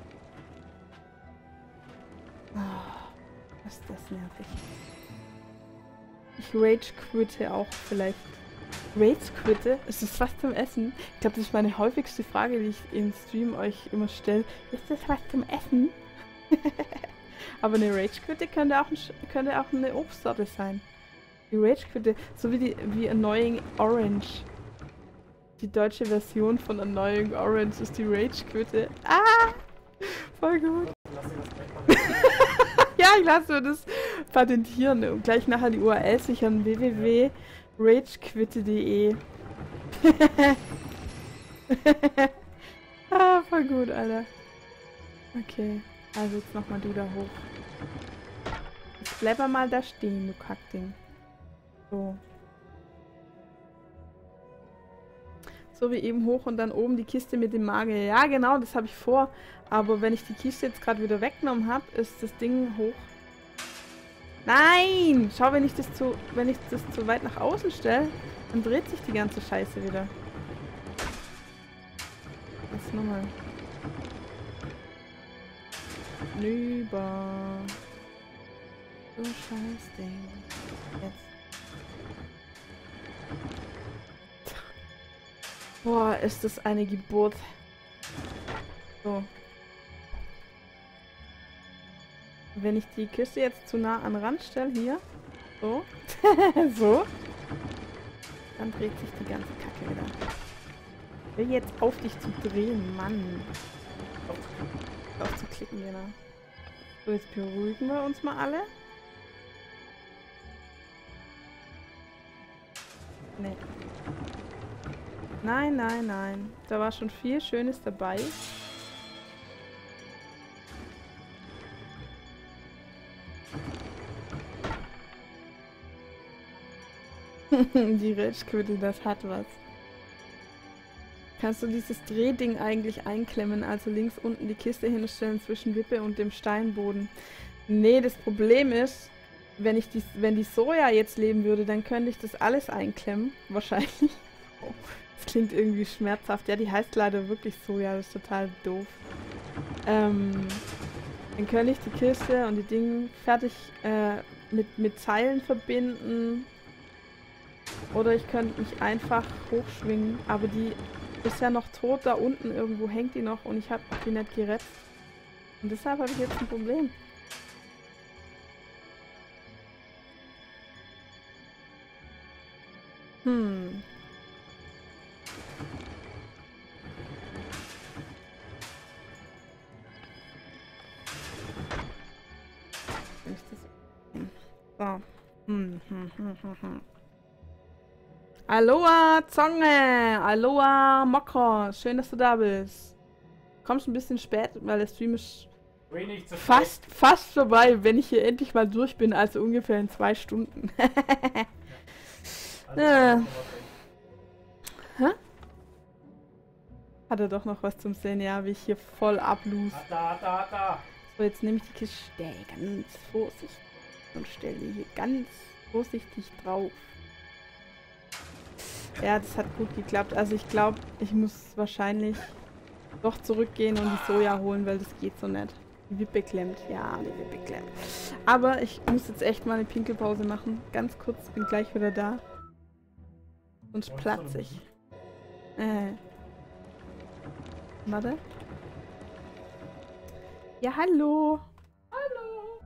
Oh, ist das nervig. Ich rage quitte auch vielleicht. Rage quitte? Ist das was zum Essen? Ich glaube, das ist meine häufigste Frage, die ich im Stream euch immer stelle. Ist das was zum Essen? Aber eine Rage-Quitte könnte auch, ein, könnte auch eine Obstsorte sein. Die Rage-Quitte, so wie, die, wie Annoying Orange. Die deutsche Version von Annoying Orange ist die Rage-Quitte. Ah! Voll gut. Ja, ich lasse mir das patentieren und gleich nachher die U R L sichern. w w w punkt ragequitte punkt de Ah, voll gut, Alter. Okay, also jetzt nochmal du da hoch. Jetzt bleib mal da stehen, du Kackding. So. So wie eben hoch und dann oben die Kiste mit dem Magier. Ja, genau, das habe ich vor. Aber wenn ich die Kiste jetzt gerade wieder weggenommen habe, ist das Ding hoch. Nein! Schau, wenn ich das zu, wenn ich das zu weit nach außen stelle, dann dreht sich die ganze Scheiße wieder. Jetzt nochmal. Rüber. So scheiß Ding. Jetzt. Boah, ist das eine Geburt. So. Wenn ich die Kiste jetzt zu nah an den Rand stelle, hier, so, so, dann dreht sich die ganze Kacke wieder. Ich will jetzt auf dich zu drehen, Mann. Auf zu klicken, genau. So, jetzt beruhigen wir uns mal alle. Nee. Nein, nein, nein. Da war schon viel Schönes dabei. Die Rage-Quitte, das hat was. Kannst du dieses Drehding eigentlich einklemmen, also links unten die Kiste hinstellen zwischen Wippe und dem Steinboden? Nee, das Problem ist, wenn ich die, wenn die Soja jetzt leben würde, dann könnte ich das alles einklemmen. Wahrscheinlich. Oh, das klingt irgendwie schmerzhaft. Ja, die heißt leider wirklich Soja, das ist total doof. Ähm, dann könnte ich die Kiste und die Dinge fertig äh, mit, mit Seilen verbinden. Oder ich könnte mich einfach hochschwingen, aber die ist ja noch tot, da unten irgendwo hängt die noch und ich habe die nicht gerettet. Und deshalb habe ich jetzt ein Problem. Hm. So. Hm, hm, hm, hm, hm. Aloha, Zonge! Aloha, Mokro! Schön, dass du da bist. Kommst ein bisschen spät, weil der Stream ist fast, fast vorbei, wenn ich hier endlich mal durch bin, also ungefähr in zwei Stunden. äh. Hä? Hat er doch noch was zum Sehen? Ja, wie ich hier voll ablose. Da, da, da. So, jetzt nehme ich die Kiste ganz vorsichtig und stelle die hier ganz vorsichtig drauf. Ja, das hat gut geklappt. Also ich glaube, ich muss wahrscheinlich doch zurückgehen und die Soja holen, weil das geht so nicht. Die Wippe klemmt. Ja, die Wippe klemmt. Aber ich muss jetzt echt mal eine Pinkelpause machen. Ganz kurz, bin gleich wieder da. Sonst platze ich. Äh. Warte. Ja, hallo. Hallo.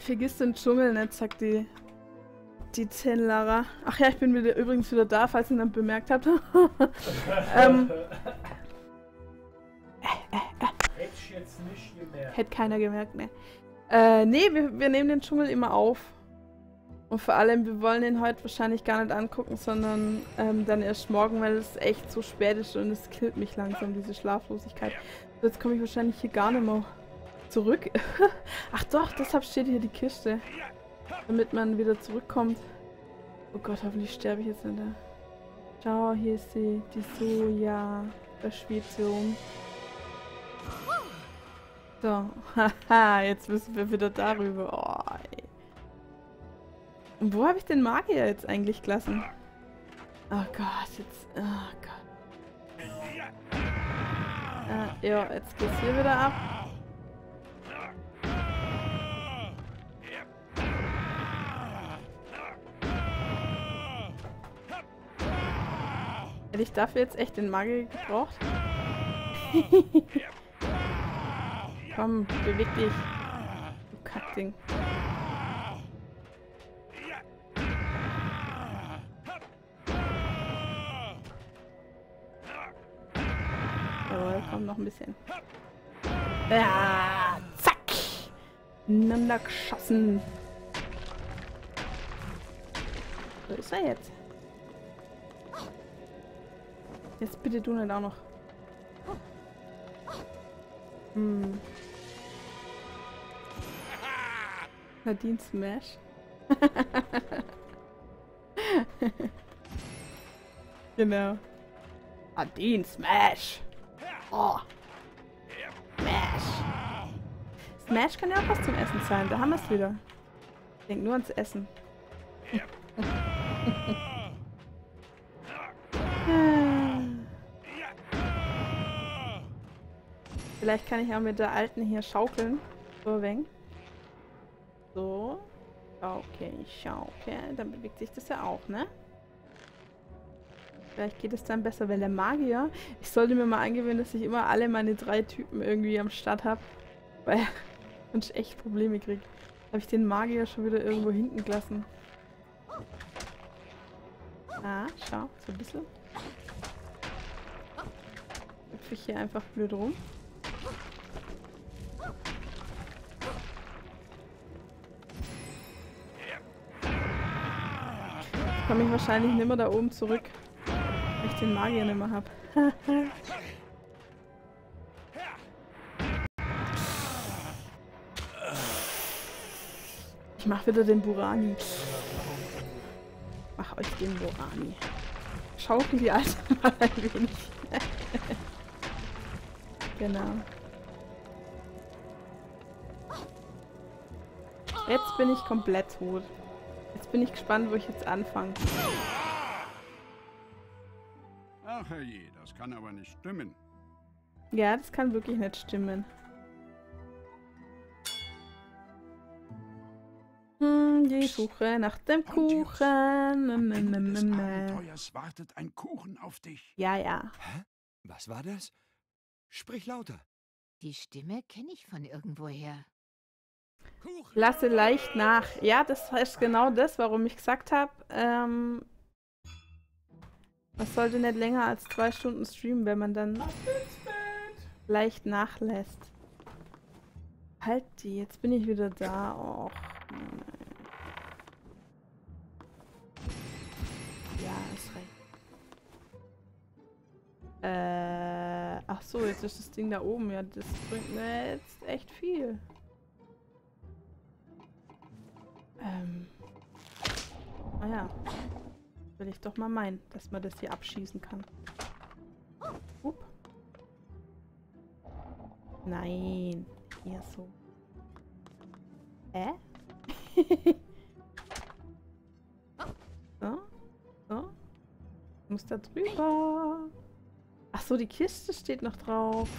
Vergiss den Dschungel nicht, sagt die, die zehn Lara. Ach ja, ich bin wieder, übrigens wieder da, falls ihr ihn dann bemerkt habt. ähm, äh, äh, äh. Hätte ich jetzt nicht gemerkt. Hätte keiner gemerkt, ne. Äh, nee, wir, wir nehmen den Dschungel immer auf. Und vor allem, wir wollen den heute wahrscheinlich gar nicht angucken, sondern ähm, dann erst morgen, weil es echt so spät ist und es killt mich langsam, diese Schlaflosigkeit. Jetzt komme ich wahrscheinlich hier gar nicht mehr zurück. Ach doch, deshalb steht hier die Kiste. Damit man wieder zurückkommt. Oh Gott, hoffentlich sterbe ich jetzt nicht da. Schau, hier ist sie, die Soja. Da schwebt sie rum. So, haha, jetzt müssen wir wieder darüber. Oh, ey. Und wo habe ich den Magier jetzt eigentlich gelassen? Oh Gott, jetzt. Oh Gott. Ah, ja, jetzt geht's hier wieder ab. Hätte ich dafür jetzt echt den Magier gebraucht? Komm, beweg dich. Du Kackding. Jawohl, komm, noch ein bisschen. Ja, zack! Ineinander geschossen. Wo ist er jetzt? Jetzt bitte du nicht auch noch. Hm. Nadine Smash. Genau. Nadine Smash. Oh. Smash. Smash kann ja auch was zum Essen sein. Da haben wir es wieder. Ich denke nur ans Essen. Vielleicht kann ich auch mit der alten hier schaukeln. So ein wenig. So. Okay, schaukel. Dann bewegt sich das ja auch, ne? Vielleicht geht es dann besser, weil der Magier... Ich sollte mir mal angewöhnen, dass ich immer alle meine drei Typen irgendwie am Start habe. Weil ich echt Probleme kriege. Habe ich den Magier schon wieder irgendwo hinten gelassen. Ah, schau, so ein bisschen. Hüpfe ich hier einfach blöd rum. Ich komme ich wahrscheinlich nicht mehr da oben zurück, weil ich den Magier nicht mehr habe. Ich mach wieder den Burani. Mach euch den Burani. Schaukel die Alte mal ein wenig. Genau. Jetzt bin ich komplett tot. Jetzt bin ich gespannt, wo ich jetzt anfange. Ach herrje, das kann aber nicht stimmen. Ja, das kann wirklich nicht stimmen. Hm, die Suche nach dem Kuchen. Am Ende des Abenteuers wartet ein Kuchen auf dich. Ja, ja. Hä? Was war das? Sprich lauter. Die Stimme kenne ich von irgendwoher. Lasse leicht nach. Ja, das ist genau das, warum ich gesagt habe, ähm, man sollte nicht länger als zwei Stunden streamen, wenn man dann leicht nachlässt. Halt die, jetzt bin ich wieder da. Och, nein. Ja, ist recht. Äh, ach so, jetzt ist das Ding da oben. Ja, das bringt mir jetzt echt viel. Ähm. Naja. Will ich doch mal meinen, dass man das hier abschießen kann. Upp. Nein. Hier so. Hä? So. So. Muss da drüber. Ach so, die Kiste steht noch drauf.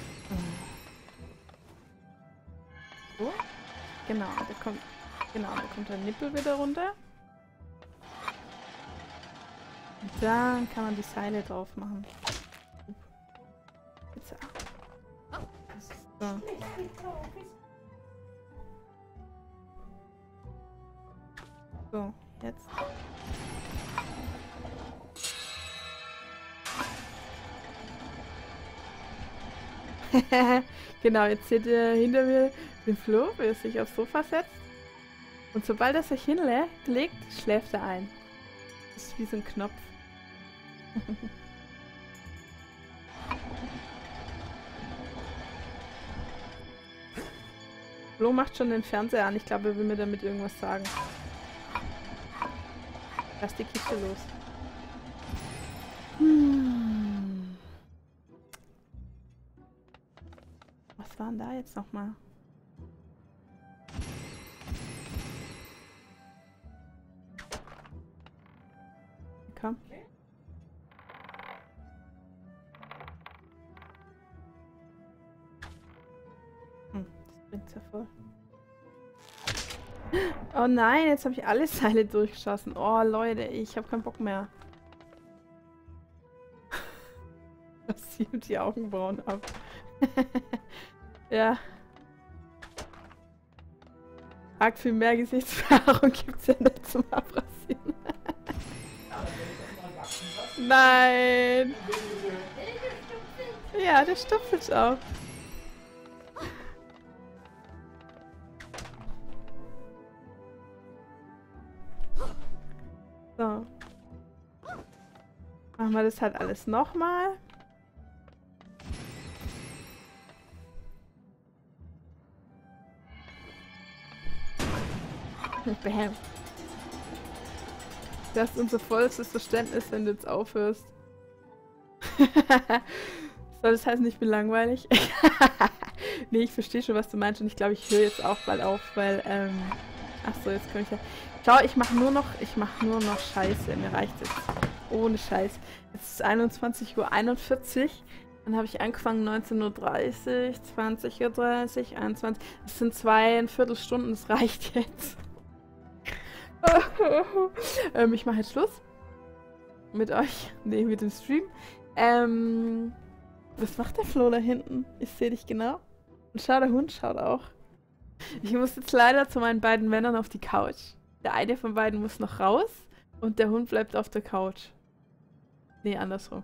So. Genau, da kommt... Genau, da kommt der Nippel wieder runter. Und dann kann man die Seile drauf machen. Jetzt. So. So, jetzt. Genau, jetzt seht ihr hinter mir den Flo, wie er sich aufs Sofa setzt. Und sobald er sich hinlegt, schläft er ein. Das ist wie so ein Knopf. Flo macht schon den Fernseher an. Ich glaube, er will mir damit irgendwas sagen. Lass die Kiste los. Hm. Was war denn da jetzt nochmal? Komm. Hm, das bringt's ja voll. Oh nein, jetzt habe ich alle Seile durchgeschossen. Oh Leute, ich habe keinen Bock mehr. Das zieht die Augenbrauen ab. Ja. Arg viel mehr Gesichtsbehaarung gibt's ja nicht zum Abrasieren. Nein! Ja, der stupft auch. So. Machen wir das halt alles nochmal. Bam. Das ist unser vollstes Verständnis, wenn du jetzt aufhörst. Soll das heißen, ich bin langweilig? Nee, ich verstehe schon, was du meinst und ich glaube, ich höre jetzt auch bald auf, weil, ähm... Achso, jetzt kann ich ja... Schau, ich mache nur noch, ich mache nur noch Scheiße. Mir reicht es. Ohne Scheiß. Jetzt ist einundzwanzig Uhr einundvierzig. Dann habe ich angefangen neunzehn Uhr dreißig, zwanzig Uhr dreißig, einundzwanzig. Das sind zweieinviertel Stunden, das reicht jetzt. ähm, ich mache jetzt Schluss. Mit euch. Nee, mit dem Stream. Ähm, was macht der Flo da hinten? Ich sehe dich genau. Und schau, der Hund schaut auch. Ich muss jetzt leider zu meinen beiden Männern auf die Couch. Der eine von beiden muss noch raus und der Hund bleibt auf der Couch. Nee, andersrum.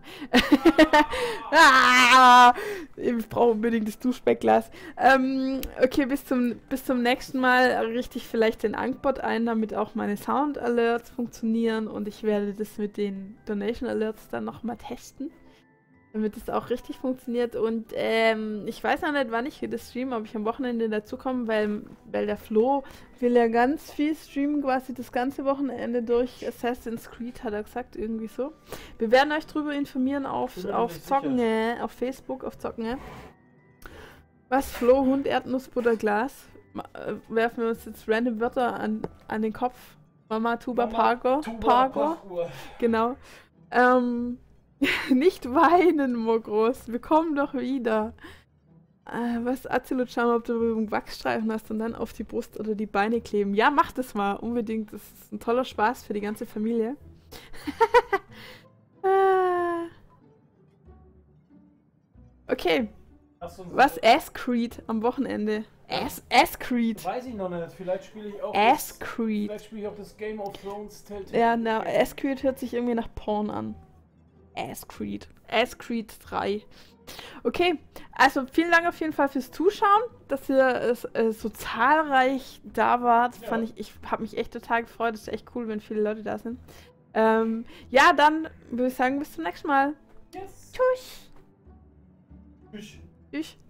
Ah, ich brauche unbedingt das Duschbeckglas. Ähm, okay, bis zum, bis zum nächsten Mal richte ich vielleicht den Angbot ein, damit auch meine Sound-Alerts funktionieren und ich werde das mit den Donation-Alerts dann nochmal testen. Damit es auch richtig funktioniert und ähm, ich weiß noch nicht, wann ich wieder streame, ob ich am Wochenende dazukomme, weil, weil der Flo will ja ganz viel streamen, quasi das ganze Wochenende durch Assassin's Creed, hat er gesagt, irgendwie so. Wir werden euch darüber informieren auf, auf Zocken, äh, auf Facebook, auf Zocken. Äh. Was? Flo, Hund, Erdnussbutter, Glas. Äh, werfen wir uns jetzt random Wörter an, an den Kopf. Mama, Tuba, Mama, Pargo. Tuba, Pargo. Genau. Ähm... Nicht weinen, Mogros. Wir kommen doch wieder. Äh, was? Absolut, schau mal, ob du einen Wachsstreifen hast und dann auf die Brust oder die Beine kleben. Ja, mach das mal. Unbedingt. Das ist ein toller Spaß für die ganze Familie. äh. Okay. Was? Ass-Creed am Wochenende. Ass-Creed. Weiß ich noch nicht. Vielleicht spiele ich auch Ass-Creed. Vielleicht spiele ich auch das Game of Thrones Telltale. Ja, na, Ass-Creed hört sich irgendwie nach Porn an. Ass-Creed. Ass-Creed drei. Okay, also vielen Dank auf jeden Fall fürs Zuschauen, dass ihr äh, so zahlreich da wart. Ja. Fand ich, ich habe mich echt total gefreut. Das ist echt cool, wenn viele Leute da sind. Ähm, ja, dann würde ich sagen, bis zum nächsten Mal. Yes. Tschüss. Tschüss. Tschüss.